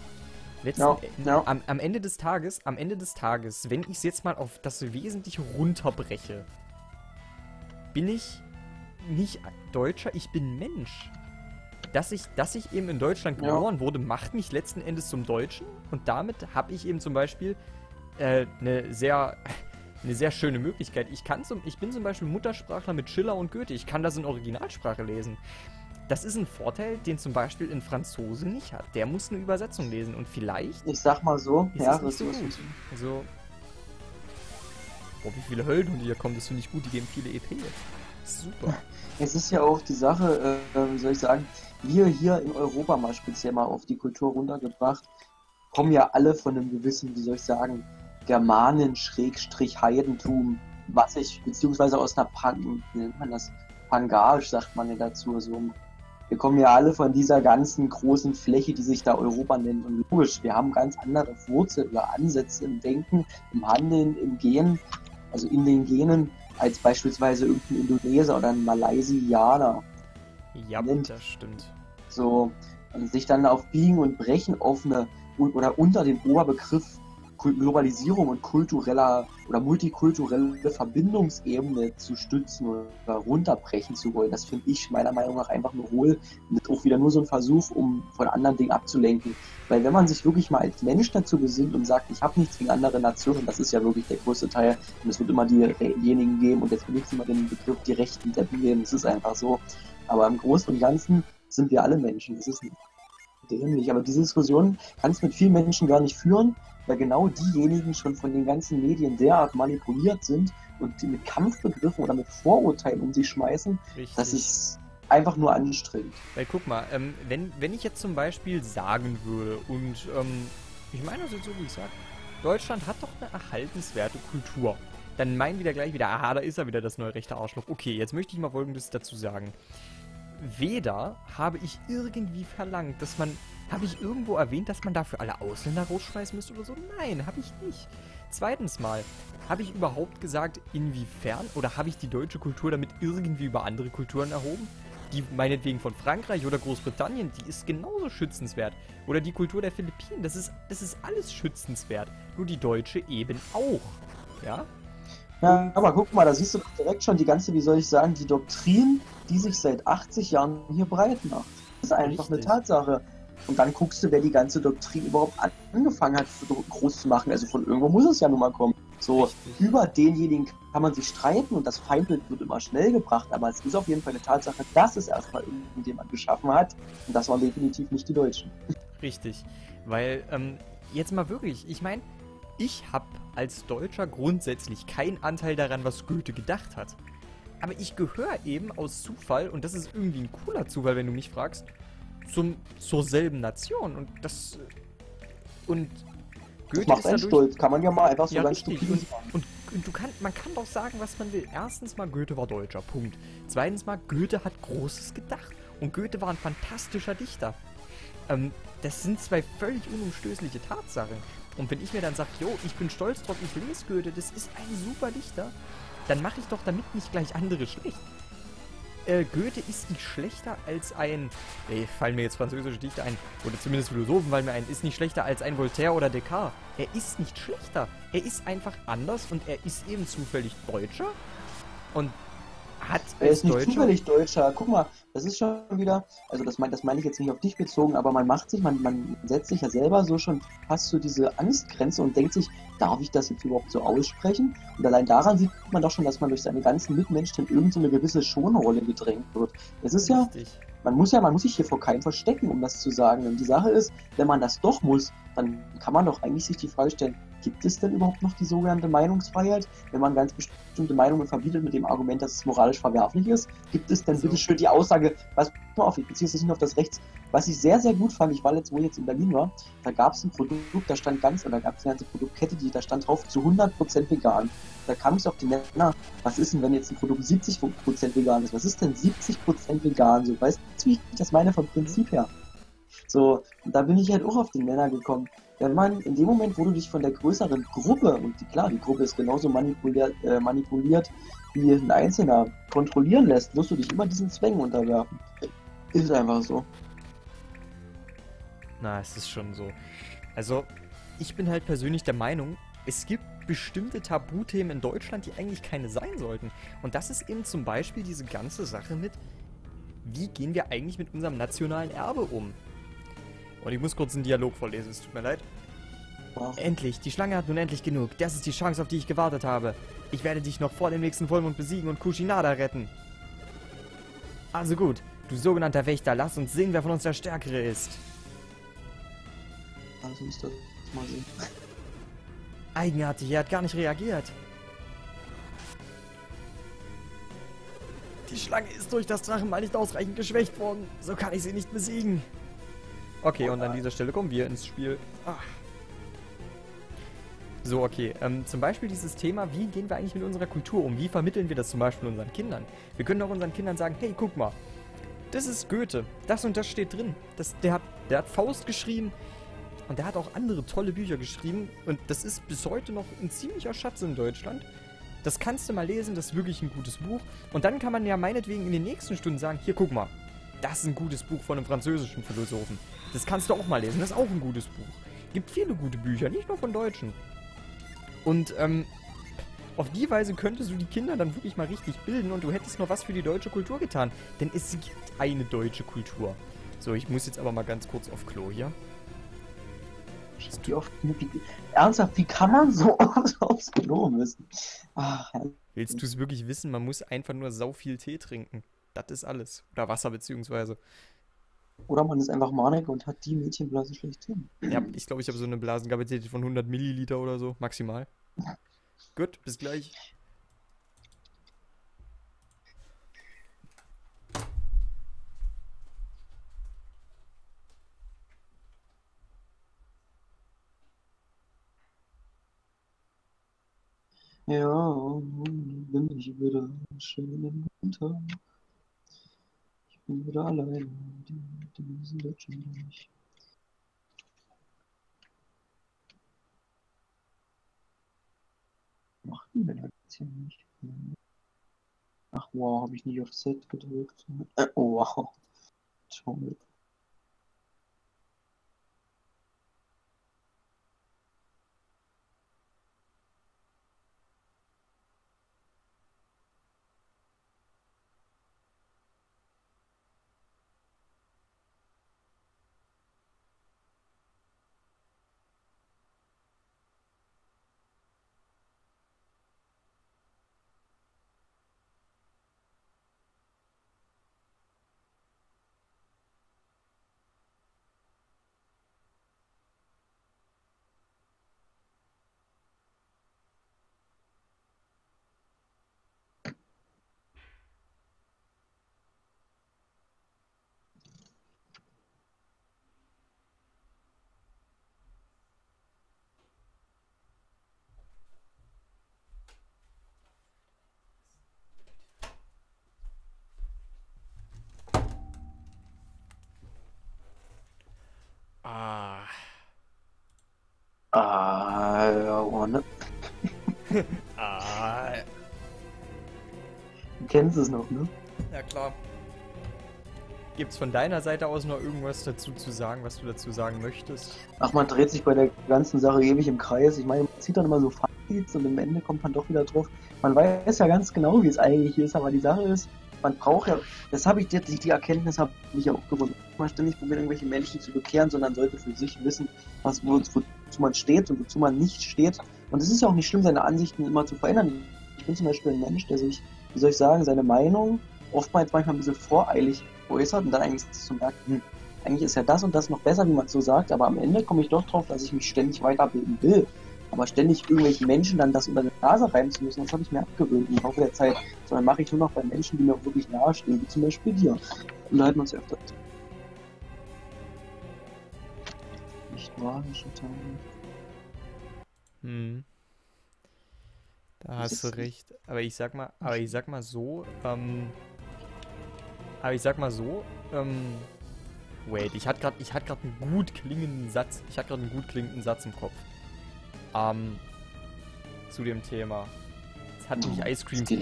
am Ende des Tages, wenn ich es jetzt mal auf das Wesentliche runterbreche, bin ich nicht Deutscher, ich bin Mensch. Dass ich eben in Deutschland geboren wurde, macht mich letzten Endes zum Deutschen und damit habe ich eben zum Beispiel eine sehr schöne Möglichkeit. Ich bin zum Beispiel Muttersprachler mit Schiller und Goethe, ich kann das in Originalsprache lesen. Das ist ein Vorteil, den zum Beispiel ein Franzose nicht hat. Der muss eine Übersetzung lesen und vielleicht... Ich sag mal so, ist es nicht so gut. Also... Boah, wie viele Höllen hier kommen, das finde ich gut, die geben viele EP. Super. Es ist ja auch die Sache, wie soll ich sagen, wir hier in Europa mal speziell mal auf die Kultur runtergebracht, kommen ja alle von einem gewissen, wie soll ich sagen, Germanen-Heidentum, beziehungsweise aus einer wie nennt man das? Pangage, sagt man ja dazu. So. Wir kommen ja alle von dieser ganzen großen Fläche, die sich da Europa nennt. Und logisch, wir haben ganz andere Wurzeln oder Ansätze im Denken, im Handeln, im Genen, also in den Genen, als beispielsweise irgendein Indoneser oder ein Malaysianer. Ja, das stimmt. So, und sich dann auf Biegen und Brechen auf oder unter den Oberbegriff Globalisierung und kultureller oder multikulturelle Verbindungsebene zu stützen oder runterbrechen zu wollen, das finde ich meiner Meinung nach einfach nur hohl und auch wieder nur so ein Versuch, um von anderen Dingen abzulenken. Weil wenn man sich wirklich mal als Mensch dazu besinnt und sagt, ich habe nichts gegen andere Nationen, und das ist ja wirklich der größte Teil, und es wird immer diejenigen geben, und jetzt benutzt immer den Begriff die Rechten der Bienen, es ist einfach so. Aber im Großen und Ganzen sind wir alle Menschen, das ist nicht. dämlich. Aber diese Diskussion kannst du mit vielen Menschen gar nicht führen, weil genau diejenigen schon von den ganzen Medien derart manipuliert sind und die mit Kampfbegriffen oder mit Vorurteilen um sich schmeißen, Richtig. das ist einfach nur anstrengend. Weil guck mal, wenn ich jetzt zum Beispiel sagen würde, und ich meine das jetzt so, wie ich sage, Deutschland hat doch eine erhaltenswerte Kultur. Dann meinen wir gleich wieder, aha, da ist er wieder, das neue rechte Arschloch. Okay, jetzt möchte ich mal Folgendes dazu sagen. Weder habe ich irgendwie verlangt, dass man... Habe ich irgendwo erwähnt, dass man dafür alle Ausländer rausschmeißen müsste oder so? Nein, habe ich nicht. Zweitens mal, habe ich überhaupt gesagt, inwiefern, oder habe ich die deutsche Kultur damit irgendwie über andere Kulturen erhoben? Die meinetwegen von Frankreich oder Großbritannien, die ist genauso schützenswert. Oder die Kultur der Philippinen, das ist alles schützenswert. Nur die deutsche eben auch. Ja? Ja, aber guck mal, da siehst du direkt schon die ganze, wie soll ich sagen, die Doktrin, die sich seit 80 Jahren hier breit macht. Das ist einfach eine Tatsache. Und dann guckst du, wer die ganze Doktrin überhaupt angefangen hat, groß zu machen. Also von irgendwo muss es ja nun mal kommen. So, Richtig. über denjenigen kann man sich streiten und das Feindbild wird immer schnell gebracht. Aber es ist auf jeden Fall eine Tatsache, dass es erstmal irgendjemand geschaffen hat. Und das waren definitiv nicht die Deutschen. Richtig. Weil, jetzt mal wirklich, ich meine, ich habe als Deutscher grundsätzlich keinen Anteil daran, was Goethe gedacht hat. Aber ich gehöre eben aus Zufall, und das ist irgendwie ein cooler Zufall, wenn du mich fragst, zur selben Nation. Und das... Und Goethe Das macht ist einen dadurch... stolz, kann man ja mal einfach so Ja, ganz richtig. stupide sagen. Und man kann doch sagen, was man will. Erstens mal, Goethe war Deutscher, Punkt. Zweitens mal, Goethe hat Großes gedacht. Und Goethe war ein fantastischer Dichter. Das sind zwei völlig unumstößliche Tatsachen. Und wenn ich mir dann sage, jo, ich bin stolz drauf, ich lese Goethe, das ist ein super Dichter, dann mache ich doch damit nicht gleich andere schlecht. Goethe ist nicht schlechter als ein... fallen mir jetzt französische Dichter ein, oder zumindest Philosophen fallen mir ein, ist nicht schlechter als ein Voltaire oder Descartes. Er ist nicht schlechter. Er ist einfach anders und er ist eben zufällig Deutscher und hat Er als ist nicht Deutscher... zufällig Deutscher. Guck mal, das ist schon wieder, also das meine ich jetzt nicht auf dich bezogen, aber man setzt sich ja selber so schon fast so diese Angstgrenze und denkt sich, darf ich das jetzt überhaupt so aussprechen? Und allein daran sieht man doch schon, dass man durch seine ganzen Mitmenschen in irgendeine gewisse Schonrolle gedrängt wird. Es ist ja, Richtig. man muss sich hier vor keinem verstecken, um das zu sagen. Und die Sache ist, wenn man das doch muss, dann kann man doch eigentlich sich die Frage stellen, gibt es denn überhaupt noch die sogenannte Meinungsfreiheit? Wenn man ganz bestimmte Meinungen verbietet mit dem Argument, dass es moralisch verwerflich ist, gibt es denn So. bitteschön die Aussage, was, mal auf, ich beziehe es nicht auf das Rechts, was ich sehr, sehr gut fand, wo ich jetzt in Berlin war, da gab es ein Produkt, da stand da gab es eine ganze Produktkette, da stand drauf zu 100% vegan. Da kam es auf den Nenner, was ist denn, wenn jetzt ein Produkt 70% vegan ist? Was ist denn 70% vegan? So, weißt du, wie ich das meine vom Prinzip her? So, und da bin ich halt auch auf den Nenner gekommen. Wenn man in dem Moment, wo du dich von der größeren Gruppe, und die Gruppe ist genauso manipuliert wie ein Einzelner, kontrollieren lässt, musst du dich immer diesen Zwängen unterwerfen. Ist einfach so. Na, es ist schon so. Also, ich bin halt persönlich der Meinung, es gibt bestimmte Tabuthemen in Deutschland, die eigentlich keine sein sollten. Und das ist eben zum Beispiel diese ganze Sache mit, wie gehen wir eigentlich mit unserem nationalen Erbe um? Und ich muss kurz einen Dialog vorlesen, es tut mir leid. Wow. Endlich, die Schlange hat nun endlich genug. Das ist die Chance, auf die ich gewartet habe. Ich werde dich noch vor dem nächsten Vollmond besiegen und Kushinada retten. Also gut, du sogenannter Wächter, lass uns sehen, wer von uns der Stärkere ist. Also müsst ihr das mal sehen. Eigenartig, er hat gar nicht reagiert. Die Schlange ist durch das Drachenmal nicht ausreichend geschwächt worden. So kann ich sie nicht besiegen. Okay, und an dieser Stelle kommen wir ins Spiel. Ach. So, okay. Zum Beispiel dieses Thema, wie gehen wir eigentlich mit unserer Kultur um? Wie vermitteln wir das zum Beispiel unseren Kindern? Wir können auch unseren Kindern sagen, hey, guck mal, das ist Goethe. Das und das steht drin. Der hat Faust geschrieben und der hat auch andere tolle Bücher geschrieben. Und das ist bis heute noch ein ziemlicher Schatz in Deutschland. Das kannst du mal lesen, das ist wirklich ein gutes Buch. Und dann kann man ja meinetwegen in den nächsten Stunden sagen, hier, guck mal, das ist ein gutes Buch von einem französischen Philosophen. Das kannst du auch mal lesen, das ist auch ein gutes Buch. Gibt viele gute Bücher, nicht nur von Deutschen. Und, auf die Weise könntest du die Kinder dann wirklich mal richtig bilden und du hättest noch was für die deutsche Kultur getan. Denn es gibt eine deutsche Kultur. So, ich muss jetzt aber mal ganz kurz auf Klo hier. Ernsthaft, wie kann man so oft aufs Klo müssen? Ach, Willst du es wirklich wissen? Man muss einfach nur sau viel Tee trinken. Das ist alles. Oder Wasser beziehungsweise. Oder man ist einfach Manik und hat die Mädchenblase schlechthin. Ja, ich glaube, ich habe so eine Blasenkapazität von 100 Milliliter oder so, maximal. Gut, bis gleich. Ja, und bin ich wieder schönen guten Tag. Ich bin wieder alleine, diesen deutschen durch. Macht denn der jetzt hier nicht? Ach wow, habe ich nicht auf Set gedrückt. Oh wow. Toll. Ah. Ja, ne? Ah. Du kennst es noch, ne? Ja, klar. Gibt's von deiner Seite aus noch irgendwas dazu zu sagen, was du dazu sagen möchtest? Ach, man dreht sich bei der ganzen Sache ewig im Kreis. Ich meine, man zieht dann immer so Fazits und am Ende kommt man doch wieder drauf. Man weiß ja ganz genau, wie es eigentlich ist, aber die Sache ist, man braucht ja, das habe ich jetzt, die Erkenntnis habe ich ja auch gewonnen. Man ständig probiert, irgendwelche Menschen zu bekehren, sondern sollte für sich wissen, wozu man steht und wozu man nicht steht. Und es ist ja auch nicht schlimm, seine Ansichten immer zu verändern. Ich bin zum Beispiel ein Mensch, der sich, wie soll ich sagen, seine Meinung oftmals manchmal ein bisschen voreilig äußert und dann eigentlich so merkt, eigentlich ist ja das und das noch besser, wie man es so sagt, aber am Ende komme ich doch drauf, dass ich mich ständig weiterbilden will. Aber ständig irgendwelchen Menschen dann das unter die Nase reiben zu müssen, das habe ich mir abgewöhnt im Laufe der Zeit. Sondern mache ich nur noch bei Menschen, die mir auch wirklich nahestehen, wie zum Beispiel dir. Und da halten wir uns öfter. Nicht wahr, Tage. Da hast du recht. Aber ich sag mal so, wait, ich hatte gerade einen gut klingenden Satz. Im Kopf. Zu dem Thema. Jetzt hat mich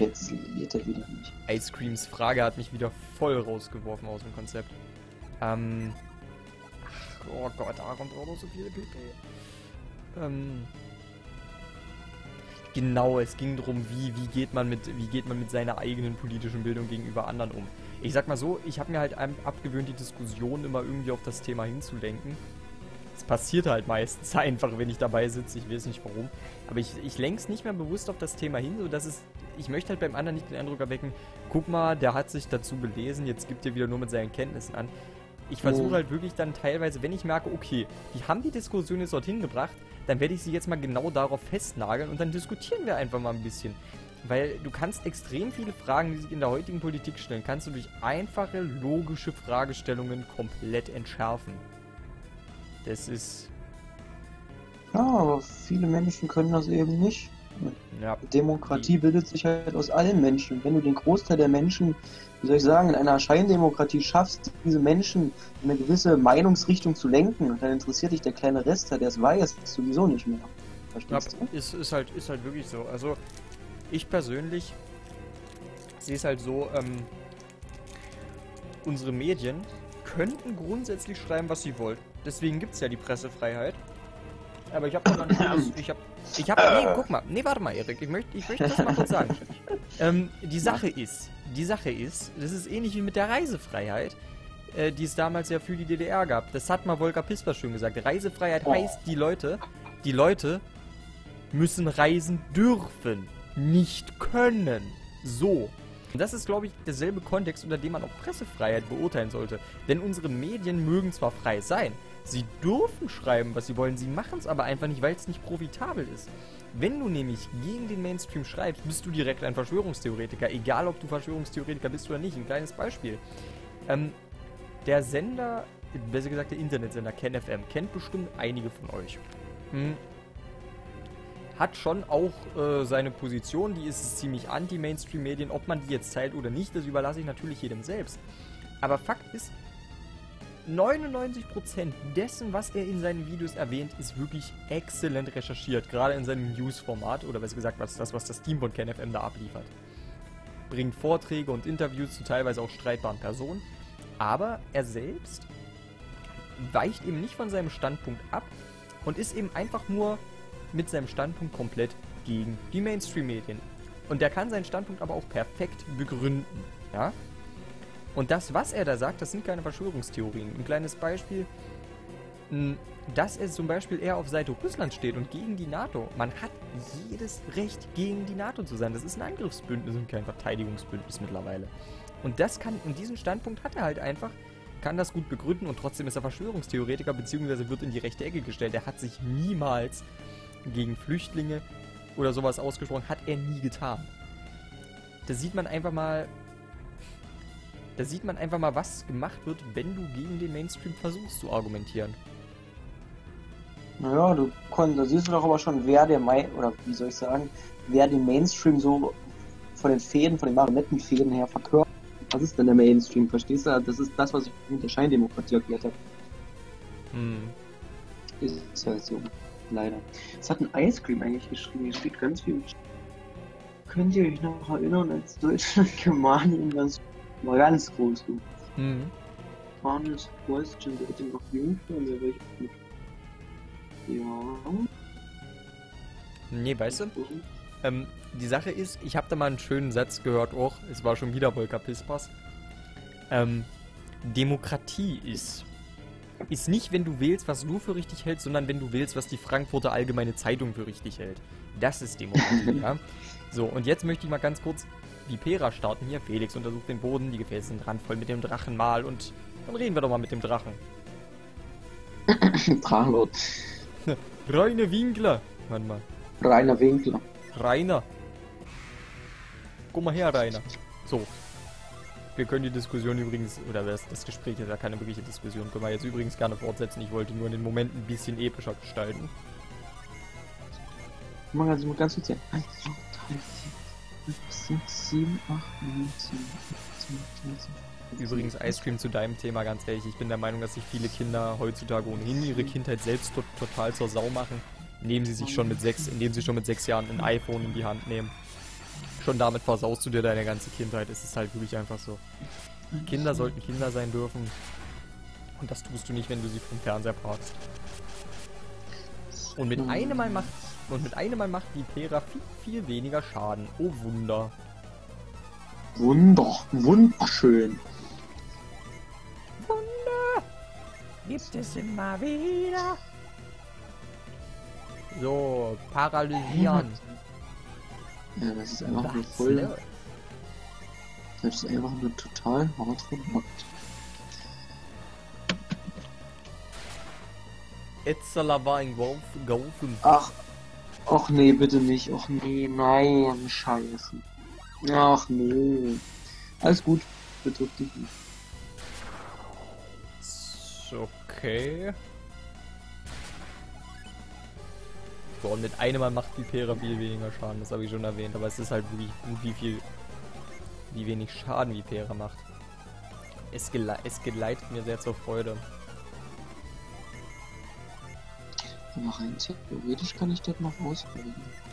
Ice Creams Frage hat mich wieder voll rausgeworfen aus dem Konzept. Ach, oh Gott, da kommt auch noch so viele PP. Genau, es ging darum, wie geht man mit seiner eigenen politischen Bildung gegenüber anderen um. Ich sag mal so, ich habe mir halt abgewöhnt, die Diskussion immer irgendwie auf das Thema hinzulenken. Es passiert halt meistens einfach, wenn ich dabei sitze, ich weiß nicht warum. Aber ich lenke es nicht mehr bewusst auf das Thema hin, sodass ich möchte halt beim anderen nicht den Eindruck erwecken, guck mal, der hat sich dazu belesen, jetzt gibt er wieder nur mit seinen Kenntnissen an. Ich versuche halt wirklich dann teilweise, wenn ich merke, okay, die haben die Diskussion jetzt dorthin gebracht, dann werde ich sie jetzt mal genau darauf festnageln und dann diskutieren wir einfach mal ein bisschen. Weil du kannst extrem viele Fragen, die sich in der heutigen Politik stellen, kannst du durch einfache, logische Fragestellungen komplett entschärfen. Das ist... Ja, aber viele Menschen können das eben nicht. Ja, Demokratie bildet sich halt aus allen Menschen. Wenn du den Großteil der Menschen, wie soll ich sagen, in einer Scheindemokratie schaffst, diese Menschen in eine gewisse Meinungsrichtung zu lenken, dann interessiert dich der kleine Rest, der es weiß, sowieso nicht mehr. Verstehst du? Ist halt wirklich so. Also, ich persönlich sehe es halt so, unsere Medien könnten grundsätzlich schreiben, was sie wollen. Deswegen gibt es ja die Pressefreiheit. Aber ich habe noch nicht... Nee, guck mal. Nee, warte mal, Erik. Ich möchte das mal kurz sagen. Die Sache ist, das ist ähnlich wie mit der Reisefreiheit, die es damals ja für die DDR gab. Das hat mal Volker Pispers schön gesagt. Reisefreiheit heißt, die Leute müssen reisen dürfen, nicht können. So. Und das ist, glaube ich, derselbe Kontext, unter dem man auch Pressefreiheit beurteilen sollte. Denn unsere Medien mögen zwar frei sein, sie dürfen schreiben, was sie wollen, sie machen es aber einfach nicht, weil es nicht profitabel ist. Wenn du nämlich gegen den Mainstream schreibst, bist du direkt ein Verschwörungstheoretiker, egal ob du Verschwörungstheoretiker bist oder nicht. Ein kleines Beispiel. Der Sender, besser gesagt der Internetsender KenFM, kennt bestimmt einige von euch. Hat schon auch seine Position, die ist ziemlich anti-Mainstream-Medien. Ob man die jetzt teilt oder nicht, das überlasse ich natürlich jedem selbst. Aber Fakt ist, 99% dessen, was er in seinen Videos erwähnt, ist wirklich exzellent recherchiert. Gerade in seinem News-Format, oder besser gesagt, was das Team von KenFM da abliefert. Bringt Vorträge und Interviews zu teilweise auch streitbaren Personen. Aber er selbst weicht eben nicht von seinem Standpunkt ab und ist eben einfach nur mit seinem Standpunkt komplett gegen die Mainstream-Medien. Und der kann seinen Standpunkt aber auch perfekt begründen, ja? Und das, was er da sagt, das sind keine Verschwörungstheorien. Ein kleines Beispiel, dass er zum Beispiel eher auf Seite Russland steht und gegen die NATO. Man hat jedes Recht, gegen die NATO zu sein. Das ist ein Angriffsbündnis und kein Verteidigungsbündnis mittlerweile. Und diesen Standpunkt hat er halt einfach, kann das gut begründen und trotzdem ist er Verschwörungstheoretiker, beziehungsweise wird in die rechte Ecke gestellt. Er hat sich niemals gegen Flüchtlinge oder sowas ausgesprochen, hat er nie getan. Da sieht man einfach mal, was gemacht wird, wenn du gegen den Mainstream versuchst zu argumentieren. Naja, da siehst du doch aber schon, wer den Mainstream so von den Marionettenfäden her verkörpert. Was ist denn der Mainstream, verstehst du? Das ist das, was ich mit der Scheindemokratie erklärt habe. Ist halt so, leider. Es hat ein Ice Cream eigentlich geschrieben, hier steht ganz viel. Könnt ihr euch noch erinnern, als Deutschland Germanien war ganz groß, du. Farmers question getting of Jungfrau und welche mit. Ja. Nee, weißt du? Die Sache ist, ich habe da mal einen schönen Satz gehört auch, es war schon wieder Volker Pispers. Demokratie ist nicht, wenn du wählst, was du für richtig hältst, sondern wenn du wählst, was die Frankfurter Allgemeine Zeitung für richtig hält. Das ist Demokratie, ja. So, und jetzt möchte ich mal ganz kurz Vipera starten hier. Felix untersucht den Boden, die Gefäße sind randvoll mit dem Drachenmal und dann reden wir doch mal mit dem Drachen. Drachenlord. Rainer Winkler. Warte mal. Rainer Winkler. Rainer. Komm mal her, Rainer. So. Wir können die Diskussion übrigens, oder das Gespräch ist ja keine wirkliche Diskussion, können wir jetzt übrigens gerne fortsetzen. Ich wollte nur den Moment ein bisschen epischer gestalten. Mal ganz kurz hier. 1, 2, 3, 4, 5, 6, 7, 8, 9, 10, 11, 12, Übrigens, Ice Cream zu deinem Thema, ganz ehrlich, ich bin der Meinung, dass sich viele Kinder heutzutage ohnehin ihre Kindheit selbst total zur Sau machen, indem sie schon mit 6 Jahren ein iPhone in die Hand nehmen. Schon damit versaust du dir deine ganze Kindheit. Es ist halt wirklich einfach so. Kinder sollten Kinder sein dürfen. Und das tust du nicht, wenn du sie vom Fernseher parkst. Und mit einem Mal macht Vipera viel, viel weniger Schaden. Oh Wunder. Wunderschön. Wunder gibt es immer wieder. So, paralysieren. Ja, das ist einfach nur voll. Das ist einfach nur total hart verbockt. Etzela war ein Golfen. Ach nee, bitte nicht. Ach nee, nein, scheiße. Ach nee. Alles gut, betrifft dich nicht. Okay. So, und mit einem Mal macht Vipera viel weniger Schaden, das habe ich schon erwähnt, aber es ist halt wirklich, wie wenig Schaden Vipera macht. Es geleitet mir sehr zur Freude. Aber rein theoretisch kann ich das noch ausprobieren.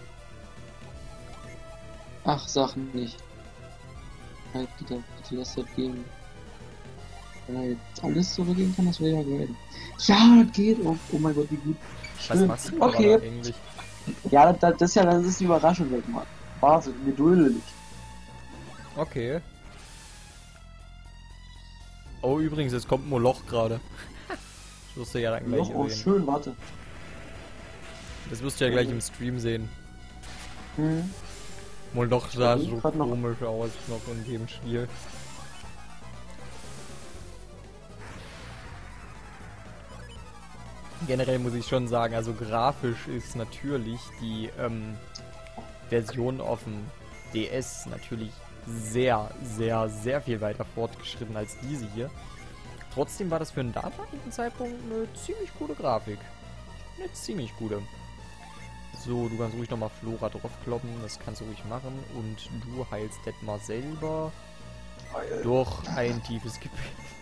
Ach, Sachen nicht. Halt, bitte lass das gehen. Wenn er jetzt alles so dagegen kann, das wäre ja geil. Ja, das geht! Oh mein Gott, wie gut. Was machst du okay. Eigentlich? Ja, das ist die Überraschung, weg, Mann. Warte, geduldig. Okay. Oh, übrigens, es kommt ein Moloch gerade. Das wirst du ja dann gleich oh, sehen. schön, warte. Das wirst du ja gleich im Stream sehen. Moloch sah Ich so grad noch- komisch aus noch in dem Spiel. Generell muss ich schon sagen, also grafisch ist natürlich die Version auf dem DS natürlich sehr, sehr, sehr viel weiter fortgeschritten als diese hier. Trotzdem war das für einen damaligen Zeitpunkt eine ziemlich gute Grafik. Eine ziemlich gute. So, du kannst ruhig nochmal Flora draufkloppen, das kannst du ruhig machen. Und du heilst Detmar selber durch ein tiefes Gebet.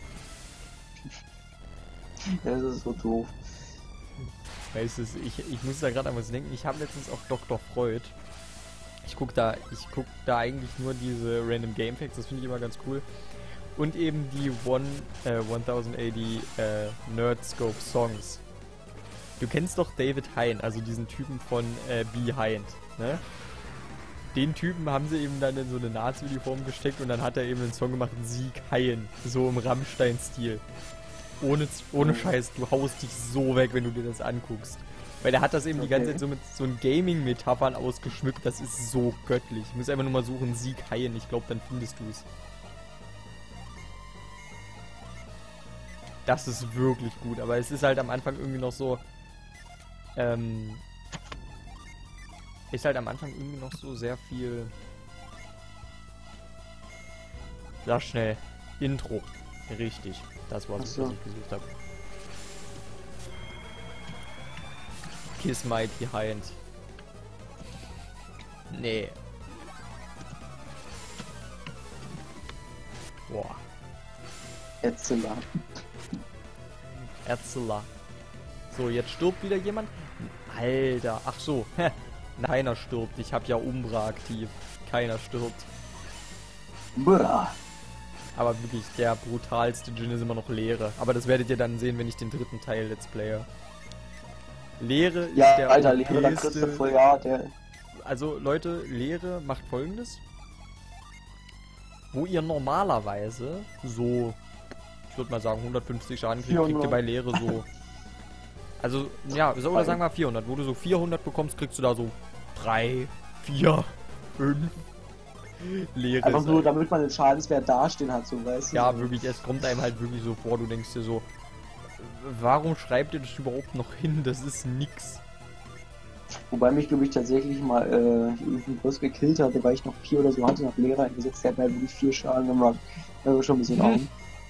Das ist so doof. Weißt du, ich muss da gerade an was denken. Ich habe letztens auf Dr. Freud. Ich guck da eigentlich nur diese Random Game Facts, das finde ich immer ganz cool. Und eben die 1080 Nerdscope Songs. Du kennst doch David Hein, also diesen Typen von Behind, ne? Den Typen haben sie eben dann in so eine Nazi-Uniform gesteckt und dann hat er eben einen Song gemacht, Sieg Hein, so im Rammstein-Stil. Ohne Scheiß, du haust dich so weg, wenn du dir das anguckst. Weil der hat das eben die ganze Zeit so mit so einen Gaming-Metaphern ausgeschmückt, das ist so göttlich. Ich muss einfach nur mal suchen, Sieg Haien, ich glaube, dann findest du es. Das ist wirklich gut, aber es ist halt am Anfang irgendwie noch so, sehr viel... Sag schnell, Intro. Richtig, das war so, was ich gesucht habe. Kiss My Behind. Nee. Boah. Erzähler. Erzähler. So, jetzt stirbt wieder jemand. Alter, ach so. Keiner stirbt. Ich habe ja Umbra aktiv. Keiner stirbt. Bra. Aber wirklich, der brutalste Djinn ist immer noch Leere. Aber das werdet ihr dann sehen, wenn ich den dritten Teil Let's Player. Leere ist Ja, der Alter, Lehre, dann kriegst du OPste. voll, ja, der... Also Leute, Leere macht Folgendes. Wo ihr normalerweise so, ich würde mal sagen 150 Schaden kriegt, kriegt ihr bei Leere so... Also, ja, so, oder sagen wir 400. Wo du so 400 bekommst, kriegst du da so 3, 4, 5 Leere. Einfach nur, damit man den Schadenswert dastehen hat, so, weißt du? Ja, wirklich, es kommt einem halt wirklich so vor, du denkst dir so, warum schreibt ihr das überhaupt noch hin? Das ist nix. Wobei mich, glaube ich, tatsächlich mal irgendein Boss gekillt hatte, weil ich noch 4 oder so hatte, nach Lehrer eingesetzt, der hat mir halt wirklich 4 Schaden gemacht. Das war schon ein bisschen Augen.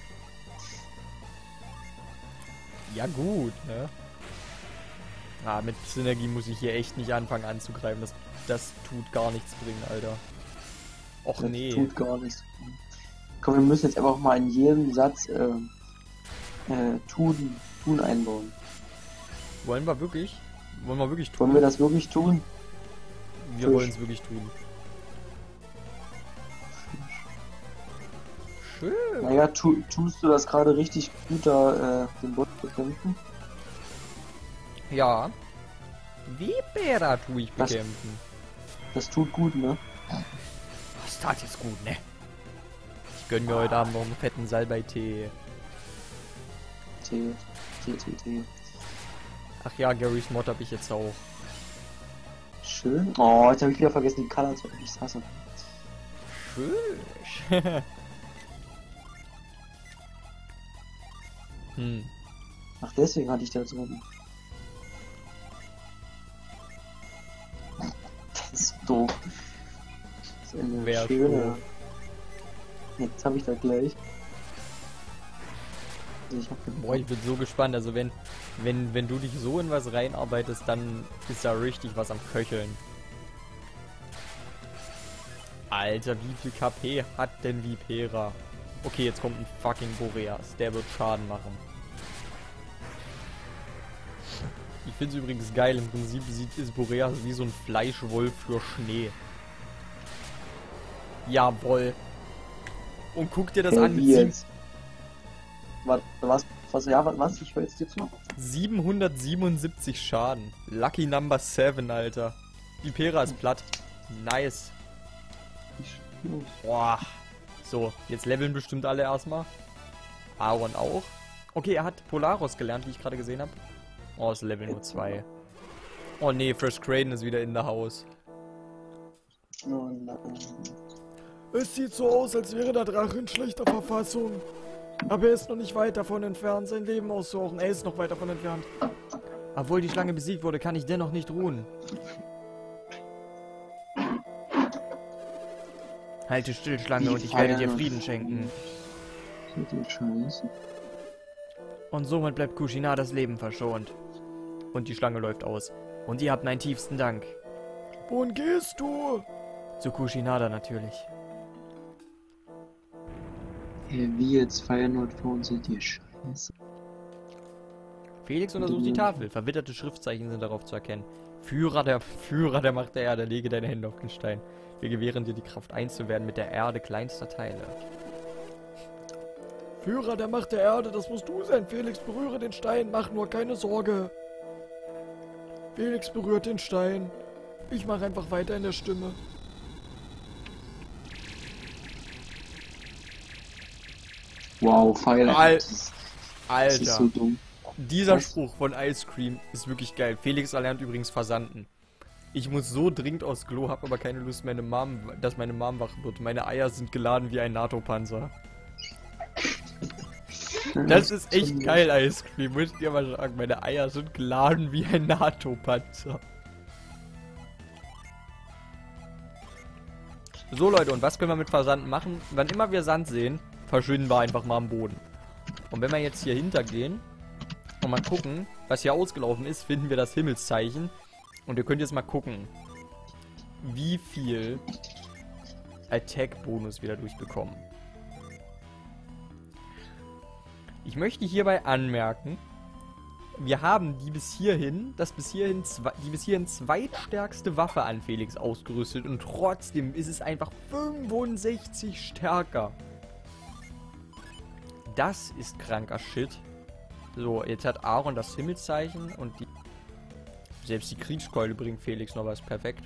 Ja gut, ne? Ah, mit Synergie muss ich hier echt nicht anfangen anzugreifen. Das tut gar nichts bringen, Alter. Och Das nee. tut gar nichts. Komm, wir müssen jetzt einfach mal in jedem Satz tun einbauen. Wollen wir wirklich? Wollen wir wirklich tun? Wollen wir das wirklich tun? Wir wollen es wirklich tun. Schön. Naja, tust du das gerade richtig gut, da den Bot bekämpfen? Ja. Vipera tue ich Was? bekämpfen. Das tut gut, ne? Das tat jetzt gut, ne? Ich gönn mir heute Abend noch einen fetten Salbei-Tee. T. Ach ja, Garys Mod habe ich jetzt auch. Schön. Oh, jetzt habe ich wieder vergessen, die Color zu ich hasse. Schön. Ach, deswegen hatte ich das so. Das ist doof. Das ist eine Wer ist schöne. doof? Jetzt habe ich das gleich. Also ich hab Boah, ich bin so gespannt. Also wenn du dich so in was reinarbeitest, dann ist da richtig was am Köcheln. Alter, wie viel KP hat denn Vipera? Okay, jetzt kommt ein fucking Boreas. Der wird Schaden machen. Ich finde es übrigens geil. Im Prinzip ist Boreas wie so ein Fleischwolf für Schnee. Jawohl. Und guck dir das an mit jetzt. Was? Ich höre jetzt dir zu. 777 Schaden. Lucky Number 7, Alter. Vipera ist platt. Nice. Boah. So, jetzt leveln bestimmt alle erstmal. Aaron auch. Okay, er hat Polaros gelernt, wie ich gerade gesehen habe. Oh, ist Level nur 2. Oh nee, Fresh Kraden ist wieder in der Haus. Oh nein. Es sieht so aus, als wäre der Drache in schlechter Verfassung. Aber er ist noch nicht weit davon entfernt, sein Leben auszusuchen. Er ist noch weit davon entfernt. Obwohl die Schlange besiegt wurde, kann ich dennoch nicht ruhen. Halte still, Schlange, und ich werde dir Frieden schenken. Scheiße. Und somit bleibt Kushina das Leben verschont. Und die Schlange läuft aus. Und ihr habt meinen tiefsten Dank. Wohin gehst du? Zu Kushinada natürlich. Hey, wie jetzt Feyenoord für uns sind die Scheiße. Felix untersucht die Tafel. Verwitterte Schriftzeichen sind darauf zu erkennen. Führer der Macht der Erde, lege deine Hände auf den Stein. Wir gewähren dir die Kraft, eins zu werden mit der Erde kleinster Teile. Führer der Macht der Erde, das musst du sein. Felix, berühre den Stein, mach nur keine Sorge. Felix berührt den Stein. Ich mache einfach weiter in der Stimme. Wow, Feyenoord. Alter. Das ist so dumm. Dieser Was? Spruch von Ice Cream ist wirklich geil. Felix erlernt übrigens Versanden. Ich muss so dringend aufs Klo, hab aber keine Lust, dass meine Mom wach wird. Meine Eier sind geladen wie ein NATO-Panzer. Das ist echt geil, Ice Cream. Müsst ihr mal sagen. Meine Eier sind geladen wie ein NATO-Panzer. So, Leute, und was können wir mit Versanden machen? Wann immer wir Sand sehen, verschwinden wir einfach mal am Boden. Und wenn wir jetzt hier hintergehen und mal gucken, was hier ausgelaufen ist, finden wir das Himmelszeichen. Und ihr könnt jetzt mal gucken, wie viel Attack-Bonus wir dadurch bekommen. Ich möchte hierbei anmerken, wir haben die bis hierhin zweitstärkste Waffe an Felix ausgerüstet und trotzdem ist es einfach 65 stärker. Das ist kranker Shit. So, jetzt hat Aaron das Himmelszeichen und selbst die Kriegskeule bringt Felix noch was. Perfekt.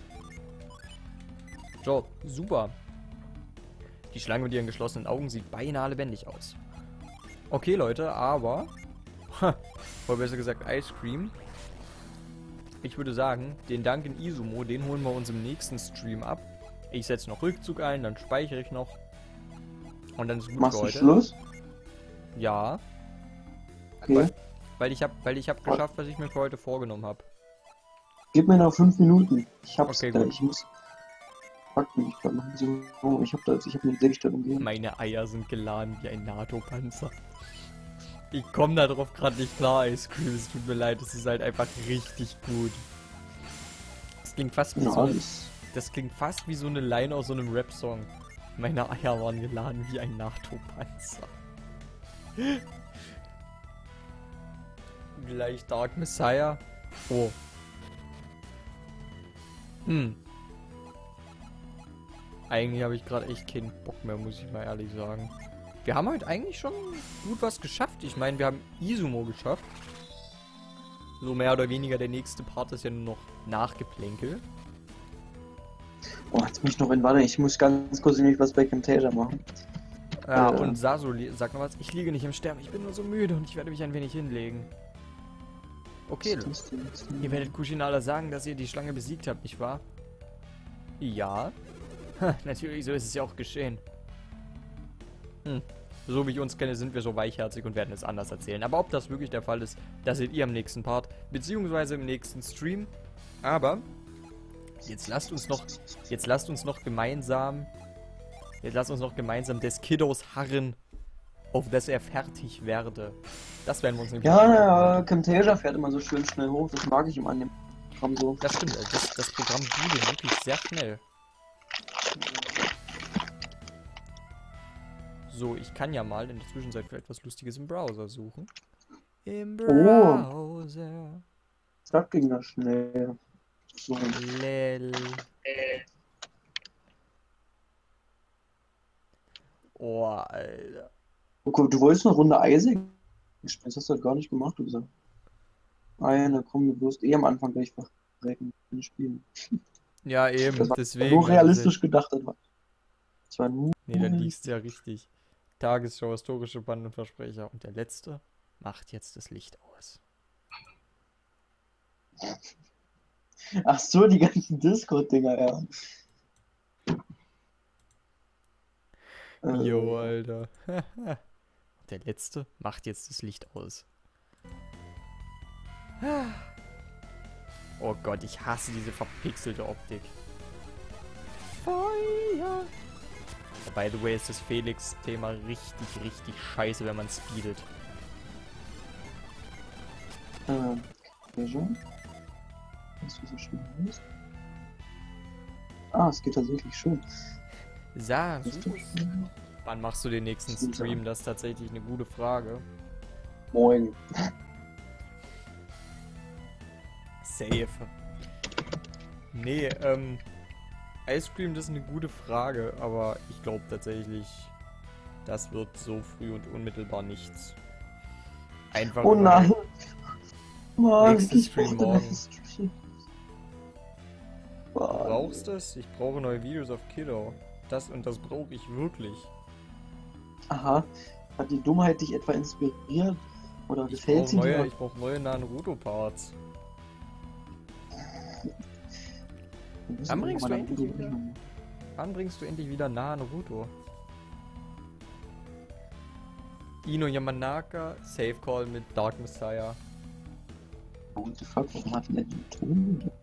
So, super. Die Schlange mit ihren geschlossenen Augen sieht beinahe lebendig aus. Okay, Leute, aber... oder besser gesagt Ice Cream. Ich würde sagen, den Dank in Izumo, den holen wir uns im nächsten Stream ab. Ich setze noch Rückzug ein, dann speichere ich noch. Und dann ist gut Machst für du heute. Schluss? Ja. Okay. Weil ich hab geschafft, was ich mir für heute vorgenommen habe. Gib mir noch 5 Minuten. Ich hab's Okay, gleich. gut. Ich muss... Fuck mich, ich machen so... Ich hab eine Sehstellung gegeben. Meine Eier sind geladen wie ein NATO-Panzer. Ich komme da drauf gerade nicht klar, Ice Cream. Es tut mir leid, es ist halt einfach richtig gut. Das klingt fast wie Ja, das klingt fast wie so eine Line aus so einem Rap-Song. Meine Eier waren geladen wie ein NATO-Panzer. Gleich Dark Messiah. Oh. Eigentlich habe ich gerade echt keinen Bock mehr, muss ich mal ehrlich sagen. Wir haben heute eigentlich schon gut was geschafft. Ich meine, wir haben Izumo geschafft. So mehr oder weniger der nächste Part ist ja nur noch Nachgeplänkel. Oh, jetzt muss ich noch in Warte. Ich muss ganz kurz nämlich was bei Camtasia machen. Ja, und Saso sagt noch was. Ich liege nicht im Sterben, ich bin nur so müde und ich werde mich ein wenig hinlegen. Okay, ihr werdet Kushinada sagen, dass ihr die Schlange besiegt habt, nicht wahr? Ja. Natürlich, so ist es ja auch geschehen. So wie ich uns kenne, sind wir so weichherzig und werden es anders erzählen. Aber ob das wirklich der Fall ist, das seht ihr im nächsten Part, beziehungsweise im nächsten Stream. Aber jetzt lasst uns noch gemeinsam des Kiddos harren, auf das er fertig werde. Das werden wir uns nämlich... Ja, Camtasia fährt immer so schön schnell hoch. Das mag ich immer an dem Programm so. Das stimmt, das Programm bude wirklich sehr schnell. So, ich kann ja mal in der Zwischenzeit für etwas Lustiges im Browser suchen. Im Browser. Zack, ging das schnell. So. Lel. Oh, Alter. Okay, du wolltest eine Runde Isaac spielen, das hast du halt gar nicht gemacht, du gesagt. Eine, komm, du wirst am Anfang gleich verrecken spielen. Ja, eben, Das war deswegen. so realistisch gedacht. Das war nur... Nee, dann liegst du ja richtig. Tagesschau, historische Band und Versprecher. Und der letzte macht jetzt das Licht aus. Ach so, die ganzen Discord-Dinger, ja. Jo, Alter. Der letzte macht jetzt das Licht aus. Oh Gott, ich hasse diese verpixelte Optik. Feuer! By the way ist das Felix-Thema richtig, richtig scheiße, wenn man speedet. Pleasure. Was für so schön ist. Ah, es geht tatsächlich schön. Sa, Ist das schön? wann machst du den nächsten Stream? Das ist tatsächlich eine gute Frage. Moin. Safe. Nee, Ice Cream, das ist eine gute Frage, aber ich glaube tatsächlich, das wird so früh und unmittelbar nichts. Einfach Oh nein! Mann, Nächster ich Stream brauchte morgen. das Stream. Du brauchst es? Ich brauche neue Videos auf Kiddo. Das und das brauche ich wirklich. Aha. Hat die Dummheit dich etwa inspiriert? Oder Ich gefällt brauche sie dir? ich brauch neue Naruto-Parts. Wir müssen Wann bringst mal du Naruto endlich wieder? bringen. Wann bringst du endlich wieder Naruto? Ino Yamanaka, Safe Call mit Dark Messiah. What the fuck, warum hat denn der den Ton?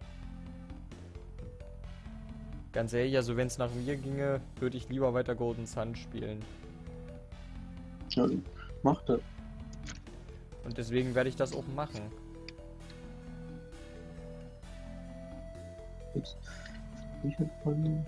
Ganz ehrlich, also wenn es nach mir ginge, würde ich lieber weiter Golden Sun spielen. Ja, mach das. Und deswegen werde ich das auch machen. Jetzt. Ich hab von...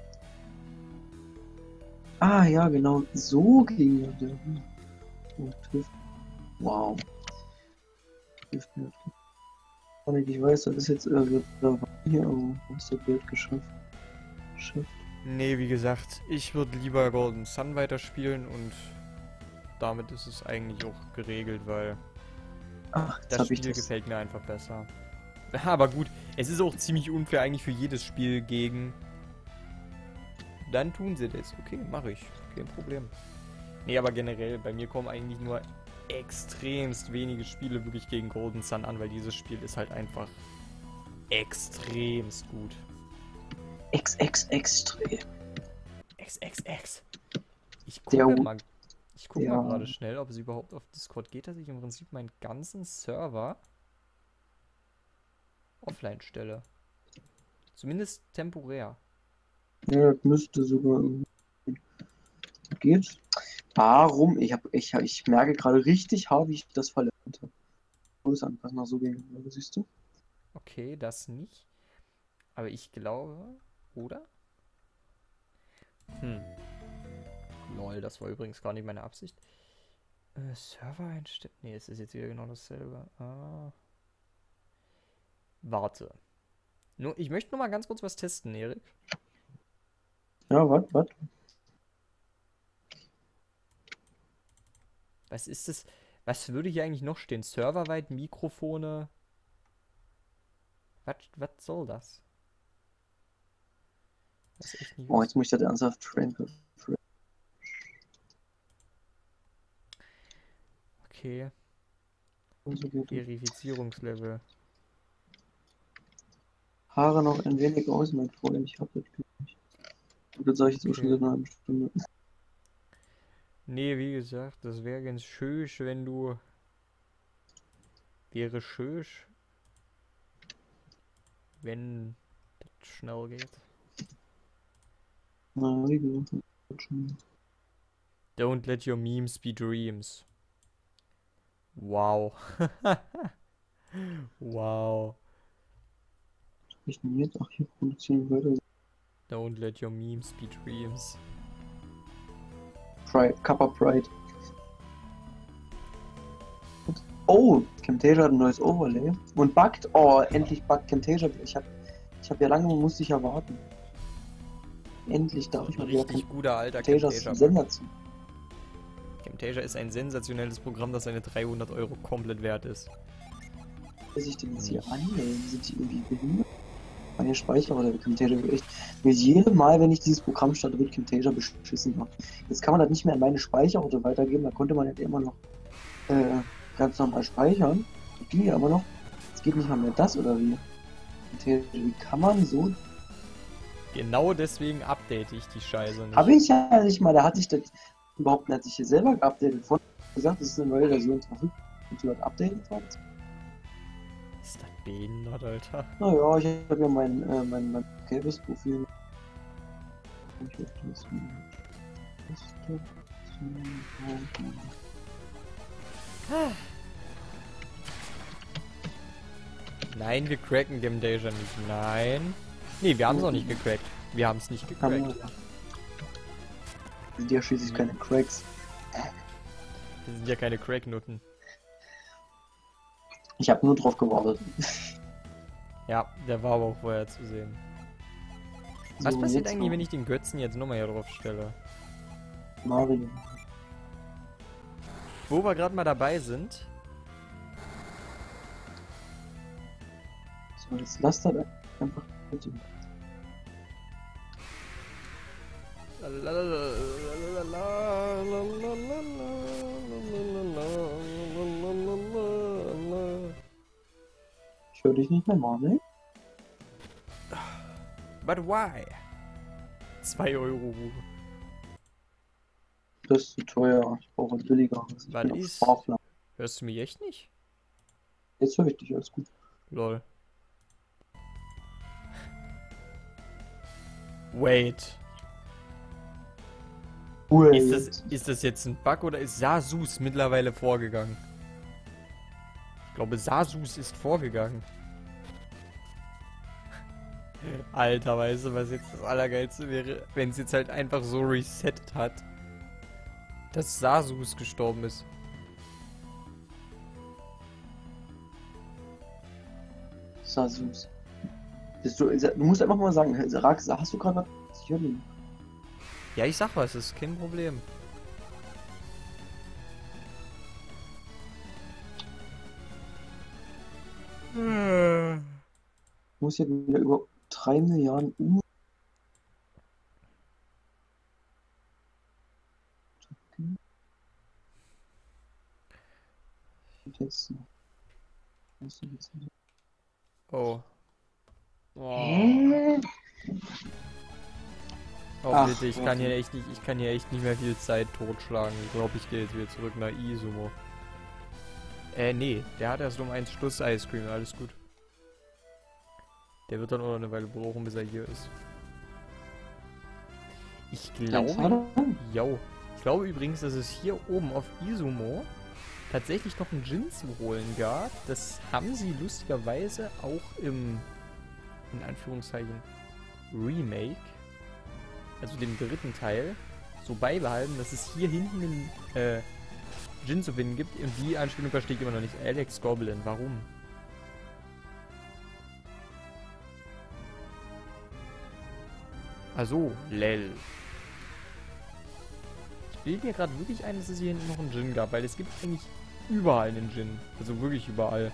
Ah, ja, genau. So ging ja der. Oh, trifft. Wow. Trifft mir. Und ich weiß, das ist jetzt hier, aber hast du Bild geschafft. Nee, wie gesagt, ich würde lieber Golden Sun weiterspielen und damit ist es eigentlich auch geregelt, weil Ach, jetzt das hab ich Spiel das. gefällt mir einfach besser. Aber gut, es ist auch ziemlich unfair eigentlich für jedes Spiel gegen... Dann tun sie das. Okay, mache ich. Kein Problem. Nee, aber generell, bei mir kommen eigentlich nur extremst wenige Spiele wirklich gegen Golden Sun an, weil dieses Spiel ist halt einfach extremst gut. Extrem. XXX. Ich Der gucke Hu- mal, mal Ja. gerade schnell, ob es überhaupt auf Discord geht, dass ich im Prinzip meinen ganzen Server offline stelle. Zumindest temporär. Ja, das müsste sogar irgendwie. Geht. Warum? Ich merke gerade richtig hart, wie ich das verlernt habe. Größe anpassen, nach so gehen. Siehst du? Okay, das nicht. Aber ich glaube, oder? Lol, das war übrigens gar nicht meine Absicht. Server einstellen. Nee, es ist jetzt wieder genau dasselbe. Warte. Nur, ich möchte nur mal ganz kurz was testen, Erik. Ja, was? Was ist das? Was würde hier eigentlich noch stehen? Serverweit, Mikrofone. Was soll das? Das ist echt nicht. Oh, jetzt muss ich das ernsthaft trainen. Okay, So geht das. Verifizierungslevel. Haare noch ein wenig aus, mein Freund. Ich hab das nicht. Und das sage ich jetzt auch schon Okay. seit einer halben Stunde. Nee, wie gesagt, das wäre ganz schön, wenn du. Wäre schön, wenn das schnell geht. Na, wie gesagt, das wird schon. Don't let your memes be dreams. Wow. Wow. Was hab ich denn jetzt? Ach, hier produzieren weiter. Don't let your memes be dreams. Pride, Kappa Pride. Oh, Camtasia hat ein neues Overlay. Und buggt. Oh, endlich buggt Camtasia. Ich hab ja lange, musste ich ja warten. Endlich darf ich Ein mal wieder richtig guter alter Camtasias Camtasia. Sender ziehen. Camtasia ist ein sensationelles Programm, das seine 300 Euro komplett wert ist. Bis ich den jetzt hier anmelden, sind die irgendwie behindert? Meine Speicher oder Camtasia wird echt. Jedes Mal, wenn ich dieses Programm starte, wird Camtasia beschissen gemacht. Jetzt kann man das nicht mehr an meine Speicherorte weitergeben, da konnte man ja immer noch ganz normal speichern. Das ging ja aber noch. Jetzt geht nicht mal mehr das oder wie? Camtasia, wie kann man so? Genau deswegen update ich die Scheiße nicht. Habe ich ja nicht mal, da hatte ich das. behaupten, er hat sich hier selber geupdatet. Von gesagt, es ist eine neue Version verfügbar. Und du hat updated worden. Ist das behindert, Alter? Naja, ich habe ja mein gelbes Profil. Ich hab das Nein, wir cracken Game Deja nicht. Nein. Nee, wir haben es auch nicht gecrackt. Wir haben es nicht gecrackt. Sind ja schließlich keine Cracks. Wir sind ja keine Cracknutten. Ich habe nur drauf gewartet. Ja, der war aber auch vorher zu sehen. Was So, passiert jetzt eigentlich, noch wenn ich den Götzen jetzt nochmal hier drauf stelle? Mario. Wo wir gerade mal dabei sind. So, jetzt lasst das einfach bitte. Ich höre dich nicht mehr, Mario. But why? 2 Euro. Das ist zu teuer. Ich brauche billiger. Was ist? Hörst du mich echt nicht? Jetzt höre ich dich, alles gut. Lol. Wait. Ist das jetzt ein Bug oder ist Sasus mittlerweile vorgegangen? Ich glaube, Sasus ist vorgegangen. Alter, weißt du, was jetzt das Allergeilste wäre? Wenn es jetzt halt einfach so resettet hat, dass Sasus gestorben ist. Sasus. Du musst einfach mal sagen, Rax, hast du gerade was? Ich höre dich. Ja, ich sag was, ist kein Problem. Ich muss ja wieder über 3 Milliarden Uhr. Jetzt noch. Oh. Hä? Oh Ach, bitte, ich kann hier echt nicht mehr viel Zeit totschlagen. Ich glaube, ich gehe jetzt wieder zurück nach Izumo. Nee, der hat erst um 1 Schluss Ice Cream, alles gut. Der wird dann auch noch eine Weile brauchen, bis er hier ist. Ich glaube... Ich glaube übrigens, dass es hier oben auf Izumo tatsächlich noch einen Djinn zu holen gab. Das haben sie lustigerweise auch im, in Anführungszeichen, Remake, also dem 3. Teil, so beibehalten, dass es hier hinten einen Djinn zu finden gibt. Und die Anspielung verstehe ich immer noch nicht. Alex Goblin, warum? Also, lel. Ich bilde mir gerade wirklich ein, dass es hier hinten noch einen Djinn gab, weil es gibt eigentlich überall einen Djinn. Also wirklich überall.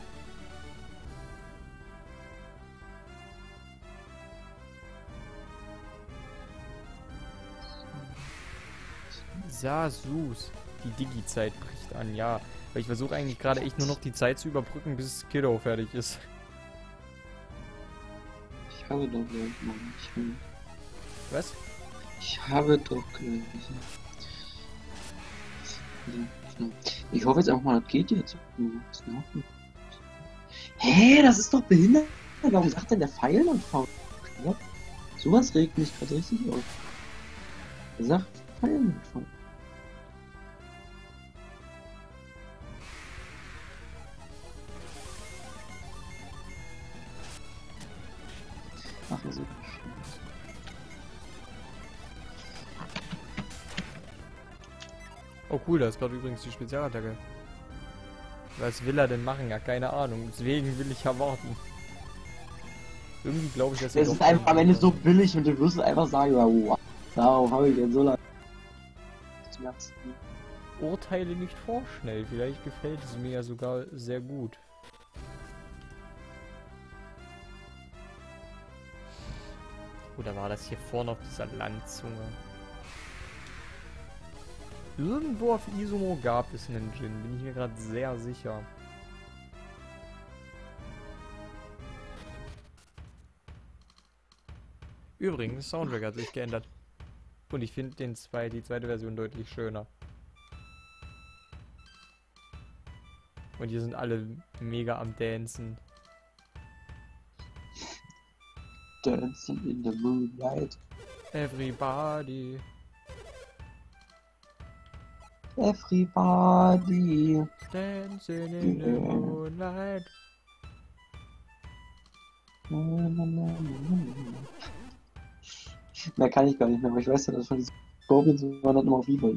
Sasus. Die Digi-Zeit bricht an, ja. Weil ich versuche eigentlich gerade echt nur noch die Zeit zu überbrücken, bis Kiddo fertig ist. Ich habe doch gleich, Mann. Was? Ich habe doch gleich. Ich hoffe jetzt einfach mal, das geht jetzt. Hä, das ist doch behindert. Warum sagt denn der Pfeil dann faul? Sowas regt mich gerade richtig auf. Er sagt Pfeil nicht faul. Ach, also. Oh cool, da ist gerade übrigens die Spezialattacke. Was will er denn machen? Ja, keine Ahnung. Deswegen will ich ja warten. Irgendwie glaube ich, dass Es ist einfach am Ende so billig und du wirst einfach sagen, wow, darauf habe ich denn so lange. Urteile nicht vorschnell. Vielleicht gefällt es mir ja sogar sehr gut. Oder war das hier vorne auf dieser Landzunge? Irgendwo auf Izumo gab es einen Djinn, bin ich mir gerade sehr sicher. Übrigens, Soundtrack hat sich geändert. Und ich finde die zweite Version deutlich schöner. Und hier sind alle mega am Dancen. Dancing in the moonlight. Everybody. Everybody. Dancing in the moonlight. Mehr kann ich gar nicht mehr, aber ich weiß ja, dass von diesen Scorpions war dann immer auf Viva.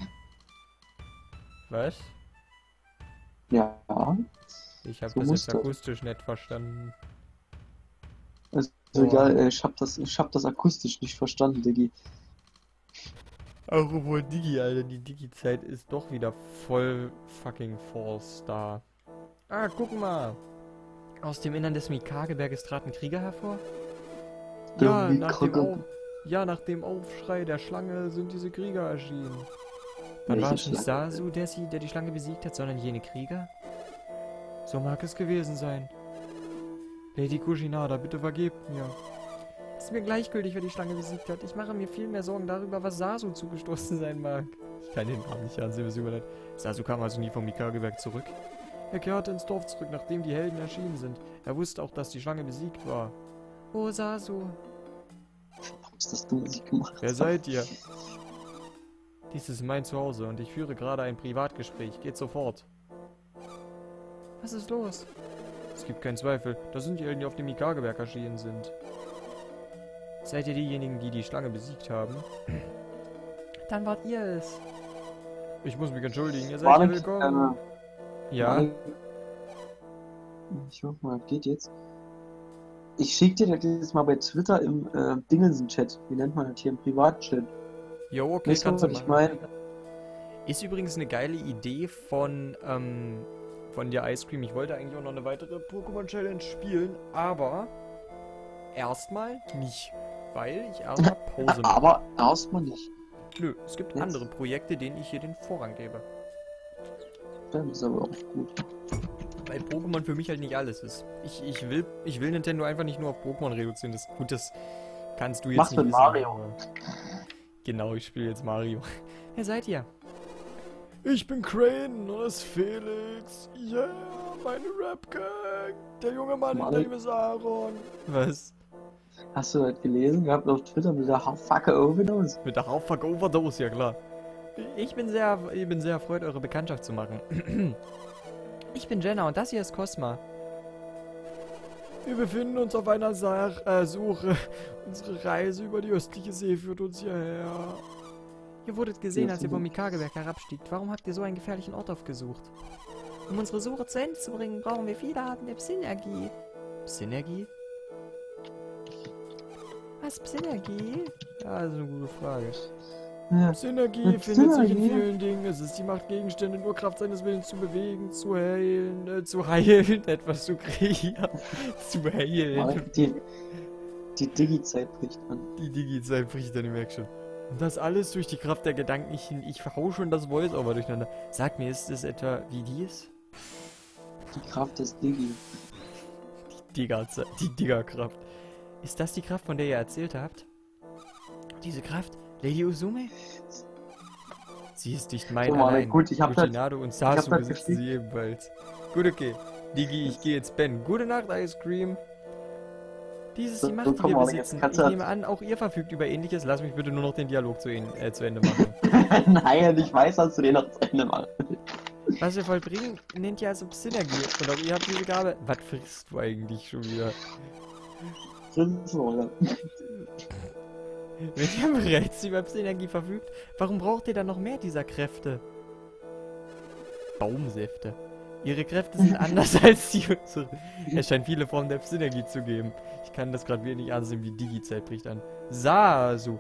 Was? Ja. Ich habe So das muss jetzt das. akustisch nicht verstanden. Also Boah. egal, ich hab das akustisch nicht verstanden, Diggi. Apropos Digi, Alter, die Digi-Zeit ist doch wieder voll fucking false da. Ah, guck mal. Aus dem Innern des Mikageberges traten Krieger hervor. Ja, nach dem Aufschrei der Schlange sind diese Krieger erschienen. Dann war es nicht Sasu, der die Schlange besiegt hat, sondern jene Krieger? So mag es gewesen sein. Lady Kushinada, bitte vergebt mir. Es ist mir gleichgültig, wer die Schlange besiegt hat. Ich mache mir viel mehr Sorgen darüber, was Sasu zugestoßen sein mag. Ich kann den Namen nicht ansehen, was überleid. Sasu kam also nie vom Mikageberg zurück. Er kehrte ins Dorf zurück, nachdem die Helden erschienen sind. Er wusste auch, dass die Schlange besiegt war. Oh, Sasu. Warum ist das du, was ich gemacht habe? Wer seid ihr? Dies ist mein Zuhause und ich führe gerade ein Privatgespräch. Geht sofort. Was ist los? Es gibt keinen Zweifel. Das sind die Helden, die auf dem Mikageberg erschienen sind. Seid ihr diejenigen, die die Schlange besiegt haben? Dann wart ihr es. Ich muss mich entschuldigen. Ihr seid hier willkommen. Ja? Ich hoffe mal, das geht jetzt. Ich schick dir das jetzt mal bei Twitter im Dingelsen-Chat. Wie nennt man das hier? Im Privatchat. Jo, okay, Weißt du, kannst du was ich machen. meine? Ist übrigens eine geile Idee von der Ice Cream. Ich wollte eigentlich auch noch eine weitere Pokémon-Challenge spielen, aber erstmal nicht, weil ich erstmal Pause mache. Aber erstmal nicht. Nö, es gibt Jetzt? andere Projekte, denen ich hier den Vorrang gebe. Das ist aber auch gut. Weil Pokémon für mich halt nicht alles ist. Ich will Nintendo einfach nicht nur auf Pokémon reduzieren. Das kannst du jetzt Mach's nicht mit wissen, Mario. aber- Genau, ich spiele jetzt Mario. Wer seid ihr? Ich bin Crane, und das ist Felix. Yeah, meine Rap-Gang. Der junge Mann hinter ihm ist Aaron. Was? Hast du das gelesen gehabt auf Twitter mit der Fucking Overdose? Mit der Hauptfuck Overdose, ja klar. Ich bin sehr erfreut, eure Bekanntschaft zu machen. Ich bin Jenna und das hier ist Cosma. Wir befinden uns auf einer Suche. Unsere Reise über die östliche See führt uns hierher. Ihr wurdet gesehen, als ihr vom Mikageberg herabstiegt. Warum habt ihr so einen gefährlichen Ort aufgesucht? Um unsere Suche zu Ende zu bringen, brauchen wir viele Arten der Psynergie. Psynergie? Was, Psynergie? Ja, das ist eine gute Frage. Ja. Synergie findet sich in vielen Dingen. Es ist die Macht, Gegenstände nur Kraft seines Willens zu bewegen, zu heilen, etwas zu kreieren, zu heilen. Die Digi-Zeit bricht an. Die Digi-Zeit bricht dann, ich merk schon. Und das alles durch die Kraft der Gedanken. Ich hau schon das Voice-Over durcheinander. Sag mir, ist es etwa wie dies? Die Kraft des Digi. Die Digger-Kraft. Ist das die Kraft, von der ihr erzählt habt? Diese Kraft? Lady Uzume? Sie ist nicht mein So, allein. gut, ich hab das- Kuchinado und Sasu das besitzen geschrieben. sie ebenfalls. Gut, okay. Digi, ich gehe jetzt pennen. Gute Nacht, Ice Cream. Dies ist die So, Macht, die komm wir mal, besitzen. jetzt kannst Ich du- nehme an, auch ihr verfügt über Ähnliches. Lass mich bitte nur noch den Dialog zu Ende machen. Nein, ich weiß, dass du den noch zu Ende machst. Was wir vollbringen, nennt ihr also Synergie. Und auch ihr habt diese Gabe. Was frisst du eigentlich schon wieder? Das ist so, ja. Wenn ihr bereits über Psynergie verfügt, warum braucht ihr dann noch mehr dieser Kräfte? Baumsäfte. Ihre Kräfte sind anders als die unsere. Es scheint viele Formen der Psynergie zu geben. Ich kann das gerade wieder nicht ansehen, wie Digi-Zeit bricht an. Sasu.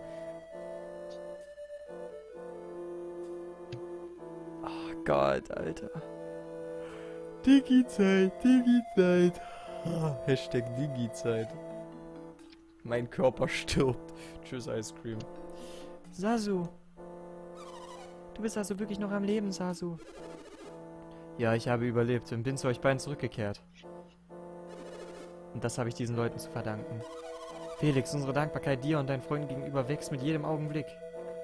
Oh Gott, Alter. Digi-Zeit, Digi-Zeit. Hashtag Digi-Zeit. Mein Körper stirbt. Tschüss, Ice Cream. Sasu. Du bist also wirklich noch am Leben, Sasu. Ja, ich habe überlebt und bin zu euch beiden zurückgekehrt. Und das habe ich diesen Leuten zu verdanken. Felix, unsere Dankbarkeit dir und deinen Freunden gegenüber wächst mit jedem Augenblick.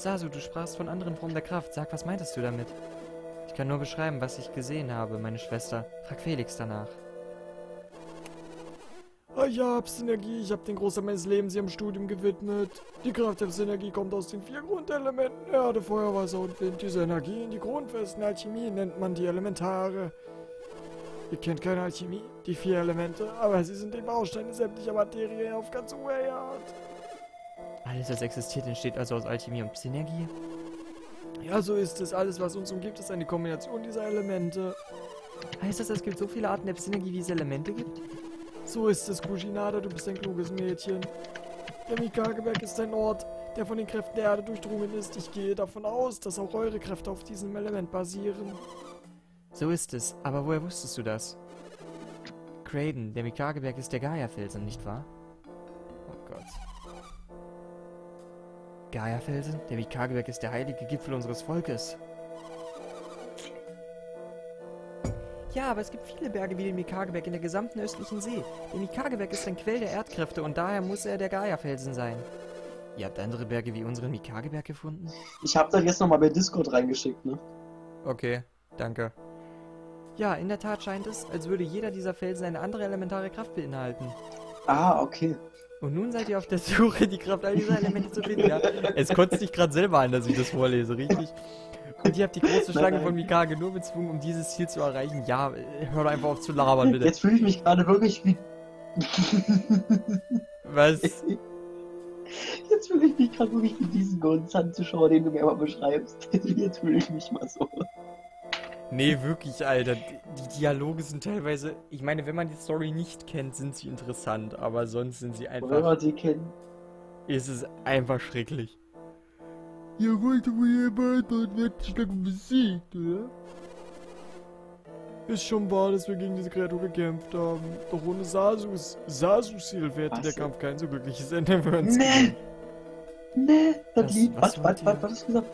Sasu, du sprachst von anderen Formen der Kraft. Sag, was meintest du damit? Ich kann nur beschreiben, was ich gesehen habe, meine Schwester. Frag Felix danach. Ich hab Synergie, ich hab den Großteil meines Lebens ihrem Studium gewidmet. Die Kraft der Synergie kommt aus den 4 Grundelementen Erde, Feuer, Wasser und Wind. Diese Energien, die grundfesten Alchemie, nennt man die Elementare. Ihr kennt keine Alchemie, die 4 Elemente, aber sie sind die Bausteine sämtlicher Materie auf ganz hoher Art. Alles, was existiert, entsteht also aus Alchemie und Synergie? Ja, so ist es. Alles, was uns umgibt, ist eine Kombination dieser Elemente. Heißt das, es gibt so viele Arten der Synergie, wie es Elemente gibt? So ist es, Kushinada, du bist ein kluges Mädchen. Der Mikageberg ist ein Ort, der von den Kräften der Erde durchdrungen ist. Ich gehe davon aus, dass auch eure Kräfte auf diesem Element basieren. So ist es, aber woher wusstest du das? Craven, der Mikageberg ist der Gaia-Felsen, nicht wahr? Oh Gott. Gaia-Felsen? Der Mikageberg ist der heilige Gipfel unseres Volkes. Ja, aber es gibt viele Berge wie den Mikageberg in der gesamten östlichen See. Der Mikageberg ist ein Quell der Erdkräfte und daher muss er der Gaia-Felsen sein. Ihr habt andere Berge wie unseren Mikageberg gefunden? Ich hab das jetzt nochmal bei Discord reingeschickt, ne? Okay, danke. Ja, in der Tat scheint es, als würde jeder dieser Felsen eine andere elementare Kraft beinhalten. Ah, okay. Und nun seid ihr auf der Suche, die Kraft all dieser Elemente zu finden, ja? Es kotzt dich gerade selber an, dass ich das vorlese, richtig? Und ihr habt die große Schlange von Mikage nur bezwungen, um dieses Ziel zu erreichen. Ja, hör doch einfach auf zu labern, bitte. Jetzt fühle ich mich gerade wirklich wie... Was? Jetzt fühle ich mich gerade wirklich wie diesen Gonzan-Zuschauer, den du mir immer beschreibst. Jetzt fühle ich mich mal so. Nee, wirklich, Alter. Die Dialoge sind teilweise... Ich meine, wenn man die Story nicht kennt, sind sie interessant. Aber sonst sind sie einfach... Wenn man sie kennt. Ist es einfach schrecklich. Ihr wollt wohl jemand und wird Schlange besiegt, oder? Ist schon wahr, dass wir gegen diese Kreatur gekämpft haben. Doch ohne Sasus Hilfe hätte der Kampf kein so glückliches Ende für uns. Nee! Nee! Das Lied... Was hast du gesagt?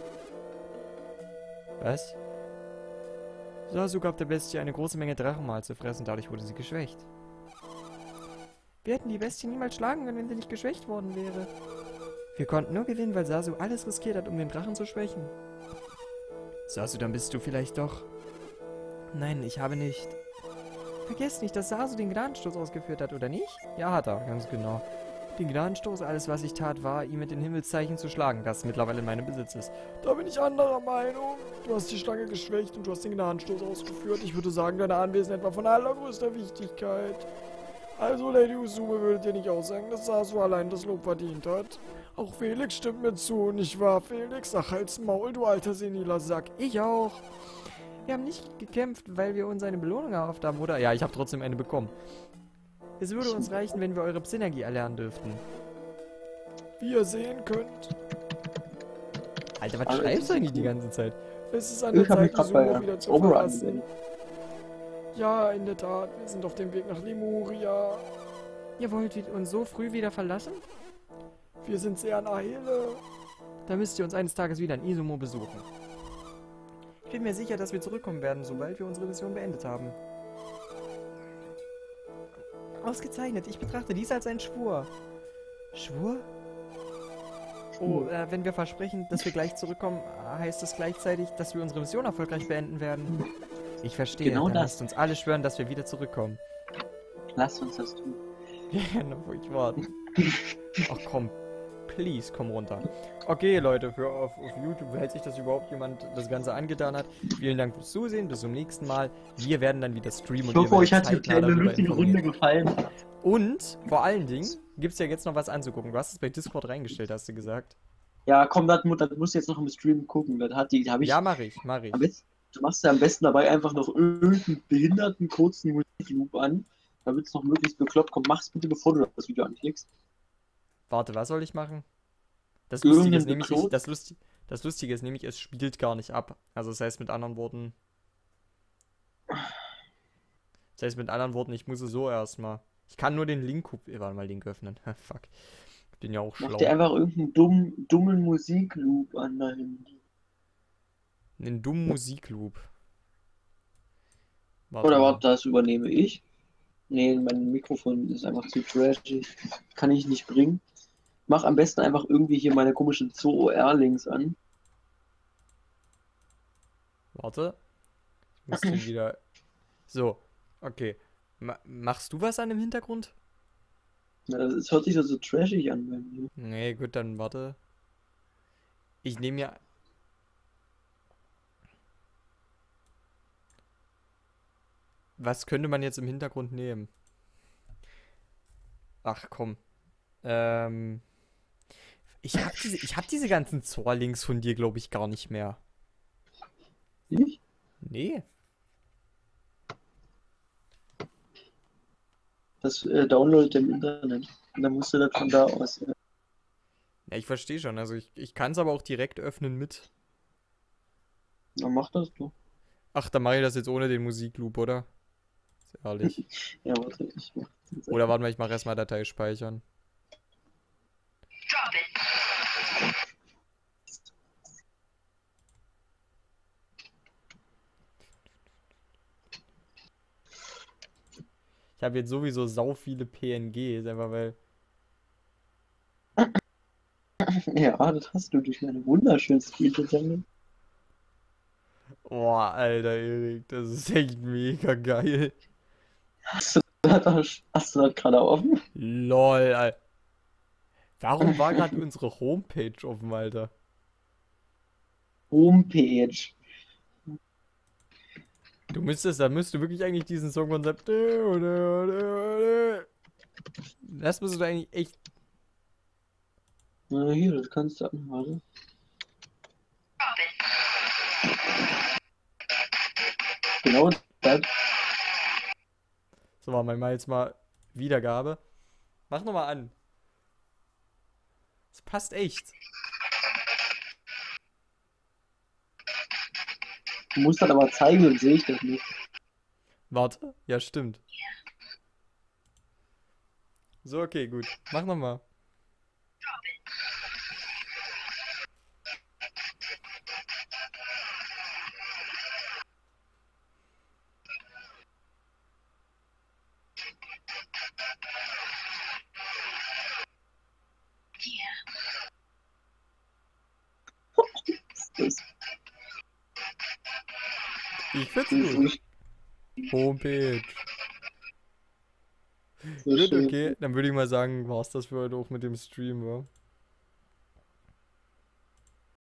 Was? Sasu gab der Bestie eine große Menge Drachenmal zu fressen, dadurch wurde sie geschwächt. Wir hätten die Bestie niemals schlagen können, wenn sie nicht geschwächt worden wäre. Wir konnten nur gewinnen, weil Sasu alles riskiert hat, um den Drachen zu schwächen. Sasu, dann bist du vielleicht doch... Nein, ich habe nicht... Vergesst nicht, dass Sasu den Gnadenstoß ausgeführt hat, oder nicht? Ja, hat er, ganz genau. Den Gnadenstoß, alles was ich tat, war, ihn mit den Himmelszeichen zu schlagen, das mittlerweile in meinem Besitz ist. Da bin ich anderer Meinung. Du hast die Schlange geschwächt und du hast den Gnadenstoß ausgeführt. Ich würde sagen, deine Anwesenheit war von allergrößter Wichtigkeit. Also, Lady Usume, würdet ihr nicht auch sagen, dass Sasu allein das Lob verdient hat? Auch Felix stimmt mir zu, nicht wahr, Felix? Ach, halt's Maul, du alter seniler Sack. Ich auch. Wir haben nicht gekämpft, weil wir uns eine Belohnung erhofft haben, oder? Ja, ich habe trotzdem eine bekommen. Es würde uns reichen, wenn wir eure Synergie erlernen dürften. Wie ihr sehen könnt. Alter, was schreibst du eigentlich die ganze Zeit? Es ist an der Zeit, die Sumo wieder zu verlassen. Ja, in der Tat, wir sind auf dem Weg nach Lemuria. Ihr wollt uns so früh wieder verlassen? Wir sind sehr an Aele. Da müsst ihr uns eines Tages wieder in Izumo besuchen. Ich bin mir sicher, dass wir zurückkommen werden, sobald wir unsere Mission beendet haben. Ausgezeichnet, ich betrachte dies als einen Schwur. Schwur? Oh, wenn wir versprechen, dass wir gleich zurückkommen, heißt das gleichzeitig, dass wir unsere Mission erfolgreich beenden werden. Ich verstehe, genau, dann das. lasst uns alle schwören, dass wir wieder zurückkommen. Lass uns das tun. Ja, noch wo ich warte. Ach komm, please, komm runter. Okay, Leute, auf YouTube hält sich das überhaupt jemand das Ganze angetan hat. Vielen Dank fürs Zusehen, bis zum nächsten Mal. Wir werden dann wieder streamen. Ich hoffe, euch hat die kleine lustige Runde gefallen. Und, vor allen Dingen, gibt es ja jetzt noch was anzugucken. Du hast es bei Discord reingestellt, hast du gesagt. Ja, komm, das musst du jetzt noch im Stream gucken. Das habe ich... Ja, mach ich. Du machst ja am besten dabei einfach noch irgendeinen behinderten kurzen Musikloop an, damit es noch möglichst bekloppt kommt. Mach's bitte, bevor du das Video anklickst. Warte, was soll ich machen? Das Lustige ist nämlich, das Lustige ist nämlich, es spielt gar nicht ab. Also das heißt mit anderen Worten... ich muss es so erstmal... Ich kann nur den Link... Warte mal, Link öffnen. Fuck. Ich bin ja auch schlau. Mach dir einfach irgendeinen dummen Musikloop an dein Handy. Einen dummen Musikloop. Warte, das übernehme ich. Nee, mein Mikrofon ist einfach zu trashig. Kann ich nicht bringen. mach am besten einfach irgendwie hier meine komischen Zoo-OR-Links an. Warte. Ich muss den wieder... So, okay. Machst du was an dem Hintergrund? Na, das hört sich so trashig an bei mir. Nee, gut, dann warte. Ich nehme ja... Was könnte man jetzt im Hintergrund nehmen? Ach komm. Ich hab diese ganzen Zor-Links von dir, glaube ich, gar nicht mehr. Ich? Nee. Das downloadet im Internet. Und dann musst du das von da aus. Ja, ich verstehe schon. Also ich kann es aber auch direkt öffnen mit. Dann mach das doch. Ach, dann mache ich das jetzt ohne den Musikloop, oder? Ist ehrlich. Ja, warte, ich mach das jetzt Oder warte mal, ich mache erstmal Datei speichern. Ich habe jetzt sowieso sau viele PNGs, einfach weil... Ja, das hast du durch meine wunderschönen Screenshot-Sammlung. Boah, Alter, Erik, das ist echt mega geil. Hast du das gerade offen? LOL, Alter. Warum war gerade unsere Homepage offen, Alter? Homepage. Da müsstest du wirklich eigentlich diesen Songkonzept... Das müsstest du eigentlich echt... Na hier, das kannst du anmachen. Genau das. So, machen wir jetzt mal Wiedergabe. Mach nochmal an. Das passt echt. Du musst das aber zeigen, dann sehe ich das nicht. Warte. Ja, stimmt. So, okay, gut. Mach nochmal. Das Ich find's ist gut. Homepage. so Gut, schön. okay. Dann würde ich mal sagen, war's das für heute auch mit dem Stream, wa?